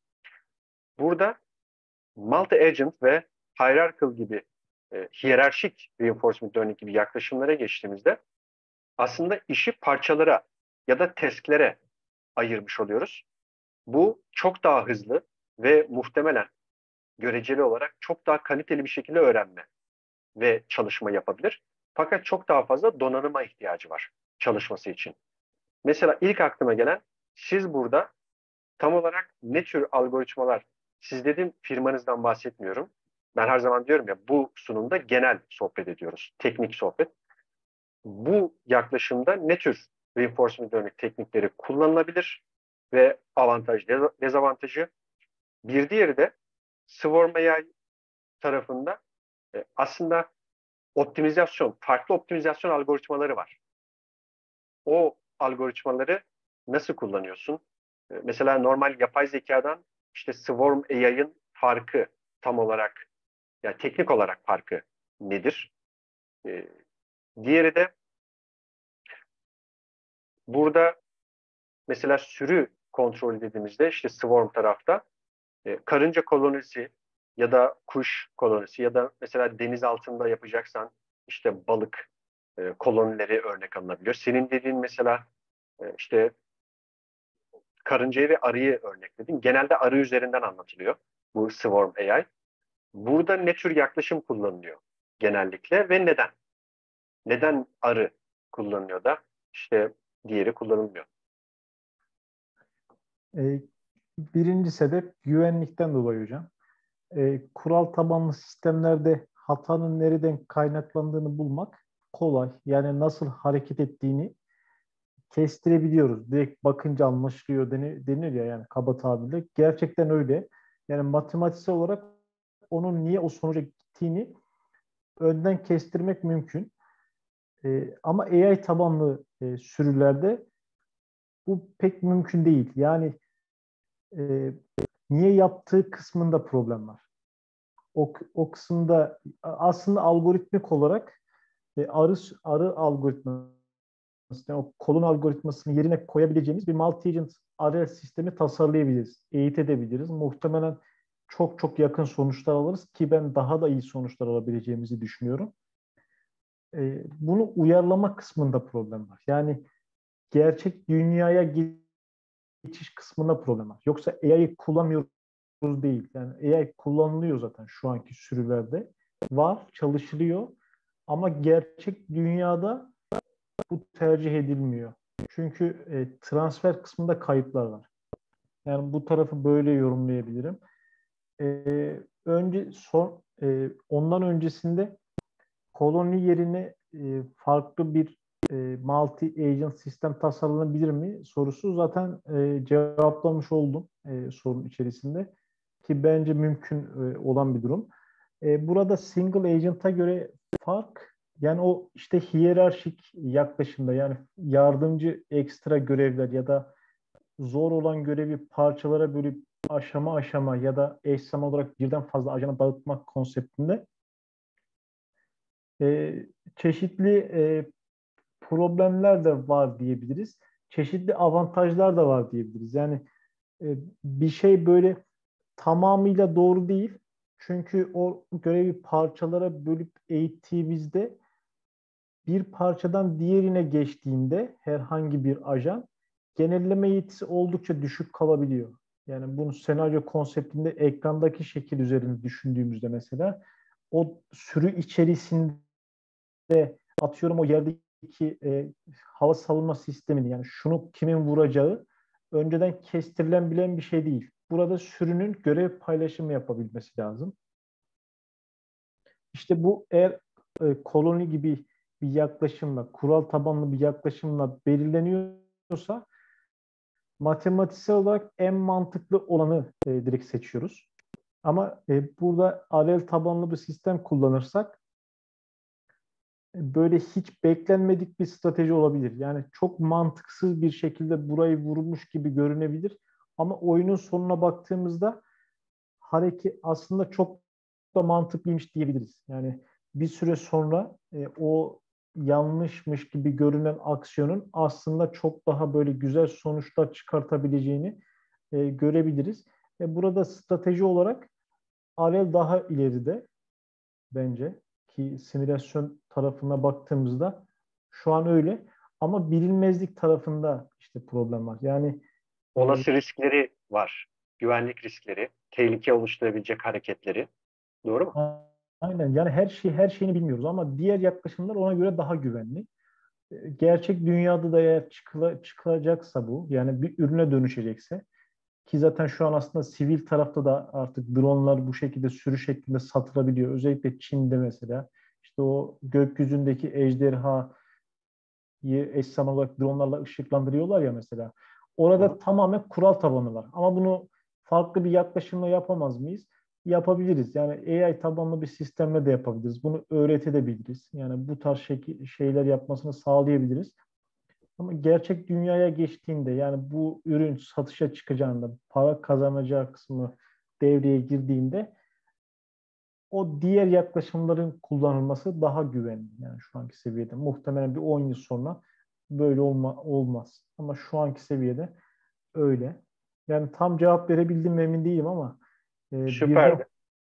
Burada multi-agent ve hierarchical gibi e, hiyerarşik reinforcement learning gibi yaklaşımlara geçtiğimizde aslında işi parçalara ya da tasklere ayırmış oluyoruz. Bu çok daha hızlı ve muhtemelen göreceli olarak çok daha kaliteli bir şekilde öğrenme ve çalışma yapabilir. Fakat çok daha fazla donanıma ihtiyacı var çalışması için. Mesela ilk aklıma gelen siz burada tam olarak ne tür algoritmalar, siz dedim firmanızdan bahsetmiyorum. Ben her zaman diyorum ya bu sunumda genel sohbet ediyoruz. Teknik sohbet. Bu yaklaşımda ne tür reinforcement learning teknikleri kullanılabilir ve avantaj, dezavantajı. Bir diğeri de Swarm A I tarafında e, aslında optimizasyon, farklı optimizasyon algoritmaları var. O algoritmaları nasıl kullanıyorsun? E, Mesela normal yapay zekadan işte Swarm A I'ın farkı tam olarak, yani teknik olarak farkı nedir? E, Diğeri de burada mesela sürü kontrolü dediğimizde işte Swarm tarafta e, karınca kolonisi ya da kuş kolonisi ya da mesela deniz altında yapacaksan işte balık e, kolonileri örnek alınabiliyor. Senin dediğin mesela e, işte karıncayı ve arıyı örnekledin. Genelde arı üzerinden anlatılıyor bu Swarm A I. Burada ne tür yaklaşım kullanılıyor genellikle ve neden? Neden arı kullanılıyor da işte diğeri kullanılmıyor? E, birinci sebep güvenlikten dolayı hocam. e, kural tabanlı sistemlerde hatanın nereden kaynaklandığını bulmak kolay. Yani nasıl hareket ettiğini kestirebiliyoruz. Direkt bakınca anlaşılıyor denir, denir ya, yani kaba tabirle. Gerçekten öyle. Yani matematiksel olarak onun niye o sonuca gittiğini önden kestirmek mümkün. E, ama A I tabanlı e, sürülerde bu pek mümkün değil. Yani e, niye yaptığı kısmında problem var. O, o kısımda aslında algoritmik olarak e, arı, arı algoritması, yani o kolun algoritmasını yerine koyabileceğimiz bir multi-agent arı sistemi tasarlayabiliriz, eğitebiliriz. Muhtemelen çok çok yakın sonuçlar alırız ki ben daha da iyi sonuçlar alabileceğimizi düşünüyorum. E, bunu uyarlama kısmında problem var. Yani gerçek dünyaya geçiş kısmında problem var. Yoksa A I'yi kullanmıyoruz değil. Yani A I kullanılıyor zaten şu anki sürülerde. Var, çalışılıyor. Ama gerçek dünyada bu tercih edilmiyor. Çünkü e, transfer kısmında kayıplar var. Yani bu tarafı böyle yorumlayabilirim. E, önce son e, ondan öncesinde koloni yerine e, farklı bir e, multi-agent sistem tasarlanabilir mi sorusu zaten e, cevaplamış oldum e, sorun içerisinde ki bence mümkün e, olan bir durum. E, burada single agent'a göre fark, yani o işte hiyerarşik yaklaşımda, yani yardımcı ekstra görevler ya da zor olan görevi parçalara bölüp aşama aşama ya da eş zamanlı olarak birden fazla ajana dağıtmak konseptinde e, çeşitli e, problemler de var diyebiliriz. Çeşitli avantajlar da var diyebiliriz. Yani e, bir şey böyle tamamıyla doğru değil. Çünkü o görevi parçalara bölüp eğittiğimizde bir parçadan diğerine geçtiğinde herhangi bir ajan genelleme yetisi oldukça düşük kalabiliyor. Yani bunu senaryo konseptinde ekrandaki şekil üzerinde düşündüğümüzde mesela o sürü içerisinde atıyorum o yerdeki e, hava savunma sistemini, yani şunu kimin vuracağı önceden kestirilen bilen bir şey değil. Burada sürünün görev paylaşımı yapabilmesi lazım. İşte bu eğer e, koloni gibi bir yaklaşımla, kural tabanlı bir yaklaşımla belirleniyorsa matematiksel olarak en mantıklı olanı e, direkt seçiyoruz. Ama e, burada arel tabanlı bir sistem kullanırsak böyle hiç beklenmedik bir strateji olabilir. Yani çok mantıksız bir şekilde burayı vurmuş gibi görünebilir. Ama oyunun sonuna baktığımızda hareket aslında çok da mantıklıymış diyebiliriz. Yani bir süre sonra e, o yanlışmış gibi görünen aksiyonun aslında çok daha böyle güzel sonuçlar çıkartabileceğini e, görebiliriz. E, burada strateji olarak Arel daha ileride bence, ki simülasyon tarafına baktığımızda şu an öyle, ama bilinmezlik tarafında işte problem var. Yani e, Olası riskleri var. Güvenlik riskleri, tehlike oluşturabilecek hareketleri. Doğru mu? aynen, yani her şey her şeyini bilmiyoruz ama diğer yaklaşımlar ona göre daha güvenli. E, Gerçek dünyada da eğer çıkıla, çıkacaksa bu, yani bir ürüne dönüşecekse, ki zaten şu an aslında sivil tarafta da artık dronlar bu şekilde sürü şeklinde satılabiliyor. Özellikle Çin'de mesela işte o gökyüzündeki ejderhayı eş zamanlı olarak dronlarla ışıklandırıyorlar ya mesela. Hı Orada hı. tamamen kural tabanı var. Ama bunu farklı bir yaklaşımla yapamaz mıyız? Yapabiliriz. Yani A I tabanlı bir sistemle de yapabiliriz. Bunu öğretebiliriz. Yani bu tarz şek- şeyler yapmasını sağlayabiliriz. Ama gerçek dünyaya geçtiğinde, yani bu ürün satışa çıkacağında, para kazanacağı kısmı devreye girdiğinde o diğer yaklaşımların kullanılması daha güvenli. Yani şu anki seviyede. Muhtemelen bir on yıl sonra böyle olma, olmaz. Ama şu anki seviyede öyle. Yani tam cevap verebildim mi emin değilim ama e, birden Süperdi.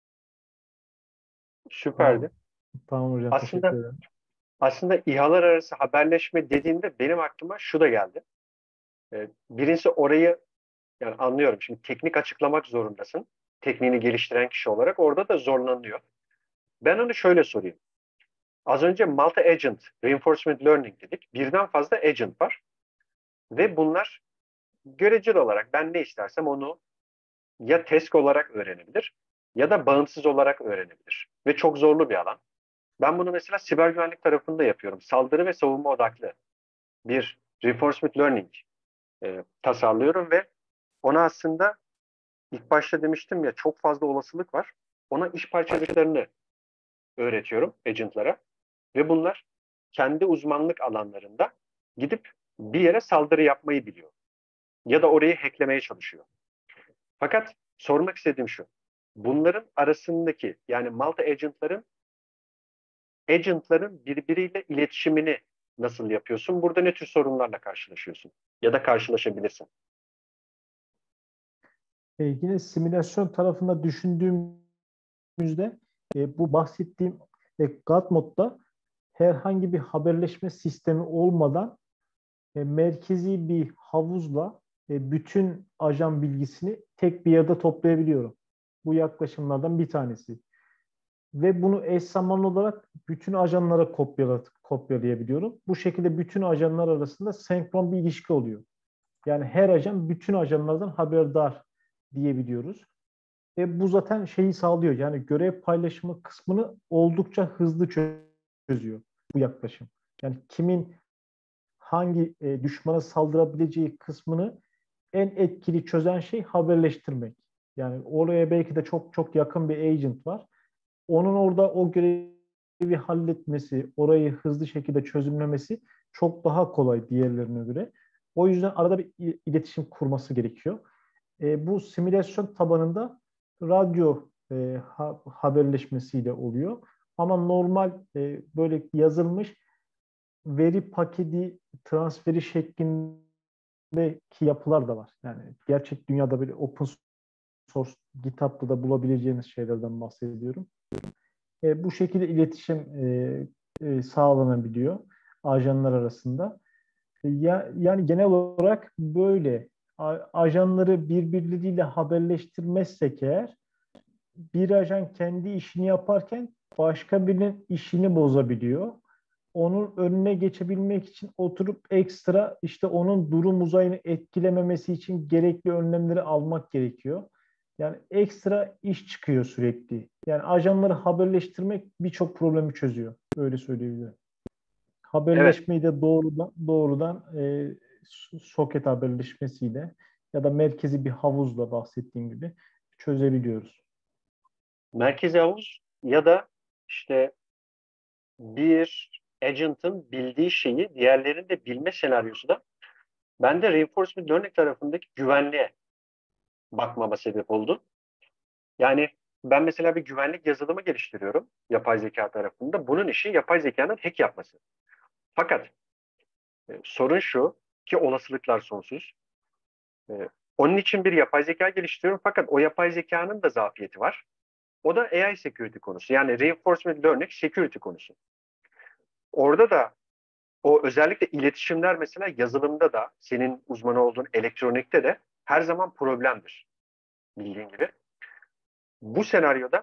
tamam, Süperdi. tamam hocam, teşekkür Aslında ederim. aslında İHA'lar arası haberleşme dediğinde benim aklıma şu da geldi. Ee, birincisi orayı, yani anlıyorum, şimdi teknik açıklamak zorundasın. Tekniğini geliştiren kişi olarak orada da zorlanıyor. Ben onu şöyle sorayım. Az önce multi-agent reinforcement learning dedik. Birden fazla agent var. Ve bunlar göreceli olarak ben ne istersem onu ya task olarak öğrenebilir ya da bağımsız olarak öğrenebilir. Ve çok zorlu bir alan. Ben bunu mesela siber güvenlik tarafında yapıyorum. Saldırı ve savunma odaklı bir reinforcement learning e, tasarlıyorum ve ona aslında ilk başta demiştim ya çok fazla olasılık var. Ona iş parçacıklarını öğretiyorum agentlara ve bunlar kendi uzmanlık alanlarında gidip bir yere saldırı yapmayı biliyor. Ya da orayı hacklemeye çalışıyor. Fakat sormak istediğim şu. Bunların arasındaki yani multi agentların agentların birbiriyle iletişimini nasıl yapıyorsun? Burada ne tür sorunlarla karşılaşıyorsun? Ya da karşılaşabilirsin. E, yine simülasyon tarafında düşündüğümüzde e, bu bahsettiğim e, God modda herhangi bir haberleşme sistemi olmadan e, merkezi bir havuzla e, bütün ajan bilgisini tek bir yerde toplayabiliyorum. Bu yaklaşımlardan bir tanesi. Ve bunu eş zamanlı olarak bütün ajanlara kopyala, kopyalayabiliyorum. Bu şekilde bütün ajanlar arasında senkron bir ilişki oluyor. Yani her ajan bütün ajanlardan haberdar diyebiliyoruz. Ve bu zaten şeyi sağlıyor. Yani görev paylaşımı kısmını oldukça hızlı çözüyor bu yaklaşım. Yani kimin hangi e, düşmana saldırabileceği kısmını en etkili çözen şey haberleştirmek. Yani oraya belki de çok çok yakın bir agent var. Onun orada o görevi halletmesi, orayı hızlı şekilde çözümlemesi çok daha kolay diğerlerine göre. O yüzden arada bir iletişim kurması gerekiyor. E, bu simülasyon tabanında radyo e, ha, haberleşmesiyle oluyor. Ama normal e, böyle yazılmış veri paketi transferi şeklindeki yapılar da var. Yani gerçek dünyada böyle open source GitHub'da da bulabileceğiniz şeylerden bahsediyorum. E, bu şekilde iletişim e, e, sağlanabiliyor ajanlar arasında. E, ya, yani genel olarak böyle A- ajanları birbirleriyle haberleştirmezsek eğer bir ajan kendi işini yaparken başka birinin işini bozabiliyor. Onun önüne geçebilmek için oturup ekstra işte onun durum uzayını etkilememesi için gerekli önlemleri almak gerekiyor. Yani ekstra iş çıkıyor sürekli. Yani ajanları haberleştirmek birçok problemi çözüyor. Öyle söyleyebilirim. Evet, Haberleşmeyi de doğrudan doğrudan e, soket haberleşmesiyle ya da merkezi bir havuzla bahsettiğim gibi çözebiliyoruz. merkezi havuz ya da işte bir agent'ın bildiği şeyi diğerlerinin de bilme senaryosu da bende reinforcement learning tarafındaki güvenliğe bakmama sebep oldu. Yani ben mesela bir güvenlik yazılımı geliştiriyorum yapay zeka tarafında. Bunun işi yapay zekanın hack yapması. Fakat e, sorun şu ki olasılıklar sonsuz. E, onun için bir yapay zeka geliştiriyorum fakat o yapay zekanın da zafiyeti var. O da A I security konusu. Yani reinforcement learning security konusu. Orada da o özellikle iletişimler mesela yazılımda da senin uzmanı olduğun elektronikte de her zaman problemdir bildiğin gibi. Bu senaryoda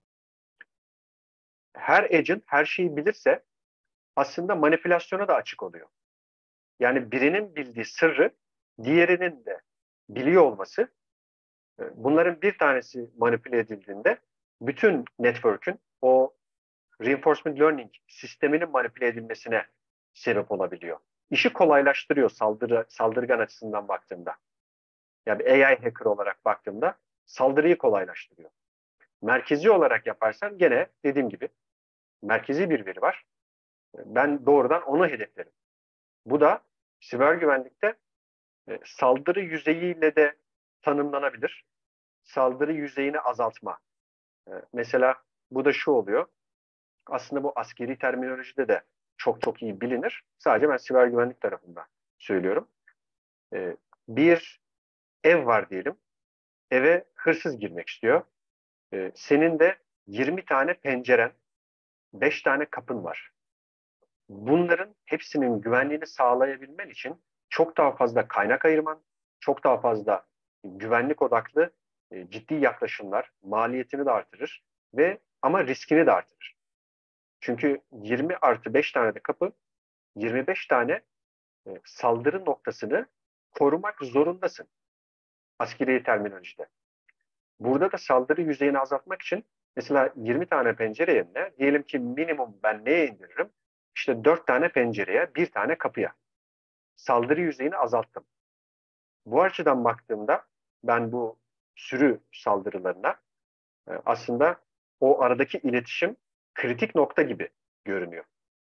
her agent her şeyi bilirse aslında manipülasyona da açık oluyor. Yani birinin bildiği sırrı diğerinin de biliyor olması e, bunların bir tanesi manipüle edildiğinde bütün network'ün o reinforcement learning sisteminin manipüle edilmesine sebep olabiliyor. İşi kolaylaştırıyor saldırı, saldırgan açısından baktığımda. Yani A I hacker olarak baktığımda saldırıyı kolaylaştırıyor. Merkezi olarak yaparsan gene dediğim gibi merkezi bir veri var. Ben doğrudan onu hedeflerim. Bu da siber güvenlikte e, saldırı yüzeyiyle de tanımlanabilir. Saldırı yüzeyini azaltma. E, mesela bu da şu oluyor. Aslında bu askeri terminolojide de çok çok iyi bilinir. Sadece ben siber güvenlik tarafında söylüyorum. E, bir ev var diyelim. Eve hırsız girmek istiyor. E, senin de yirmi tane penceren, beş tane kapın var. Bunların hepsinin güvenliğini sağlayabilmen için çok daha fazla kaynak ayırman, çok daha fazla güvenlik odaklı e, ciddi yaklaşımlar maliyetini de artırır ve ama riskini de artırır. Çünkü yirmi artı beş tane de kapı, yirmi beş tane e, saldırı noktasını korumak zorundasın askeri terminolojide. Burada da saldırı yüzeyini azaltmak için mesela yirmi tane pencere yerine diyelim ki minimum ben neye indiririm? İşte dört tane pencereye, bir tane kapıya. Saldırı yüzeyini azalttım. Bu açıdan baktığımda ben bu sürü saldırılarına e, aslında o aradaki iletişim kritik nokta gibi görünüyor.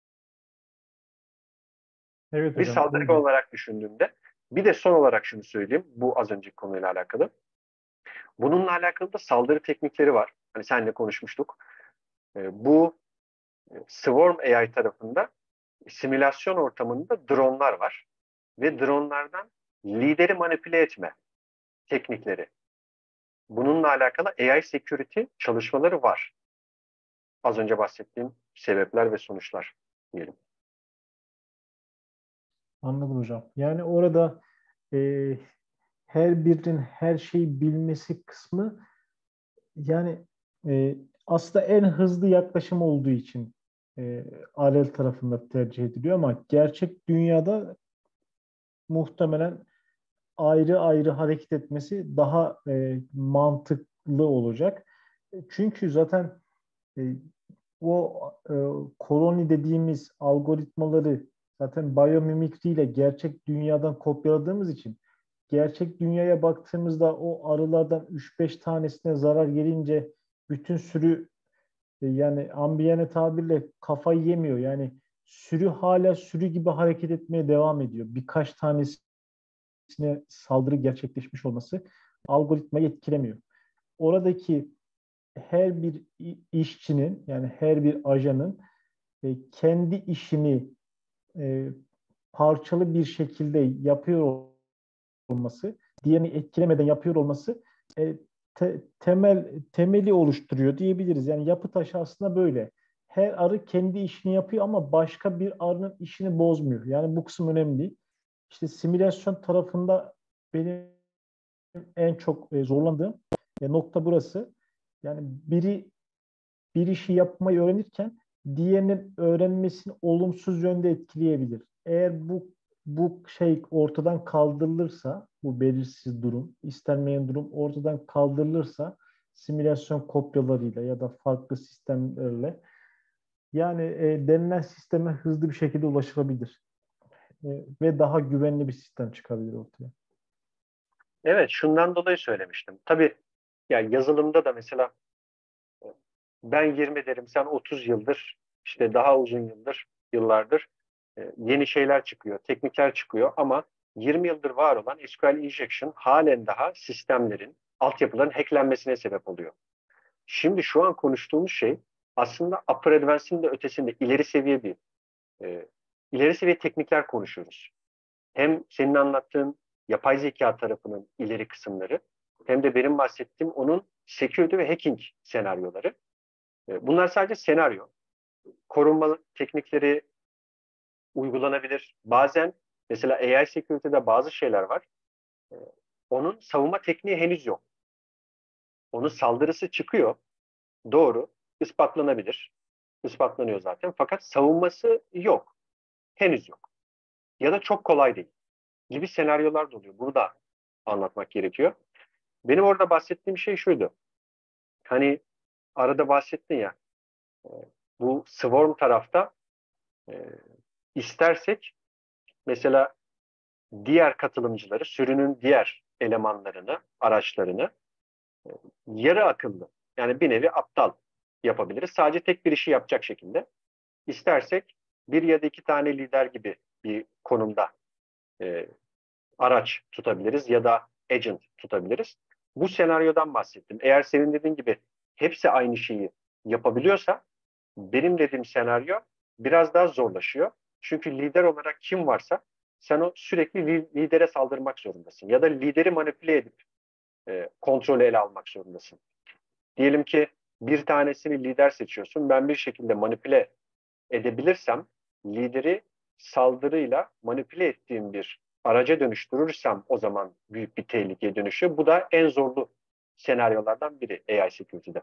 Evet Bir hocam, saldırı öyle. olarak düşündüğümde bir de son olarak şunu söyleyeyim bu az önceki konuyla alakalı. Bununla alakalı da saldırı teknikleri var. Hani seninle konuşmuştuk. E, bu e, Swarm A I tarafında simülasyon ortamında dronlar var. Ve dronlardan lideri manipüle etme teknikleri. Bununla alakalı A I security çalışmaları var. Az önce bahsettiğim sebepler ve sonuçlar diyelim. Anladım hocam. Yani orada e, her birinin her şeyi bilmesi kısmı, yani e, aslında en hızlı yaklaşım olduğu için e, Arel tarafında tercih ediliyor, ama gerçek dünyada muhtemelen ayrı ayrı hareket etmesi daha e, mantıklı olacak. E, Çünkü zaten e, o e, koloni dediğimiz algoritmaları zaten biyomimikri ile gerçek dünyadan kopyaladığımız için, gerçek dünyaya baktığımızda o arılardan üç beş tanesine zarar gelince bütün sürü, e, yani ambiyane tabirle kafayı yemiyor. Yani sürü hala sürü gibi hareket etmeye devam ediyor. Birkaç tanesine saldırı gerçekleşmiş olması algoritmayı etkilemiyor. Oradaki her bir işçinin, yani her bir ajanın e, kendi işini e, parçalı bir şekilde yapıyor olması, diğerini etkilemeden yapıyor olması e, te- temel temeli oluşturuyor diyebiliriz. Yani yapı taşı aslında böyle. Her arı kendi işini yapıyor ama başka bir arının işini bozmuyor. Yani bu kısım önemli. İşte simülasyon tarafında benim en çok e, zorlandığım e, nokta burası. Yani biri bir işi yapmayı öğrenirken diğerinin öğrenmesini olumsuz yönde etkileyebilir. Eğer bu bu şey ortadan kaldırılırsa, bu belirsiz durum, istenmeyen durum ortadan kaldırılırsa, simülasyon kopyalarıyla ya da farklı sistemlerle, yani e, denilen sisteme hızlı bir şekilde ulaşılabilir. E, ve daha güvenli bir sistem çıkabilir ortaya. Evet, şundan dolayı söylemiştim. Tabii ya yazılımda da mesela ben yirmi derim, sen otuz yıldır, işte daha uzun yıldır, yıllardır e, yeni şeyler çıkıyor, teknikler çıkıyor ama yirmi yıldır var olan S Q L injection halen daha sistemlerin, altyapıların hacklenmesine sebep oluyor. Şimdi şu an konuştuğumuz şey aslında upper advance'in de ötesinde ileri seviye bir e, ileri seviye teknikler konuşuyoruz. Hem senin anlattığın yapay zeka tarafının ileri kısımları hem de benim bahsettiğim onun security ve hacking senaryoları. E, Bunlar sadece senaryo. Korunma teknikleri uygulanabilir. Bazen mesela A I security'de bazı şeyler var. E, Onun savunma tekniği henüz yok. Onun saldırısı çıkıyor. Doğru. ispatlanabilir. İspatlanıyor zaten. Fakat savunması yok. Henüz yok. Ya da çok kolay değil gibi senaryolar da oluyor. Bunu da anlatmak gerekiyor. Benim orada bahsettiğim şey şuydu. Hani arada bahsettin ya, e, bu Swarm tarafta e, istersek mesela diğer katılımcıları, sürünün diğer elemanlarını, araçlarını e, yarı akıllı, yani bir nevi aptal yapabiliriz. Sadece tek bir işi yapacak şekilde. İstersek bir ya da iki tane lider gibi bir konumda e, araç tutabiliriz ya da agent tutabiliriz. Bu senaryodan bahsettim. Eğer senin dediğin gibi hepsi aynı şeyi yapabiliyorsa benim dediğim senaryo biraz daha zorlaşıyor. Çünkü lider olarak kim varsa sen o sürekli lidere saldırmak zorundasın. Ya da lideri manipüle edip e, kontrolü ele almak zorundasın. Diyelim ki bir tanesini lider seçiyorsun. Ben bir şekilde manipüle edebilirsem lideri saldırıyla manipüle ettiğim bir araca dönüştürürsem o zaman büyük bir tehlikeye dönüşüyor. Bu da en zorlu senaryolardan biri A I security'de.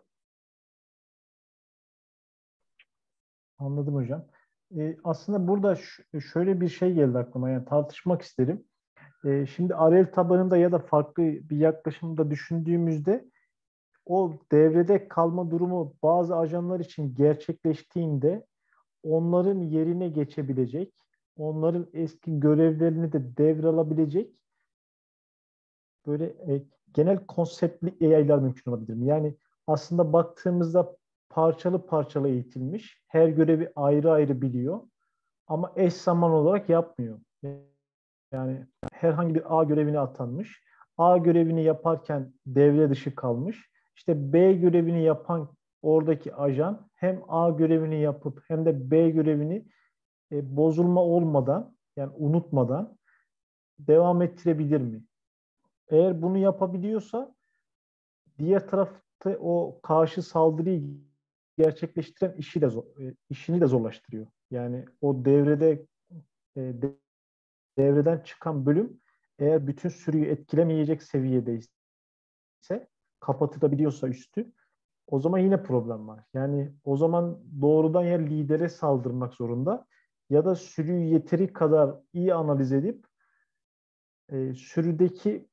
Anladım hocam. E, aslında burada ş- şöyle bir şey geldi aklıma, yani tartışmak isterim. E, şimdi Arel tabanında ya da farklı bir yaklaşımda düşündüğümüzde o devrede kalma durumu bazı ajanlar için gerçekleştiğinde onların yerine geçebilecek, onların eski görevlerini de devralabilecek böyle e, genel konseptli A I'lar mümkün olabilir mi? Yani aslında baktığımızda parçalı parçalı eğitilmiş, her görevi ayrı ayrı biliyor ama eş zaman olarak yapmıyor. Yani herhangi bir A görevine atanmış. A görevini yaparken devre dışı kalmış. İşte B görevini yapan oradaki ajan hem A görevini yapıp hem de B görevini e, bozulma olmadan yani unutmadan devam ettirebilir mi? Eğer bunu yapabiliyorsa diğer tarafta o karşı saldırıyı gerçekleştiren işi de zor, e, işini de zorlaştırıyor. Yani o devrede e, devreden çıkan bölüm eğer bütün sürüyü etkilemeyecek seviyedeyse, kapatılabiliyorsa üstü, o zaman yine problem var. Yani o zaman doğrudan ya lidere saldırmak zorunda ya da sürüyü yeteri kadar iyi analiz edip e, sürüdeki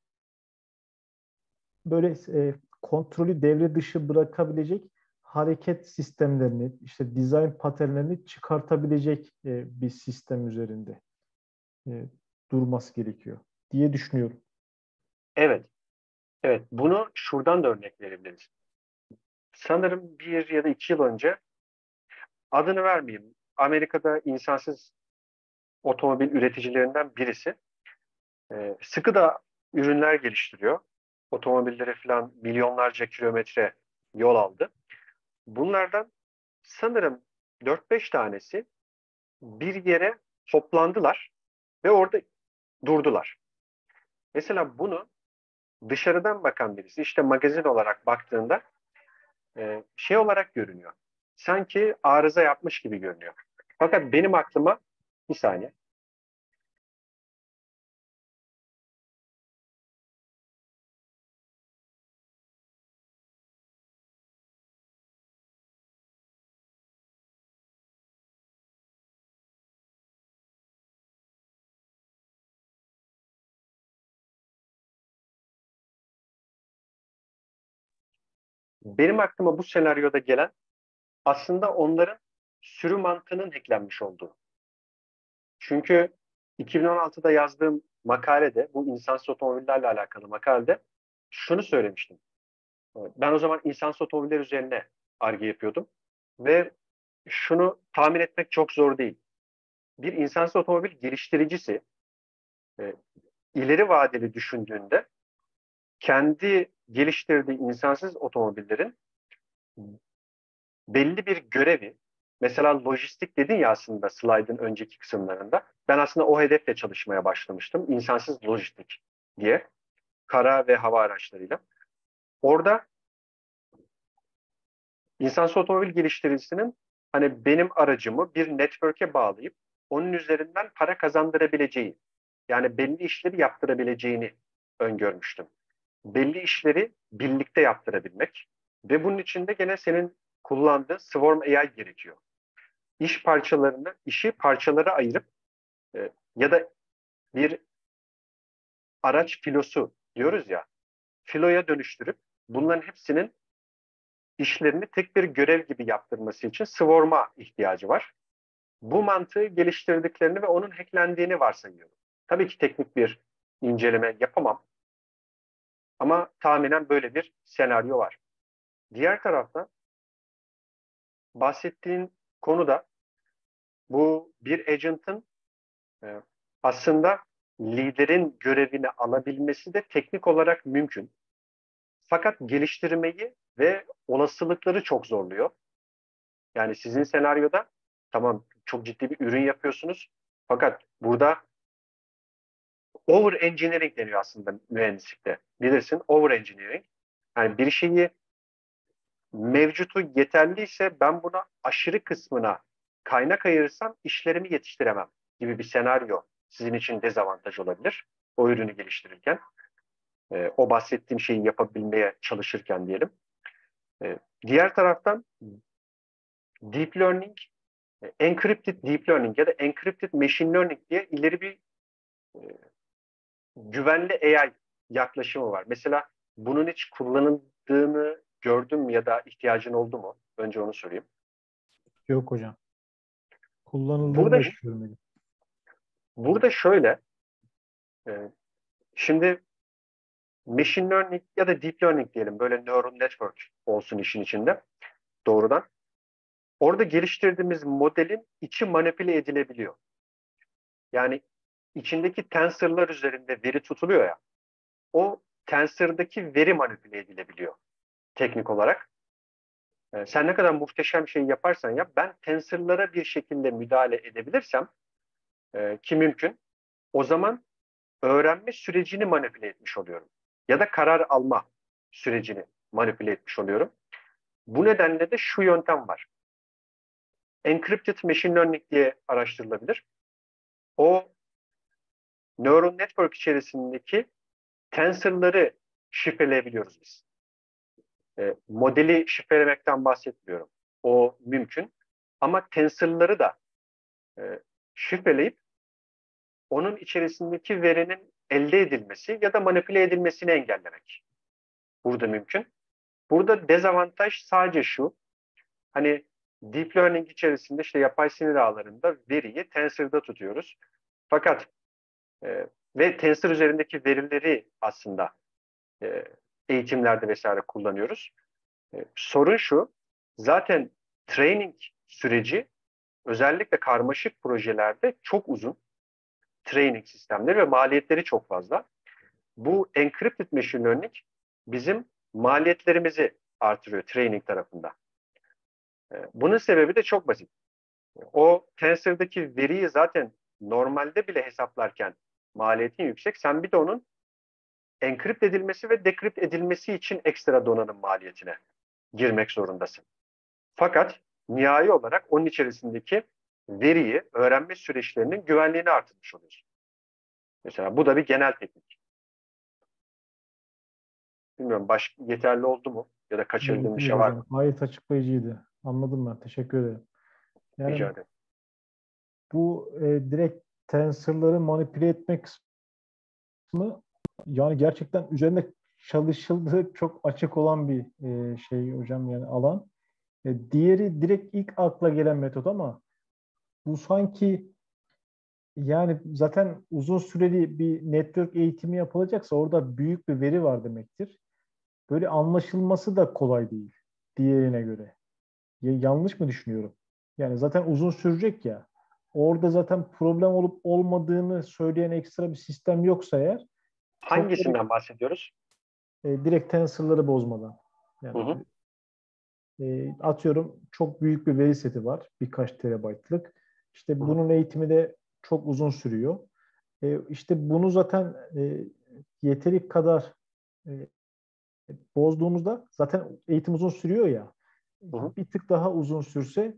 böyle e, kontrolü devre dışı bırakabilecek hareket sistemlerini, işte design paternlerini çıkartabilecek e, bir sistem üzerinde e, durması gerekiyor diye düşünüyorum. Evet, evet. Bunu şuradan da örnek verebiliriz. Sanırım bir ya da iki yıl önce, adını vermeyeyim, Amerika'da insansız otomobil üreticilerinden birisi e, sıkı da ürünler geliştiriyor. Otomobilleri falan milyonlarca kilometre yol aldı. Bunlardan sanırım dört beş tanesi bir yere toplandılar ve orada durdular. Mesela bunu dışarıdan bakan birisi işte magazin olarak baktığında e, şey olarak görünüyor. Sanki arıza yapmış gibi görünüyor. Fakat benim aklıma bir saniye. Benim aklıma bu senaryoda gelen aslında onların sürü mantığının eklenmiş olduğu. Çünkü iki bin on altıda yazdığım makalede, bu insansız otomobillerle alakalı makalede şunu söylemiştim. Ben o zaman insansız otomobiller üzerine Ar-Ge yapıyordum. Ve şunu tahmin etmek çok zor değil. Bir insansız otomobil geliştiricisi e, ileri vadeli düşündüğünde kendi geliştirdiği insansız otomobillerin belli bir görevi, mesela lojistik dedin ya aslında slaytın önceki kısımlarında. Ben aslında o hedefle çalışmaya başlamıştım. İnsansız lojistik diye. Kara ve hava araçlarıyla. Orada insansız otomobil geliştiricisinin hani benim aracımı bir network'e bağlayıp onun üzerinden para kazandırabileceği, yani belli işleri yaptırabileceğini öngörmüştüm. Belli işleri birlikte yaptırabilmek ve bunun için de gene senin kullandığın Swarm A I gerekiyor. İş parçalarını, işi parçalara ayırıp e, ya da bir araç filosu diyoruz ya, filoya dönüştürüp bunların hepsinin işlerini tek bir görev gibi yaptırması için Swarm'a ihtiyacı var. Bu mantığı geliştirdiklerini ve onun hacklendiğini varsayıyorum. Tabii ki teknik bir inceleme yapamam ama tahminen böyle bir senaryo var. Diğer tarafta bahsettiğin konuda bu bir agent'ın e, aslında liderin görevini alabilmesi de teknik olarak mümkün. Fakat geliştirmeyi ve olasılıkları çok zorluyor. Yani sizin senaryoda tamam çok ciddi bir ürün yapıyorsunuz. Fakat burada over engineering deniyor aslında mühendislikte. Bilirsin over engineering. Yani bir şeyi mevcutu yeterliyse ben buna aşırı kısmına kaynak ayırırsam işlerimi yetiştiremem gibi bir senaryo sizin için dezavantaj olabilir. O ürünü geliştirirken, e, o bahsettiğim şeyi yapabilmeye çalışırken diyelim. E, diğer taraftan deep learning, e, encrypted deep learning ya da encrypted machine learning diye ileri bir e, güvenli A I yaklaşımı var. Mesela bunun hiç kullanıldığını gördün mü ya da ihtiyacın oldu mu? Önce onu sorayım. Yok hocam. Kullanıldığını Burada da hiç görmedim. burada şöyle, e, şimdi machine learning ya da deep learning diyelim, böyle neural network olsun işin içinde doğrudan. Orada geliştirdiğimiz modelin içi manipüle edilebiliyor. Yani içindeki tensorlar üzerinde veri tutuluyor ya, o tensor'daki veri manipüle edilebiliyor teknik olarak. Ee, sen ne kadar muhteşem şey yaparsan yap, ben tensor'lara bir şekilde müdahale edebilirsem, e, ki mümkün, o zaman öğrenme sürecini manipüle etmiş oluyorum. Ya da karar alma sürecini manipüle etmiş oluyorum. Bu nedenle de şu yöntem var. Encrypted Machine Learning diye araştırılabilir. O neural network içerisindeki tensor'ları şifreleyebiliyoruz biz. E, modeli şifrelemekten bahsetmiyorum. O mümkün. Ama tensor'ları da e, şifreleyip onun içerisindeki verinin elde edilmesi ya da manipüle edilmesini engellemek. Burada mümkün. Burada dezavantaj sadece şu. Hani deep learning içerisinde işte yapay sinir ağlarında veriyi tensor'da tutuyoruz. Fakat e, ve tensor üzerindeki verileri aslında e, eğitimlerde vesaire kullanıyoruz. E, sorun şu, zaten training süreci özellikle karmaşık projelerde çok uzun, training sistemleri ve maliyetleri çok fazla. Bu encrypted machine learning bizim maliyetlerimizi artırıyor training tarafında. E, bunun sebebi de çok basit. O tensor'daki veriyi zaten normalde bile hesaplarken maliyetin yüksek. Sen bir de onun enkript edilmesi ve dekript edilmesi için ekstra donanım maliyetine girmek zorundasın. Fakat nihai olarak onun içerisindeki veriyi, öğrenme süreçlerinin güvenliğini artırmış oluyorsun. Mesela bu da bir genel teknik. Bilmiyorum, baş, yeterli oldu mu? Ya da kaçırdığım bir Değil şey var hocam. mı? Gayet açıklayıcıydı. Anladım ben. Teşekkür ederim. Rica Yani ederim. bu e, direkt tensorları manipüle etmek kısmı yani gerçekten üzerinde çalışıldığı çok açık olan bir e, şey hocam yani alan. E, diğeri direkt ilk akla gelen metot ama bu sanki yani zaten uzun süreli bir network eğitimi yapılacaksa orada büyük bir veri var demektir. Böyle anlaşılması da kolay değil diğerine göre. Ya- yanlış mı düşünüyorum? Yani zaten uzun sürecek ya. Orada zaten problem olup olmadığını söyleyen ekstra bir sistem yoksa eğer çok böyle Hangisinden bahsediyoruz? e, direkt tensor'ları bozmadan. Hı Yani hı, e, atıyorum çok büyük bir veri seti var. Birkaç terabaytlık. hı İşte hı, bunun eğitimi de çok uzun sürüyor. E, işte bunu zaten e, yeteri kadar e, bozduğumuzda zaten eğitim uzun sürüyor ya. hı hı. Bir tık daha uzun sürse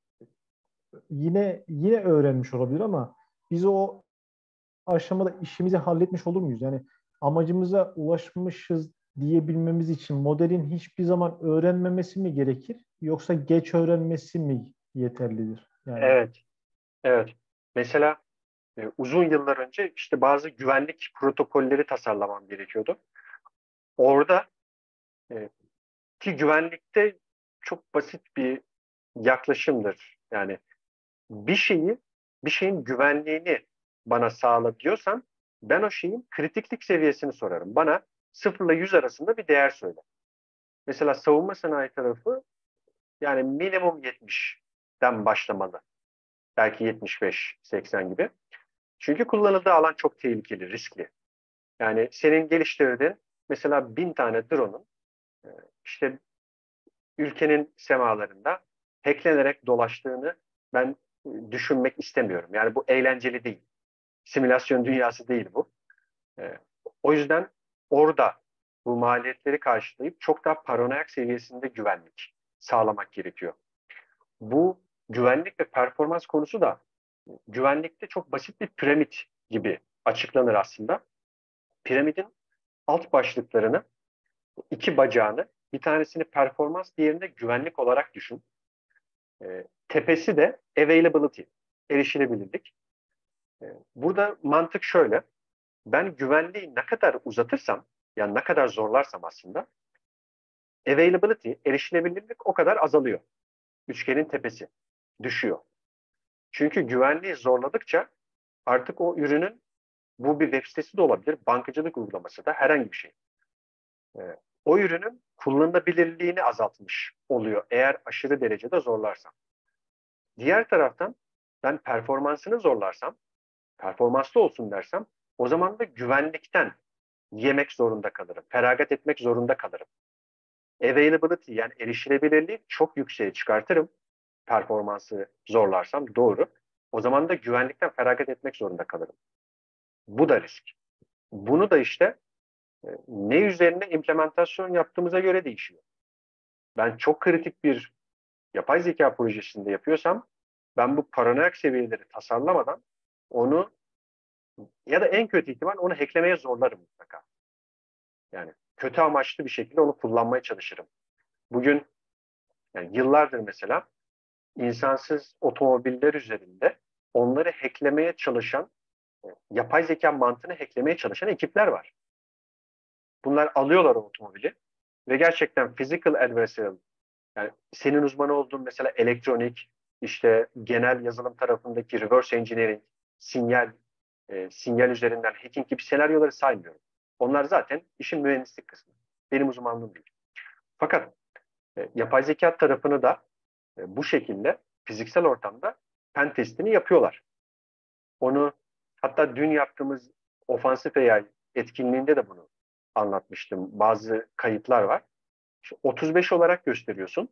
yine yine öğrenmiş olabilir ama biz o aşamada işimizi halletmiş olur muyuz? Yani amacımıza ulaşmışız diyebilmemiz için modelin hiçbir zaman öğrenmemesi mi gerekir yoksa geç öğrenmesi mi yeterlidir? Yani Evet, evet. Mesela e, uzun yıllar önce işte bazı güvenlik protokolleri tasarlamam gerekiyordu. Orada e, ki güvenlikte çok basit bir yaklaşımdır. Yani bir şeyi, bir şeyin güvenliğini bana sağla diyorsan ben o şeyin kritiklik seviyesini sorarım. Bana sıfır ile yüz arasında bir değer söyle. Mesela savunma sanayi tarafı yani minimum yetmişten başlamalı. Belki yetmiş beş seksen gibi. Çünkü kullanıldığı alan çok tehlikeli, riskli. Yani senin geliştirdiğin mesela bin tane drone'un e, işte ülkenin semalarında hacklenerek dolaştığını ben e, düşünmek istemiyorum. Yani bu eğlenceli değil. Simülasyon dünyası değil bu. E, o yüzden orada bu maliyetleri karşılayıp çok daha paranoyak seviyesinde güvenlik sağlamak gerekiyor. Bu güvenlik ve performans konusu da güvenlikte çok basit bir piramit gibi açıklanır aslında. Piramidin alt başlıklarını, iki bacağını, bir tanesini performans, diğerini de güvenlik olarak düşün. E, tepesi de availability, erişilebilirlik. E, burada mantık şöyle, ben güvenliği ne kadar uzatırsam, yani ne kadar zorlarsam aslında, Availability, erişilebilirlik o kadar azalıyor. Üçgenin tepesi düşüyor. Çünkü güvenliği zorladıkça artık o ürünün, bu bir web sitesi de olabilir, bankacılık uygulaması da, herhangi bir şey. Ee, o ürünün kullanılabilirliğini azaltmış oluyor eğer aşırı derecede zorlarsam. Diğer taraftan ben performansını zorlarsam, performanslı olsun dersem, o zaman da güvenlikten yemek zorunda kalırım. Feragat etmek zorunda kalırım. Availability, yani erişilebilirliği çok yükseğe çıkartırım. Performansı zorlarsam, doğru. O zaman da güvenlikten feragat etmek zorunda kalırım. Bu da risk. Bunu da işte e, ne üzerine implementasyon yaptığımıza göre değişiyor. Ben çok kritik bir yapay zeka projesinde yapıyorsam, ben bu paranoyak seviyeleri tasarlamadan onu, ya da en kötü ihtimal onu hacklemeye zorlarım mutlaka. Yani kötü amaçlı bir şekilde onu kullanmaya çalışırım. Bugün, yani yıllardır mesela, insansız otomobiller üzerinde onları hacklemeye çalışan, yapay zeka mantığını hacklemeye çalışan ekipler var. Bunlar alıyorlar o otomobili ve gerçekten physical adversarial, yani senin uzmanı olduğun mesela elektronik, işte genel yazılım tarafındaki reverse engineering, sinyal, e, sinyal üzerinden hacking gibi senaryoları saymıyorum. Onlar zaten işin mühendislik kısmı. Benim uzmanlığım değil. Fakat e, yapay zeka tarafını da e, bu şekilde fiziksel ortamda pen testini yapıyorlar. Onu, hatta dün yaptığımız ofansif A I etkinliğinde de bunu anlatmıştım. Bazı kayıtlar var. İşte otuz beş olarak gösteriyorsun.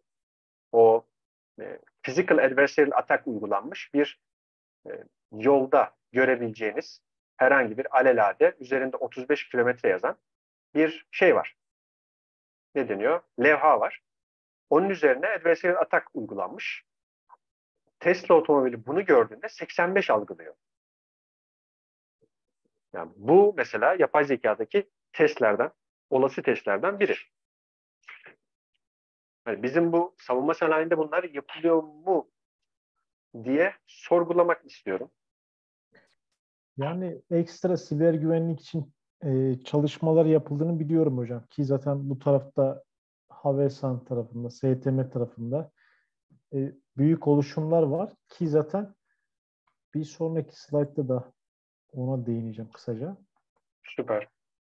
O e, physical adversarial attack uygulanmış bir e, yolda görebileceğiniz herhangi bir alelade üzerinde otuz beş kilometre yazan bir şey var. Ne deniyor? Levha var. Onun üzerine adversarial attack uygulanmış. Tesla otomobili bunu gördüğünde seksen beş algılıyor. Yani bu mesela yapay zekadaki testlerden, olası testlerden biri. Yani bizim bu savunma sanayinde bunlar yapılıyor mu diye sorgulamak istiyorum. Yani ekstra siber güvenlik için e, çalışmalar yapıldığını biliyorum hocam. Ki zaten bu tarafta Havelsan tarafında, S T M tarafında e, büyük oluşumlar var. Ki zaten bir sonraki slaytta da ona değineceğim kısaca. Süper.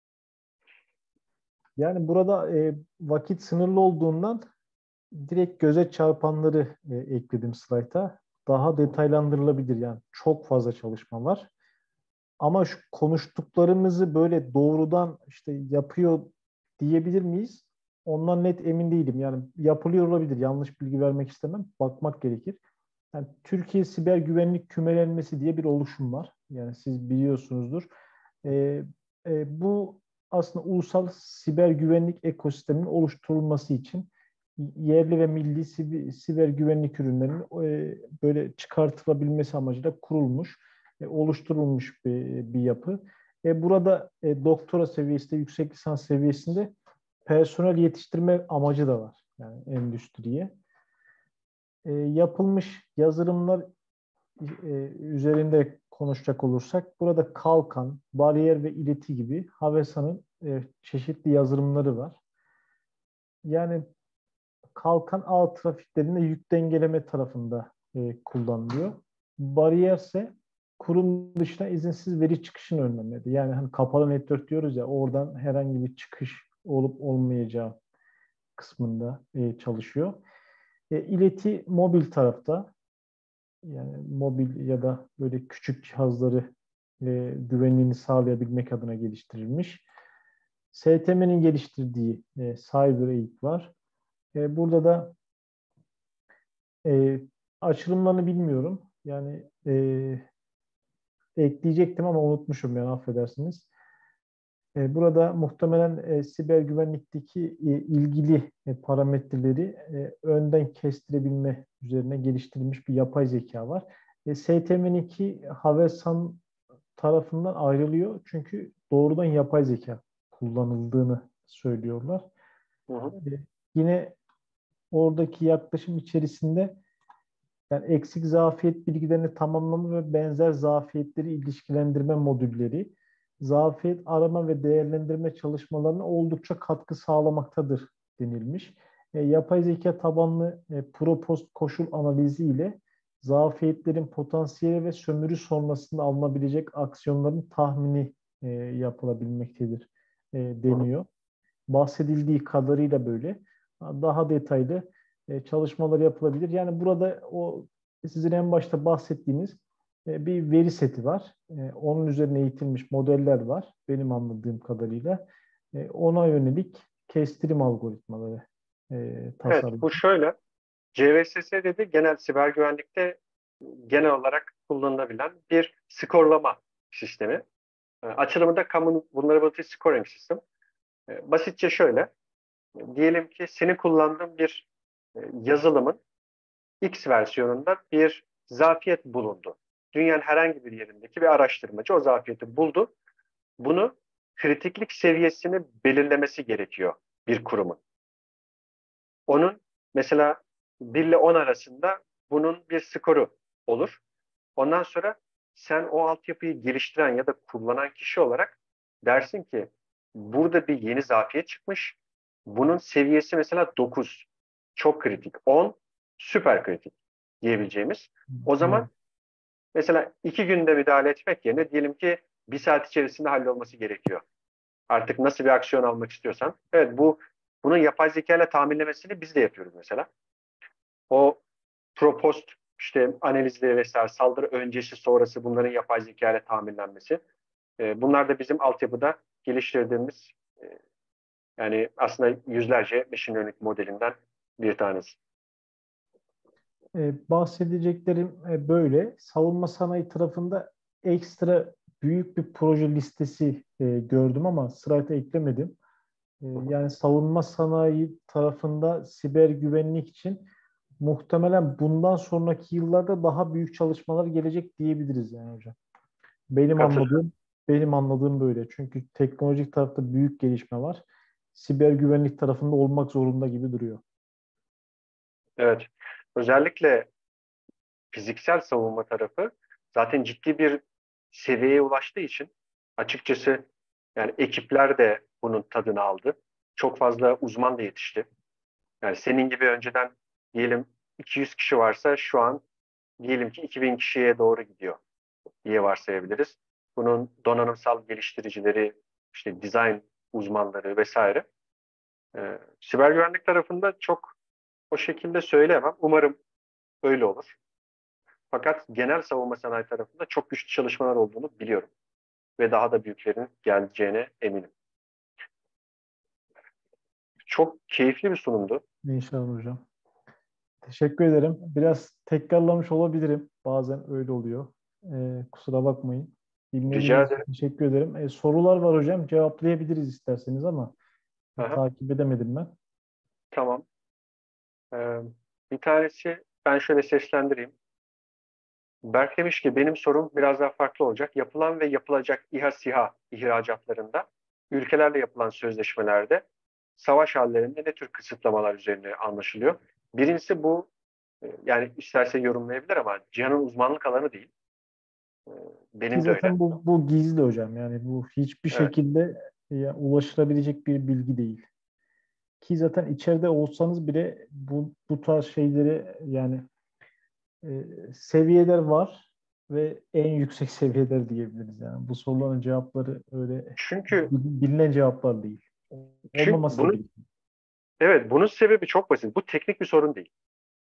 Yani burada e, vakit sınırlı olduğundan direkt göze çarpanları e, ekledim slayta. Daha detaylandırılabilir, yani çok fazla çalışma var. Ama şu konuştuklarımızı böyle doğrudan işte yapıyor diyebilir miyiz? Ondan net emin değilim. Yani yapılıyor olabilir. Yanlış bilgi vermek istemem. Bakmak gerekir. Yani Türkiye Siber Güvenlik Kümelenmesi diye bir oluşum var. Yani siz biliyorsunuzdur. Ee, e, bu aslında ulusal siber güvenlik ekosisteminin oluşturulması için yerli ve milli siber, siber güvenlik ürünlerinin e, böyle çıkartılabilmesi amacıyla kurulmuş, e, oluşturulmuş bir, bir yapı. E, burada e, doktora seviyesinde, yüksek lisans seviyesinde personel yetiştirme amacı da var. Yani endüstriye. E, yapılmış yazılımlar e, üzerinde konuşacak olursak, burada Kalkan, Bariyer ve İleti gibi Havelsan'ın e, çeşitli yazılımları var. Yani Kalkan ağ trafiklerinde yük dengeleme tarafında e, kullanılıyor. Bariyer ise kurum dışına izinsiz veri çıkışını önlemedi. Yani hani kapalı network diyoruz ya, oradan herhangi bir çıkış olup olmayacağı kısmında e, çalışıyor. E, ileti mobil tarafta, yani mobil ya da böyle küçük cihazları e, güvenliğini sağlayabilmek adına geliştirilmiş. S T M'nin geliştirdiği e, CyberAid var. E, burada da e, açılımlarını bilmiyorum. Yani e, ekleyecektim ama unutmuşum, yani affedersiniz. E, burada muhtemelen e, siber güvenlikteki e, ilgili e, parametreleri e, önden kestirebilme üzerine geliştirilmiş bir yapay zeka var. E, S T M iki Havelsan tarafından ayrılıyor. Çünkü doğrudan yapay zeka kullanıldığını söylüyorlar. Hı hı. E, yine oradaki yaklaşım içerisinde, yani eksik zafiyet bilgilerini tamamlama ve benzer zafiyetleri ilişkilendirme modülleri, zafiyet arama ve değerlendirme çalışmalarına oldukça katkı sağlamaktadır denilmiş. E, yapay zeka tabanlı e, propost koşul analizi ile zafiyetlerin potansiyeli ve sömürü sonrasında alınabilecek aksiyonların tahmini e, yapılabilmektedir e, Hı hı. deniyor. Bahsedildiği kadarıyla böyle daha detaylı e, çalışmalar yapılabilir. Yani burada o sizin en başta bahsettiğiniz e, bir veri seti var. E, onun üzerine eğitilmiş modeller var benim anladığım kadarıyla. E, ona yönelik kestirim algoritmaları e, Evet, tasarlanıyor. bu şöyle. C V S S dedi genel siber güvenlikte genel olarak kullanılabilen bir skorlama sistemi. E, Açılımı da Common Vulnerability Scoring System. E, Basitçe şöyle. Diyelim ki senin kullandığın bir e, yazılımın X versiyonunda bir zafiyet bulundu. Dünyanın herhangi bir yerindeki bir araştırmacı o zafiyeti buldu. Bunu kritiklik seviyesini belirlemesi gerekiyor bir kurumun. Onun mesela bir ile on arasında bunun bir skoru olur. Ondan sonra sen o altyapıyı geliştiren ya da kullanan kişi olarak dersin ki burada bir yeni zafiyet çıkmış. Bunun seviyesi mesela dokuz. Çok kritik. on süper kritik diyebileceğimiz. O Evet. zaman mesela iki günde müdahale etmek yerine diyelim ki bir saat içerisinde hallolması gerekiyor. Artık nasıl bir aksiyon almak istiyorsan. Evet, bu bunun yapay zeka ile tahminlemesini biz de yapıyoruz mesela. O propost işte analizleri vesaire saldırı öncesi sonrası bunların yapay zeka ile tahminlenmesi. E, bunlar da bizim altyapıda geliştirdiğimiz e, yani aslında yüzlerce machine learning modelinden bir tanesi. E, bahsedeceklerim e, böyle. Savunma sanayi tarafında ekstra büyük bir proje listesi e, gördüm ama sırayla eklemedim. E, Hı hı. yani savunma sanayi tarafında siber güvenlik için muhtemelen bundan sonraki yıllarda daha büyük çalışmalar gelecek diyebiliriz yani hocam. Benim Katılıyorum. anladığım benim anladığım böyle. Çünkü teknolojik tarafta büyük gelişme var. Siber güvenlik tarafında olmak zorunda gibi duruyor. Evet. Özellikle fiziksel savunma tarafı zaten ciddi bir seviyeye ulaştığı için açıkçası yani ekipler de bunun tadını aldı. Çok fazla uzman da yetişti. Yani senin gibi önceden diyelim iki yüz kişi varsa şu an diyelim ki iki bin kişiye doğru gidiyor diye varsayabiliriz. Bunun donanımsal geliştiricileri, işte design uzmanları vesaire. Ee, siber güvenlik tarafında çok o şekilde söyleyemem. Umarım öyle olur. Fakat genel savunma sanayi tarafında çok güçlü çalışmalar olduğunu biliyorum. Ve daha da büyüklerin geleceğine eminim. Çok keyifli bir sunumdu. İnşallah hocam. Teşekkür ederim. Biraz tekrarlamış olabilirim. Bazen öyle oluyor. Ee, kusura bakmayın. Rica Dinlediğiniz için ederim. teşekkür ederim. Ee, sorular var hocam. Cevaplayabiliriz isterseniz ama e, Aha, takip edemedim ben. tamam. Ee, bir tanesi ben şöyle seslendireyim. Berk demiş ki benim sorum biraz daha farklı olacak. Yapılan ve yapılacak İHA SİHA ihracatlarında ülkelerle yapılan sözleşmelerde savaş hallerinde ne tür kısıtlamalar üzerine anlaşılıyor? Birincisi bu e, yani isterse yorumlayabilir ama Cihan'ın uzmanlık alanı değil. E, Ki Benim de öyle. zaten bu, bu gizli hocam. Yani bu hiçbir Evet. şekilde e, ulaşılabilecek bir bilgi değil. Ki zaten içeride olsanız bile bu, bu tarz şeyleri yani e, seviyeler var ve en yüksek seviyeler diyebiliriz yani. Bu soruların cevapları öyle Çünkü bil- bilinen cevaplar değil. çünkü Olmaması da bunu gerekiyor. evet bunun sebebi çok basit. Bu teknik bir sorun değil.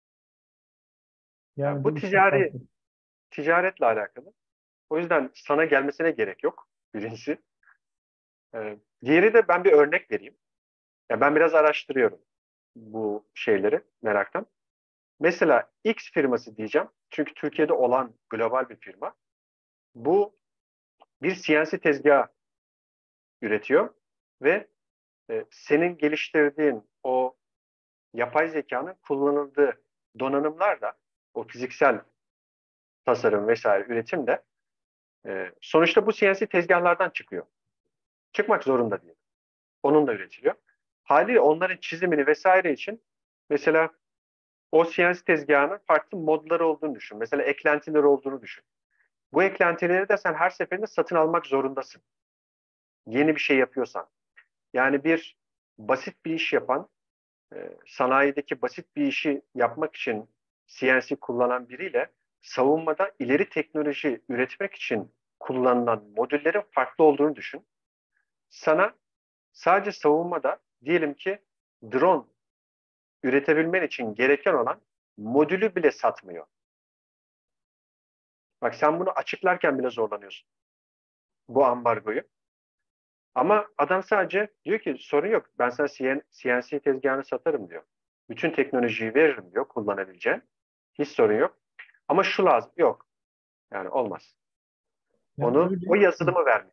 Yani Yani bu bu işin ticari farkı. ticaretle alakalı. O yüzden sana gelmesine gerek yok. Birincisi. E, diğeri de ben bir örnek vereyim. Ya ben biraz araştırıyorum bu şeyleri meraktan. Mesela X firması diyeceğim. Çünkü Türkiye'de olan global bir firma. Bu bir C N C tezgahı üretiyor ve e, senin geliştirdiğin o yapay zekanın kullanıldığı donanımlar da o fiziksel tasarım vesaire üretim de e, sonuçta bu C N C tezgahlardan çıkıyor. Çıkmak zorunda değil. Onun da üretiliyor. Haliyle onların çizimini vesaire için mesela o C N C tezgahının farklı modları olduğunu düşün. Mesela eklentileri olduğunu düşün. Bu eklentileri de sen her seferinde satın almak zorundasın. Yeni bir şey yapıyorsan. Yani bir basit bir iş yapan e, sanayideki basit bir işi yapmak için C N C kullanan biriyle savunmada ileri teknoloji üretmek için kullanılan modüllerin farklı olduğunu düşün. Sana sadece savunmada diyelim ki drone üretebilmen için gereken olan modülü bile satmıyor. Bak sen bunu açıklarken bile zorlanıyorsun. Bu ambargoyu. Ama adam sadece diyor ki sorun yok. Ben sana C N C tezgahını satarım diyor. Bütün teknolojiyi veririm diyor kullanabileceğin. Hiç sorun yok. Ama şu lazım. Yok. Yani olmaz. Yani Onu öyle, o yazılımı vermiyor.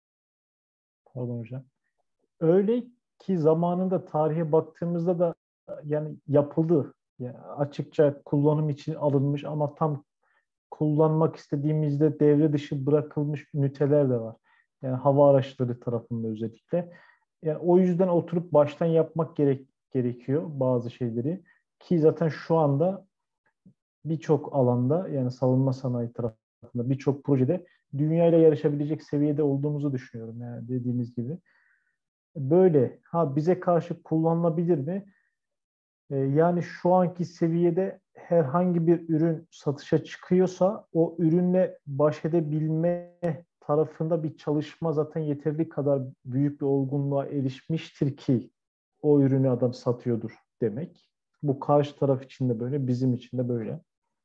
pardon hocam. Öyle ki zamanında tarihe baktığımızda da yani yapıldı. Yani açıkça kullanım için alınmış ama tam kullanmak istediğimizde devre dışı bırakılmış üniteler de var. Yani hava araçları tarafında özellikle. Yani o yüzden oturup baştan yapmak gerek gerekiyor bazı şeyleri. Ki zaten şu anda birçok alanda yani savunma sanayi tarafında birçok projede dünya ile yarışabilecek seviyede olduğumuzu düşünüyorum yani dediğiniz gibi. Böyle. Ha bize karşı kullanılabilir mi? E, yani şu anki seviyede herhangi bir ürün satışa çıkıyorsa o ürünle baş edebilme tarafında bir çalışma zaten yeterli kadar büyük bir olgunluğa erişmiştir ki o ürünü adam satıyordur demek. Bu karşı taraf için de böyle, bizim için de böyle.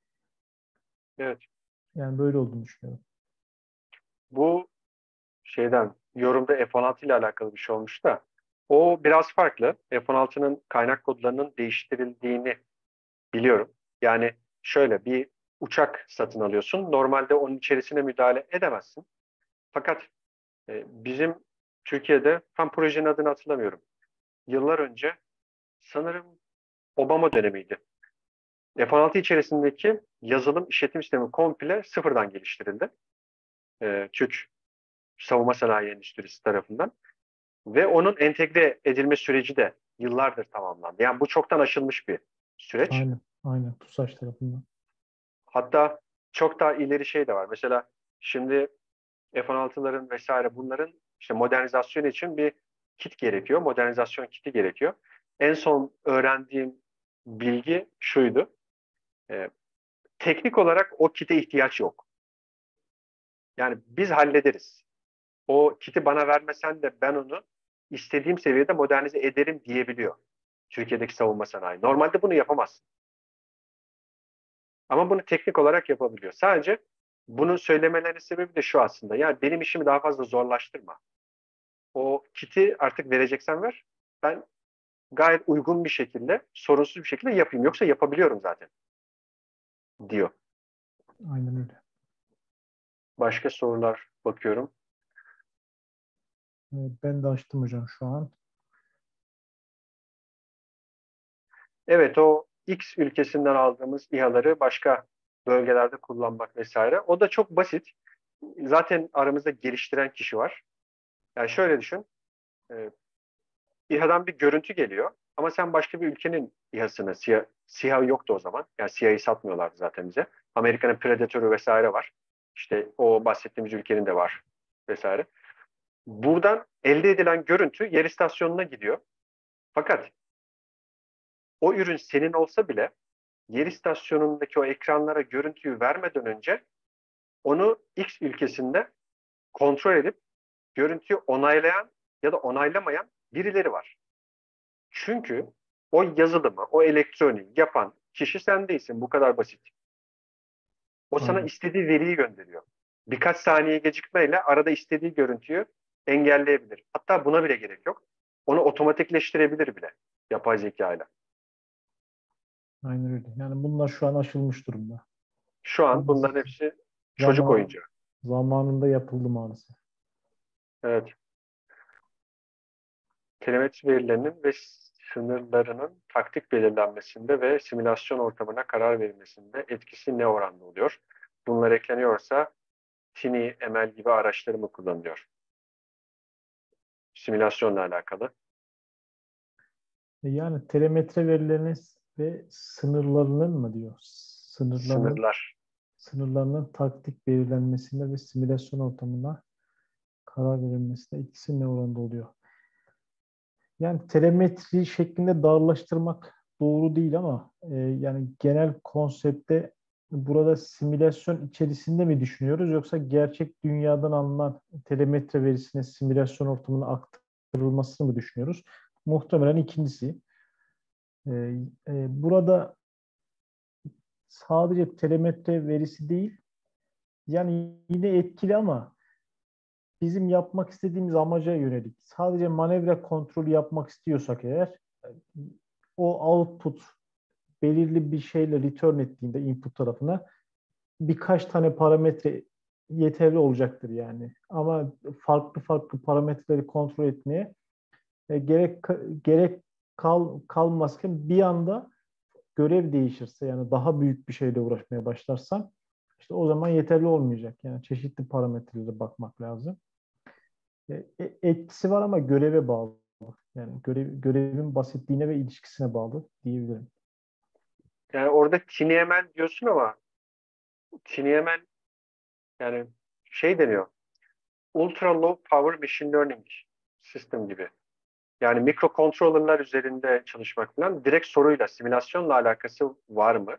Evet. Yani böyle olduğunu düşünüyorum. Bu şeyden yorumda F on altı ile alakalı bir şey olmuş da o biraz farklı. F on altının kaynak kodlarının değiştirildiğini biliyorum. Yani şöyle bir uçak satın alıyorsun. Normalde onun içerisine müdahale edemezsin. Fakat e, bizim Türkiye'de tam projenin adını hatırlamıyorum. Yıllar önce sanırım Obama dönemiydi. F on altı içerisindeki yazılım işletim sistemi komple sıfırdan geliştirildi. E, Türk savunma sanayi endüstrisi tarafından. Ve onun entegre edilme süreci de yıllardır tamamlandı. Yani bu çoktan aşılmış bir süreç. Aynen, aynen. TUSAŞ tarafından. Hatta çok daha ileri şey de var. Mesela şimdi F on altıların vesaire bunların işte modernizasyon için bir kit gerekiyor. Modernizasyon kiti gerekiyor. En son öğrendiğim bilgi şuydu. Ee, teknik olarak o kite ihtiyaç yok. Yani biz hallederiz. O kiti bana vermesen de ben onu istediğim seviyede modernize ederim diyebiliyor Türkiye'deki savunma sanayi. Normalde bunu yapamazsın. Ama bunu teknik olarak yapabiliyor. Sadece bunu söylemelerinin sebebi de şu aslında. Yani benim işimi daha fazla zorlaştırma. O kiti artık vereceksen ver. Ben gayet uygun bir şekilde, sorunsuz bir şekilde yapayım. Yoksa yapabiliyorum zaten diyor. Aynen öyle. Başka sorular bakıyorum. Evet, ben de açtım hocam şu an. Evet, o X ülkesinden aldığımız İHA'ları başka bölgelerde kullanmak vesaire. O da çok basit. Zaten aramızda geliştiren kişi var. Yani şöyle düşün. E, İHA'dan bir görüntü geliyor. Ama sen başka bir ülkenin İHA'sını, SİHA, SİHA yoktu o zaman. Yani SİHA'yı satmıyorlardı zaten bize. Amerika'nın Predator'u vesaire var. İşte o bahsettiğimiz ülkenin de var vesaire. Buradan elde edilen görüntü yer istasyonuna gidiyor. Fakat o ürün senin olsa bile yer istasyonundaki o ekranlara görüntüyü vermeden önce onu X ülkesinde kontrol edip görüntüyü onaylayan ya da onaylamayan birileri var. Çünkü o yazılımı, o elektroniği yapan kişi sen değilsin. Bu kadar basit. O sana Aynen. istediği veriyi gönderiyor. Birkaç saniye gecikmeyle arada istediği görüntüyü engelleyebilir. Hatta buna bile gerek yok. Onu otomatikleştirebilir bile yapay zeka ile. Aynen öyle. Yani bunlar şu an aşılmış durumda. Şu an Maalesef bunların hepsi çocuk zaman oyuncağı. zamanında yapıldı maalesef. Evet. Telemetri verilerinin ve sınırlarının taktik belirlenmesinde ve simülasyon ortamına karar verilmesinde etkisi ne oranda oluyor? Bunlar ekleniyorsa Tini, M L gibi araçları mı kullanılıyor? Simülasyonla alakalı. E yani telemetre verileriniz ve sınırlarının mı diyor? Sınırlarının Sınırlar. sınırlarının taktik belirlenmesinde ve simülasyon ortamına karar verilmesinde etkisi ne oranda oluyor? Yani telemetri şeklinde darlaştırmak doğru değil ama e, yani genel konsepte burada simülasyon içerisinde mi düşünüyoruz yoksa gerçek dünyadan alınan telemetre verisine simülasyon ortamına aktarılmasını mı düşünüyoruz? Muhtemelen ikincisi. E, e, burada sadece telemetre verisi değil, yani yine etkili ama bizim yapmak istediğimiz amaca yönelik. Sadece manevra kontrolü yapmak istiyorsak eğer o output belirli bir şeyle return ettiğinde input tarafına birkaç tane parametre yeterli olacaktır yani. Ama farklı farklı parametreleri kontrol etmeye e, gerek gerek kal, kalmazken bir anda görev değişirse yani daha büyük bir şeyle uğraşmaya başlarsan işte o zaman yeterli olmayacak. Yani çeşitli parametrelere bakmak lazım. E, e, etkisi var ama göreve bağlı. Yani görev, görevin basitliğine ve ilişkisine bağlı diyebilirim. Yani orada TinyML diyorsun ama TinyML yani şey deniyor. Ultra Low Power Machine Learning System gibi. Yani mikrokontrollerler üzerinde çalışmak falan direkt soruyla, simülasyonla alakası var mı?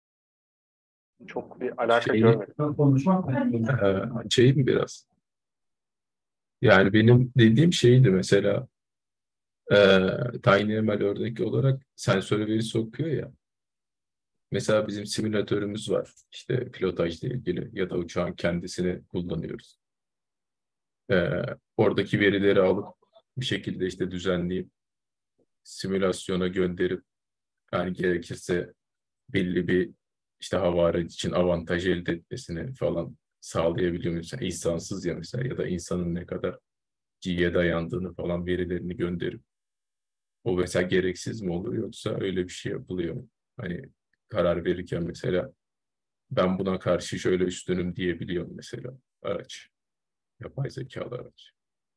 Çok bir alaka Şeyi görmedim. eee, açayım biraz. Yani benim dediğim şeydi mesela eee TinyML örnek olarak sensör verisi okuyor ya. Mesela bizim simülatörümüz var. İşte pilotajla ilgili ya da uçağın kendisini kullanıyoruz. Eee, oradaki verileri alıp bir şekilde işte düzenleyip simülasyona gönderip yani gerekirse belli bir işte hava aracı için avantaj elde etmesini falan sağlayabiliyor mesela insansız ya mesela ya da insanın ne kadar G'ye dayandığını falan verilerini gönderip o mesela gereksiz mi olur yoksa öyle bir şey yapılıyor mu? Hani karar verirken mesela ben buna karşı şöyle üstünüm diyebiliyorum mesela araç. Yapay zekalı araç.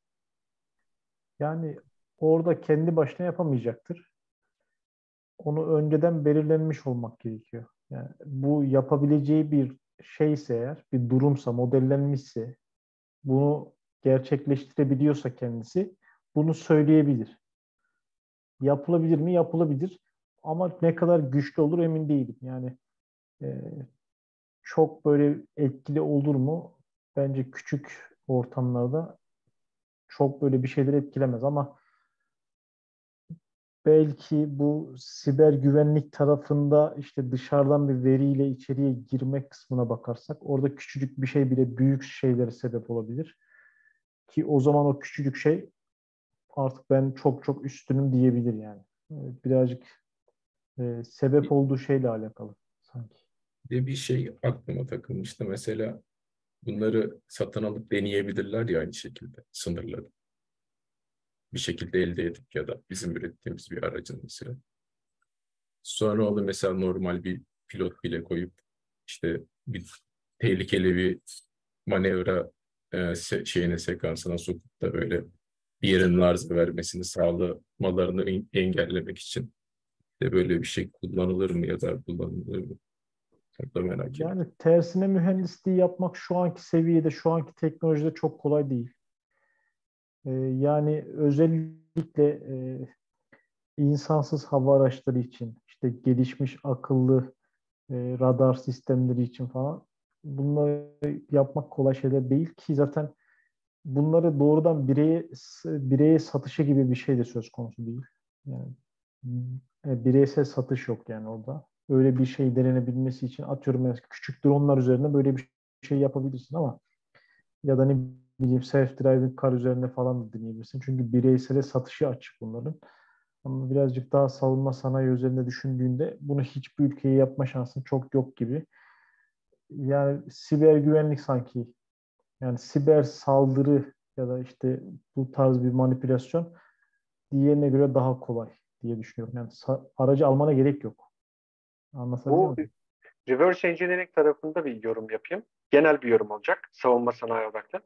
Yani orada kendi başına yapamayacaktır. Onu önceden belirlenmiş olmak gerekiyor. Yani bu yapabileceği bir şeyse eğer, bir durumsa, modellenmişse, bunu gerçekleştirebiliyorsa kendisi, bunu söyleyebilir. Yapılabilir mi? Yapılabilir. Ama ne kadar güçlü olur emin değilim. Yani e, çok böyle etkili olur mu? Bence küçük ortamlarda çok böyle bir şeyler etkilemez ama belki bu siber güvenlik tarafında işte dışarıdan bir veriyle içeriye girmek kısmına bakarsak orada küçücük bir şey bile büyük şeylere sebep olabilir. Ki o zaman o küçücük şey artık ben çok çok üstünüm diyebilir yani. Ee, Birazcık e, sebep Bir olduğu şeyle alakalı sanki. de bir şey aklıma takılmıştı mesela bunları satın alıp deneyebilirler ya aynı şekilde sınırları. Bir şekilde elde edip ya da bizim ürettiğimiz bir aracın mesela. Sonra onu mesela normal bir pilot bile koyup işte bir tehlikeli bir manevra e, se- şeyine sekansına sokup da böyle bir yerin arıza vermesini sağlamalarını en- engellemek için de böyle bir şey kullanılır mı ya da kullanılır mı? Çok da merak ediyorum. Yani tersine mühendisliği yapmak şu anki seviyede, şu anki teknolojide çok kolay değil. Ee, yani özellikle e, insansız hava araçları için, işte gelişmiş akıllı e, radar sistemleri için falan bunları yapmak kolay şeyler değil ki zaten bunları doğrudan bireye bireye satışı gibi bir şey de söz konusu değil. Yani e, bireysel satış yok yani orada. Öyle bir şey denenebilmesi için atıyorum mesela küçük dronlar üzerinde böyle bir şey yapabilirsin ama ya da ne bileyim self-driving car üzerinde falan da deneyebilirsin. Çünkü bireysele satışı açık bunların. Ama birazcık daha savunma sanayi üzerinde düşündüğünde bunu hiçbir ülkeye yapma şansın çok yok gibi. Yani siber güvenlik sanki yani siber saldırı ya da işte bu tarz bir manipülasyon diğerine göre daha kolay diye düşünüyorum. Yani sa- aracı almana gerek yok. Anlatabiliyor Bu muyum? reverse engineering tarafında bir yorum yapayım. Genel bir yorum olacak. Savunma sanayi odaklı.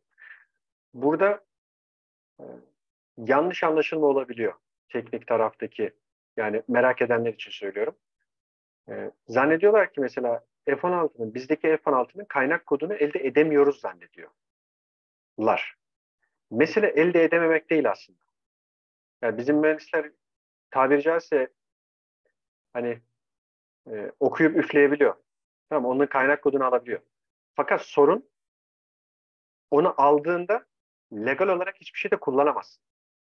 Burada e, yanlış anlaşılma olabiliyor. Teknik taraftaki yani merak edenler için söylüyorum. E, zannediyorlar ki mesela F on altının bizdeki F on altının kaynak kodunu elde edemiyoruz zannediyorlar. Mesele elde edememek değil aslında. Yani bizim mühendisler tabiri caizse hani e, okuyup üfleyebiliyor. Tamam, onun kaynak kodunu alabiliyor. Fakat sorun, onu aldığında legal olarak hiçbir şey de kullanamazsın.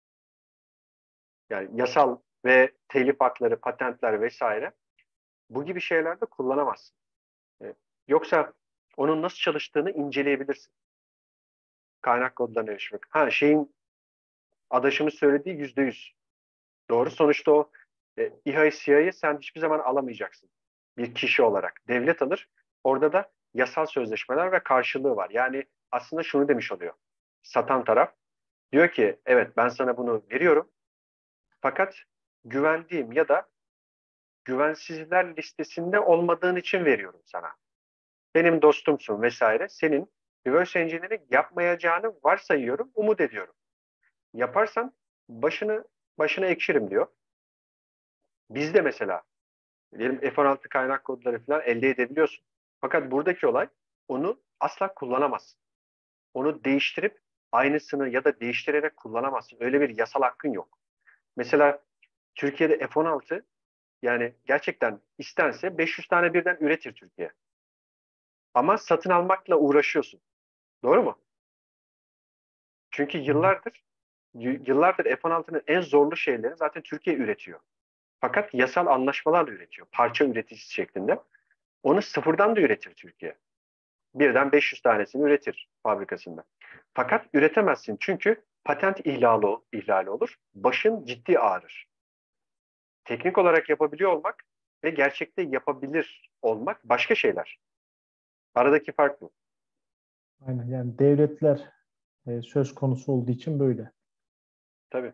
Yani yasal ve telif hakları, patentler vesaire, bu gibi şeylerde kullanamazsın. E, Yoksa onun nasıl çalıştığını inceleyebilirsin. Kaynak kodlarına erişmek. Ha, şeyin, adaşımız söylediği yüzde yüz doğru. Sonuçta o e, İHA'yı, SİHA'yı sen hiçbir zaman alamayacaksın. Bir kişi olarak. Devlet alır. Orada da yasal sözleşmeler ve karşılığı var. Yani aslında şunu demiş oluyor. Satan taraf diyor ki evet, ben sana bunu veriyorum. Fakat güvendiğim ya da güvensizler listesinde olmadığın için veriyorum sana. Benim dostumsun vesaire. Senin reverse engineering yapmayacağını varsayıyorum, umut ediyorum. Yaparsan başını başına ekşirim diyor. Biz de mesela diyelim F on altı kaynak kodları falan elde edebiliyorsun. Fakat buradaki olay, onu asla kullanamazsın. Onu değiştirip aynısını ya da değiştirerek kullanamazsın. Öyle bir yasal hakkın yok. Mesela Türkiye'de F on altı, yani gerçekten istense beş yüz tane birden üretir Türkiye. Ama satın almakla uğraşıyorsun. Doğru mu? Çünkü yıllardır yıllardır F on altının en zorlu şeyleri zaten Türkiye üretiyor. Fakat yasal anlaşmalarla üretiyor. Parça üreticisi şeklinde. Onu sıfırdan da üretir Türkiye. Birden beş yüz tanesini üretir fabrikasında. Fakat üretemezsin çünkü patent ihlali, ihlali olur. Başın ciddi ağrır. Teknik olarak yapabiliyor olmak ve gerçekte yapabilir olmak başka şeyler. Aradaki fark bu. Aynen, yani devletler e, söz konusu olduğu için böyle. Tabii.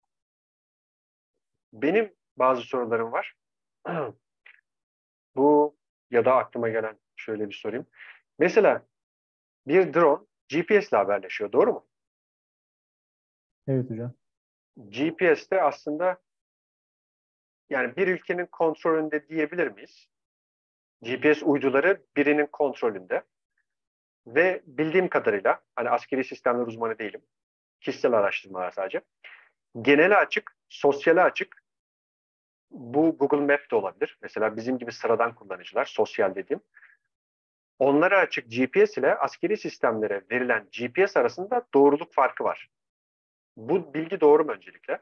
Benim bazı sorularım var. Bu, ya da aklıma gelen şöyle bir sorayım. Mesela bir drone G P S ile haberleşiyor, doğru mu? Evet hocam. G P S de aslında, yani bir ülkenin kontrolünde diyebilir miyiz? G P S uyduları birinin kontrolünde ve bildiğim kadarıyla, hani askeri sistemler uzmanı değilim, kişisel araştırmalar sadece. Genele açık, sosyale açık. Bu Google Map de olabilir. Mesela bizim gibi sıradan kullanıcılar, sosyal dediğim. Onlara açık G P S ile askeri sistemlere verilen G P S arasında doğruluk farkı var. Bu bilgi doğru mu öncelikle?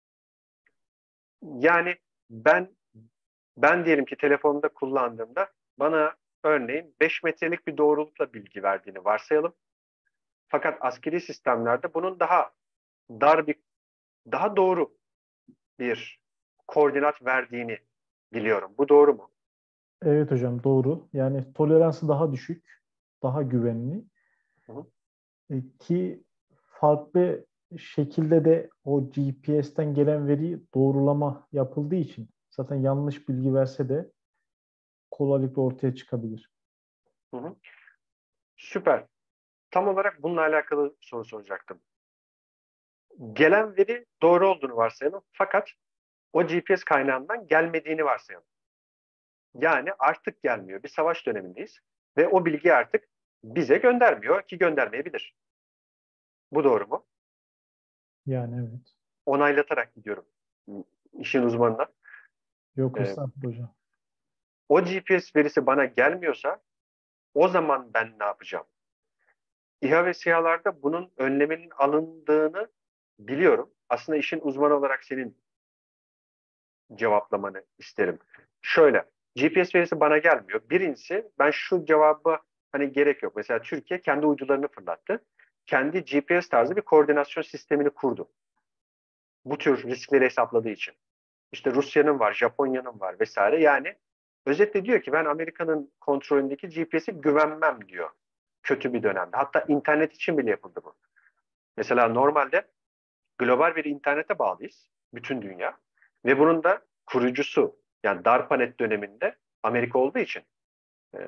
Yani ben ben diyelim ki telefonda kullandığımda bana örneğin beş metrelik bir doğrulukla bilgi verdiğini varsayalım. Fakat askeri sistemlerde bunun daha dar bir, daha doğru bir koordinat verdiğini biliyorum. Bu doğru mu? Evet hocam, doğru. Yani toleransı daha düşük, daha güvenli. Hı hı. E, ki farklı şekilde de o G P S'ten gelen veriyi doğrulama yapıldığı için zaten yanlış bilgi verse de kolaylıkla ortaya çıkabilir. Hı hı. Süper. Tam olarak bununla alakalı soru soracaktım. Gelen veri doğru olduğunu varsayalım. Fakat o G P S kaynağından gelmediğini varsayalım. Yani artık gelmiyor. Bir savaş dönemindeyiz. Ve o bilgi artık bize göndermiyor, ki göndermeyebilir. Bu doğru mu? Yani evet. Onaylatarak gidiyorum işin uzmanına. Yok Ee, estağfurullah hocam. O G P S verisi bana gelmiyorsa o zaman ben ne yapacağım? İHA ve SİHA'larda bunun önleminin alındığını biliyorum. Aslında işin uzmanı olarak senin cevaplamanı isterim. Şöyle, G P S verisi bana gelmiyor. Birincisi, ben şu cevabı, hani gerek yok. Mesela Türkiye kendi uydularını fırlattı. Kendi G P S tarzı bir koordinasyon sistemini kurdu. Bu tür riskleri hesapladığı için. İşte Rusya'nın var, Japonya'nın var vesaire. Yani özetle diyor ki ben Amerika'nın kontrolündeki G P S'e güvenmem diyor. Kötü bir dönemde. Hatta internet için bile yapıldı bu. Mesela normalde global bir internete bağlıyız. Bütün dünya. Ve bunun da kurucusu, yani DARPANET döneminde Amerika olduğu için e,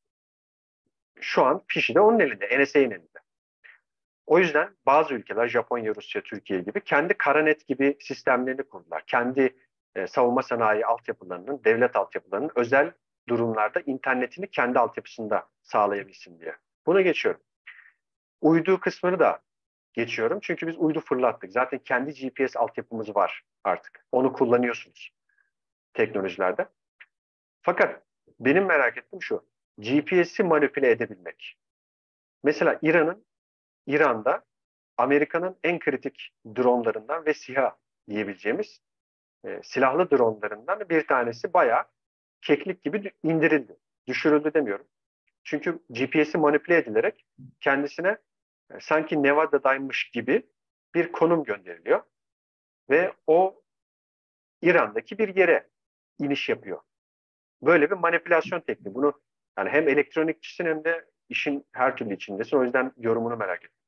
şu an fişi de onun elinde, N S A'nin elinde. O yüzden bazı ülkeler, Japonya, Rusya, Türkiye gibi, kendi Karanet gibi sistemlerini kurdular. Kendi e, savunma sanayi altyapılarının, devlet altyapılarının özel durumlarda internetini kendi altyapısında sağlayabilsin diye. Buna geçiyorum. Uydu kısmını da geçiyorum. Çünkü biz uydu fırlattık. Zaten kendi G P S altyapımız var artık. Onu kullanıyorsunuz teknolojilerde. Fakat benim merak ettiğim şu. G P S'i manipüle edebilmek. Mesela İran'ın İran'da Amerika'nın en kritik dronlarından ve SİHA diyebileceğimiz e, silahlı dronlarından bir tanesi bayağı keklik gibi indirildi. Düşürüldü demiyorum. Çünkü G P S'i manipüle edilerek kendisine e, sanki Nevada'daymış gibi bir konum gönderiliyor. Ve o İran'daki bir yere iniş yapıyor. Böyle bir manipülasyon tekniği. Bunu yani hem elektronikçisin hem de işin her türlü içindesin. O yüzden yorumunu merak ettim.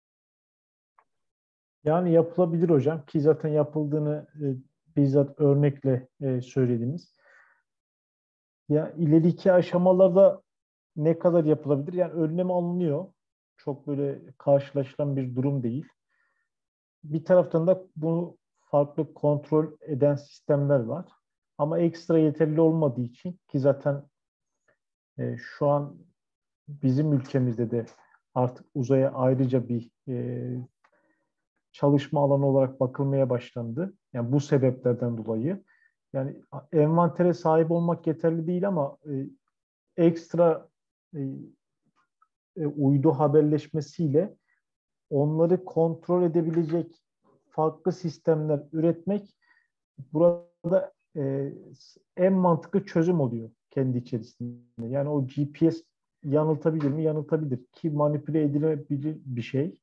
Yani yapılabilir hocam ki zaten yapıldığını e, bizzat örnekle e, söylediniz. Ya ileriki aşamalarda ne kadar yapılabilir? Yani önlem alınıyor. Çok böyle karşılaşılan bir durum değil. Bir taraftan da bunu farklı kontrol eden sistemler var. Ama ekstra yeterli olmadığı için ki zaten e, şu an bizim ülkemizde de artık uzaya ayrıca bir e, çalışma alanı olarak bakılmaya başlandı. Yani bu sebeplerden dolayı. Yani envantere sahip olmak yeterli değil ama e, ekstra e, e, uydu haberleşmesiyle onları kontrol edebilecek farklı sistemler üretmek burada e, en mantıklı çözüm oluyor kendi içerisinde. Yani o G P S yanıltabilir mi? Yanıltabilir ki manipüle edilebilir bir şey.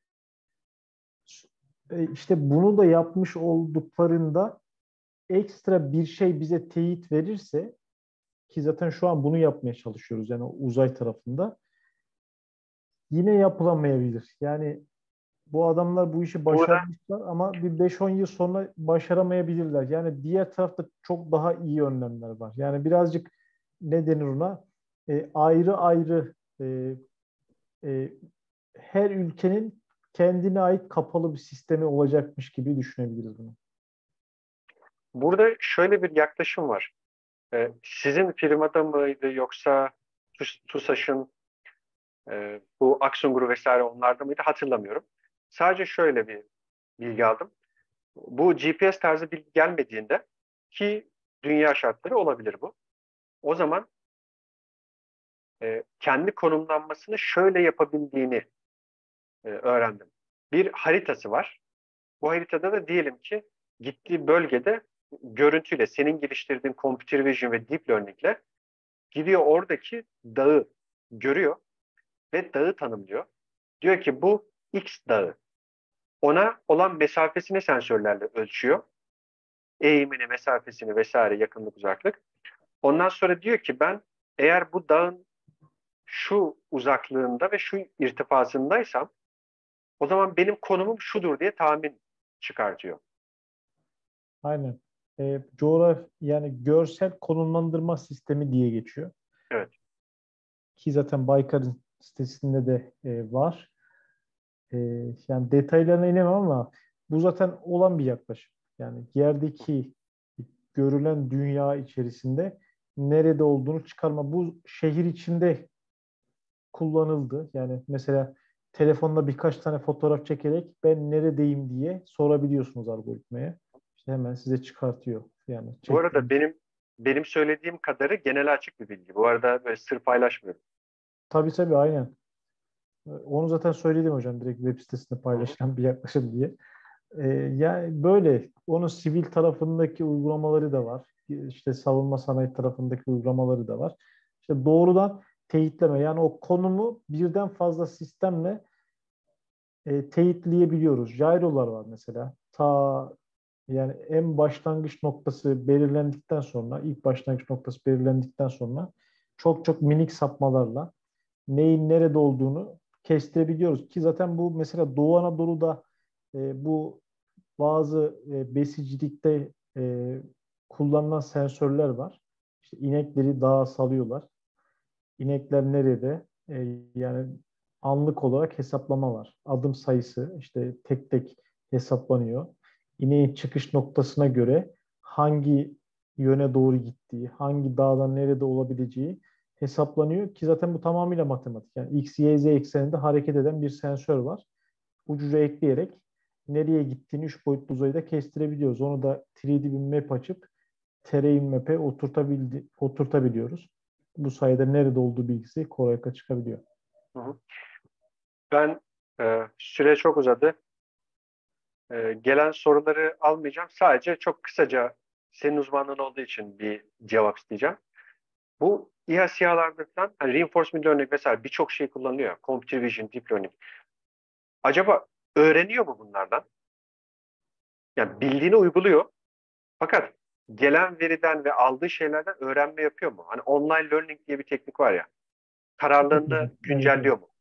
E, işte bunu da yapmış olduklarında ekstra bir şey bize teyit verirse ki zaten şu an bunu yapmaya çalışıyoruz yani uzay tarafında yine yapılamayabilir. Yani bu adamlar bu işi Burada başarmışlar ama bir beş on yıl sonra başaramayabilirler. Yani diğer tarafta çok daha iyi önlemler var. Yani birazcık ne denir ona? E, ayrı ayrı e, e, her ülkenin kendine ait kapalı bir sistemi olacakmış gibi düşünebiliriz bunu. burada şöyle bir yaklaşım var. Ee, sizin firmada mıydı yoksa TUS- TUSAŞ'ın e, bu Aksungur vesaire onlarda mıydı hatırlamıyorum. Sadece şöyle bir bilgi aldım. Bu G P S tarzı bilgi gelmediğinde ki dünya şartları olabilir bu. O zaman e, kendi konumlanmasını şöyle yapabildiğini e, öğrendim. Bir haritası var. Bu haritada da diyelim ki gittiği bölgede görüntüyle senin geliştirdiğin computer vision ve deep learning ile gidiyor oradaki dağı görüyor ve dağı tanımlıyor. Diyor ki bu X dağı. Ona olan mesafesini sensörlerle ölçüyor. Eğimini, mesafesini vesaire yakınlık, uzaklık. Ondan sonra diyor ki ben eğer bu dağın şu uzaklığında ve şu irtifasındaysam o zaman benim konumum şudur diye tahmin çıkartıyor. Aynen. E, coğraf yani görsel konumlandırma sistemi diye geçiyor. Evet. Ki zaten Baykar'ın sitesinde de e, var. E, yani detaylarına inemem ama bu zaten olan bir yaklaşım. Yani yerdeki görülen dünya içerisinde nerede olduğunu çıkarma. Bu şehir içinde kullanıldı. Yani mesela telefonla birkaç tane fotoğraf çekerek ben neredeyim diye sorabiliyorsunuz algoritmaya. İşte hemen size çıkartıyor. Yani Bu arada çektiğiniz. benim benim söylediğim kadarı genel açık bir bilgi. Bu arada böyle sır paylaşmıyorum. Tabii tabii aynen. Onu zaten söyledim hocam direkt web sitesinde Hı hı. paylaşılan bir yaklaşım diye. Ee, yani böyle onun sivil tarafındaki uygulamaları da var. İşte savunma sanayi tarafındaki uygulamaları da var. İşte doğrudan teyitleme yani o konumu birden fazla sistemle e, teyitleyebiliyoruz. Gyro'lar var mesela. Ta yani en başlangıç noktası belirlendikten sonra, ilk başlangıç noktası belirlendikten sonra çok çok minik sapmalarla neyin nerede olduğunu kestirebiliyoruz. Ki zaten bu mesela Doğu Anadolu'da e, bu bazı e, besicilikte e, kullanılan sensörler var. İşte inekleri dağa salıyorlar. İnekler nerede? E, yani anlık olarak hesaplama var. Adım sayısı işte tek tek hesaplanıyor. İneğin çıkış noktasına göre hangi yöne doğru gittiği, hangi dağdan nerede olabileceği hesaplanıyor ki zaten bu tamamıyla matematik. Yani X, Y, Z ekseninde hareket eden bir sensör var. ucuca ekleyerek nereye gittiğini üç boyutlu uzayda kestirebiliyoruz. Onu da üç D bir map açıp terrain map'e oturtabildi, oturtabiliyoruz. Bu sayede nerede olduğu bilgisi kolaylıkla çıkabiliyor. Hı hı. Ben e, süre çok uzadı. E, gelen soruları almayacağım. Sadece çok kısaca senin uzmanlığın olduğu için bir cevap isteyeceğim. Bu İHA SİHA'larda falan hani reinforcement learning mesela birçok şey kullanılıyor. Computer vision, deep learning. Acaba öğreniyor mu bunlardan? Yani bildiğini uyguluyor. Fakat gelen veriden ve aldığı şeylerden öğrenme yapıyor mu? Hani online learning diye bir teknik var ya. Evet Kararlarını hocam. Evet, evet. güncelliyor mu?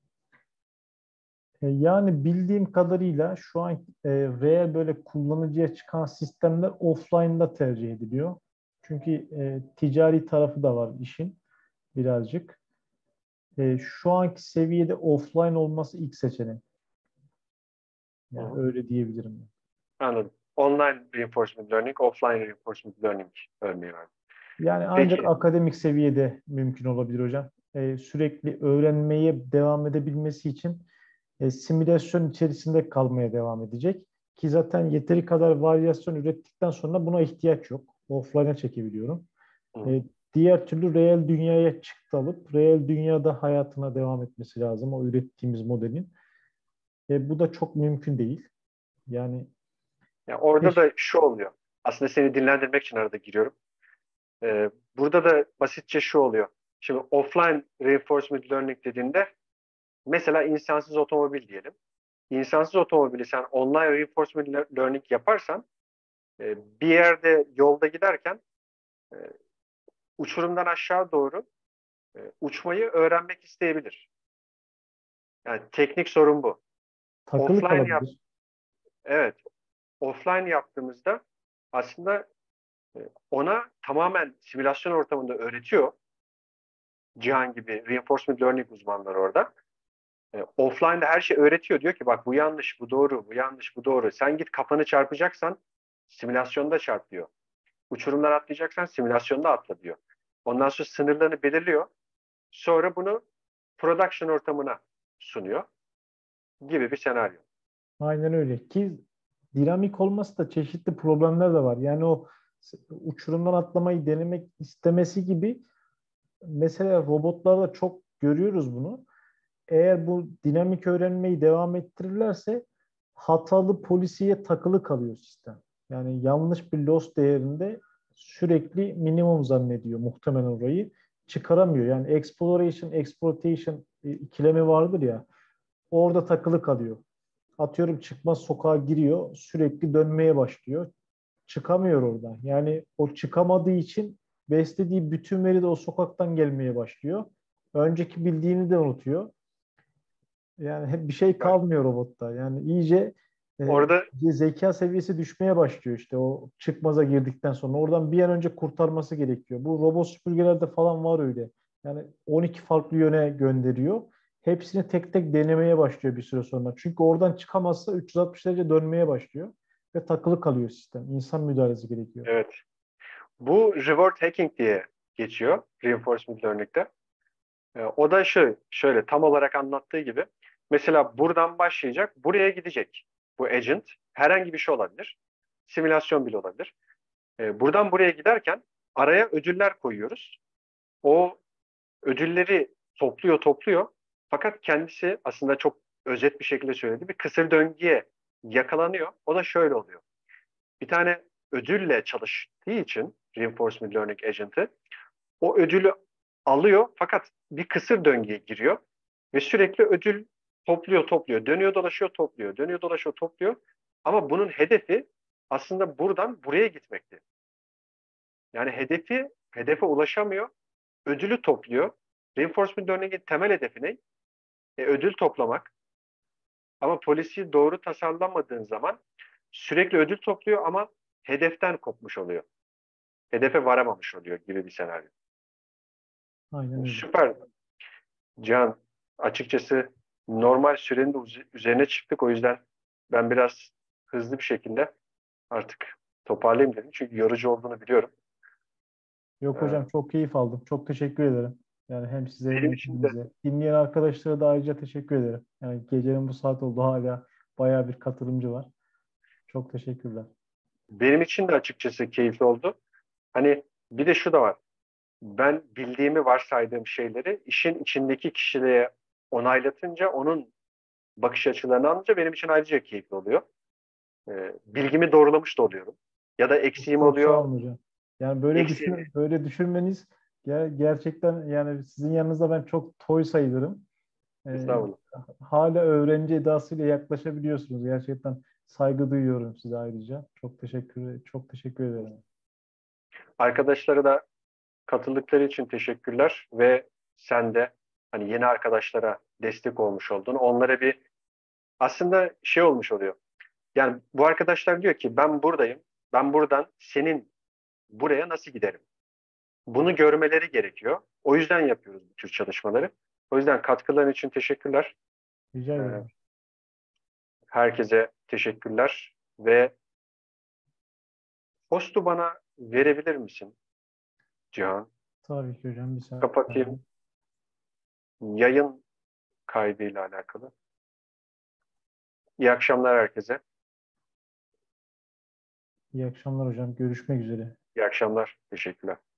E, Yani bildiğim kadarıyla şu an e, reel böyle kullanıcıya çıkan sistemler offline'da tercih ediliyor. Çünkü e, ticari tarafı da var işin birazcık. E, şu anki seviyede offline olması ilk seçenek. Hı Yani hı. öyle diyebilirim. Anladım. Online reinforcement learning, offline reinforcement learning örneği var. Yani ancak Peki. akademik seviyede mümkün olabilir hocam. E, sürekli öğrenmeye devam edebilmesi için e, simülasyon içerisinde kalmaya devam edecek. Ki zaten yeteri kadar varyasyon ürettikten sonra buna ihtiyaç yok. Offline'a çekebiliyorum. Hı hı. E, Diğer türlü reel dünyaya çıktı alıp reel dünyada hayatına devam etmesi lazım o ürettiğimiz modelin. E, bu da çok mümkün değil. Yani Yani orada keş- da şu oluyor. Aslında seni dinlendirmek için arada giriyorum. Ee, burada da basitçe şu oluyor. Şimdi offline reinforcement learning dediğinde mesela insansız otomobil diyelim. İnsansız otomobili sen online reinforcement learning yaparsan e, bir yerde yolda giderken e, uçurumdan aşağı doğru e, uçmayı öğrenmek isteyebilir. Yani teknik sorun bu. takılı Offline yap, kalabilir. evet, offline yaptığımızda aslında e, ona tamamen simülasyon ortamında öğretiyor. Cihan gibi reinforcement learning uzmanları orada. E, offline'da her şey öğretiyor. Diyor ki bak bu yanlış, bu doğru, bu yanlış, bu doğru. Sen git kafanı çarpacaksan simülasyonda çarp diyor. Uçurumdan atlayacaksan simülasyonda atla diyor. Ondan sonra sınırlarını belirliyor. Sonra bunu production ortamına sunuyor gibi bir senaryo. Aynen öyle. Ki dinamik olması da çeşitli problemler de var. Yani o s- uçurumdan atlamayı denemek istemesi gibi mesela robotlarda çok görüyoruz bunu. Eğer bu dinamik öğrenmeyi devam ettirirlerse hatalı polisiye takılı kalıyor sistem. Yani yanlış bir loss değerinde sürekli minimum zannediyor muhtemelen orayı. Çıkaramıyor. Yani exploration, exploitation e, ikilemi vardır ya. Orada takılı kalıyor. Atıyorum çıkmaz sokağa giriyor. Sürekli dönmeye başlıyor. Çıkamıyor oradan. Yani o çıkamadığı için beslediği bütün veri de o sokaktan gelmeye başlıyor. Önceki bildiğini de unutuyor. Yani hep bir şey Ya, kalmıyor robotta. Yani iyice e, orada zeka seviyesi düşmeye başlıyor işte o çıkmaza girdikten sonra. Oradan bir an önce kurtarması gerekiyor. Bu robot süpürgelerde falan var öyle. Yani on iki farklı yöne gönderiyor. Hepsini tek tek denemeye başlıyor bir süre sonra. Çünkü oradan çıkamazsa üç yüz altmış derece dönmeye başlıyor ve takılı kalıyor sistem. İnsan müdahalesi gerekiyor. evet. Bu reward hacking diye geçiyor reinforcement learning'de. Ee, o da şu, şöyle tam olarak anlattığı gibi. Mesela buradan başlayacak, buraya gidecek bu agent. Herhangi bir şey olabilir. Simülasyon bile olabilir. Ee, buradan buraya giderken araya ödüller koyuyoruz. O ödülleri topluyor topluyor. Fakat kendisi aslında çok özet bir şekilde söyledi. Bir kısır döngüye yakalanıyor. O da şöyle oluyor. Bir tane ödülle çalıştığı için reinforcement learning agent'ı o ödülü alıyor fakat bir kısır döngüye giriyor ve sürekli ödül topluyor topluyor. Dönüyor dolaşıyor topluyor. Dönüyor dolaşıyor topluyor. Ama bunun hedefi aslında buradan buraya gitmekti. Yani hedefi hedefe ulaşamıyor. Ödülü topluyor. Reinforcement learning'in temel hedefi ne? E, ödül toplamak. Ama polisi doğru tasarlamadığın zaman sürekli ödül topluyor ama hedeften kopmuş oluyor. Hedefe varamamış oluyor gibi bir senaryo. Aynen öyle. Süper Can. Açıkçası normal sürenin de uz- üzerine çıktık. O yüzden ben biraz hızlı bir şekilde artık toparlayayım dedim. Çünkü yorucu olduğunu biliyorum. Yok hocam Ee, çok keyif aldım. Çok teşekkür ederim. Yani hem size Benim hem için de hepimize. Dinleyen arkadaşlara da ayrıca teşekkür ederim. Yani gecenin bu saat oldu, hala bayağı bir katılımcı var. Çok teşekkürler. benim için de açıkçası keyifli oldu. Hani bir de şu da var. Ben bildiğimi varsaydığım şeyleri işin içindeki kişiliğe onaylatınca, onun bakış açılarını anlayınca benim için ayrıca keyifli oluyor. Ee, bilgimi doğrulamış da oluyorum. Ya da eksiğim Çok sağ oluyor. olun hocam. Yani böyle Eksiğimi. düşün, böyle düşünmeniz ger- gerçekten, yani sizin yanınızda ben çok toy sayılırım. Ee, Estağfurullah. hala öğrenci edasıyla yaklaşabiliyorsunuz. Gerçekten saygı duyuyorum size ayrıca. Çok teşekkür çok teşekkür ederim. Arkadaşlara da katıldıkları için teşekkürler ve sen de hani yeni arkadaşlara destek olmuş oldun. Onlara bir aslında şey olmuş oluyor. Yani bu arkadaşlar diyor ki ben buradayım. Ben buradan senin buraya nasıl giderim? Bunu görmeleri gerekiyor. O yüzden yapıyoruz bu tür çalışmaları. O yüzden katkıların için teşekkürler. Rica Ee, ederim. herkese teşekkürler ve host'u bana verebilir misin Cihan? Tabii ki hocam, bir saniye. Kapatayım. Yayın kaydıyla alakalı. İyi akşamlar herkese. İyi akşamlar hocam. Görüşmek üzere. İyi akşamlar. Teşekkürler.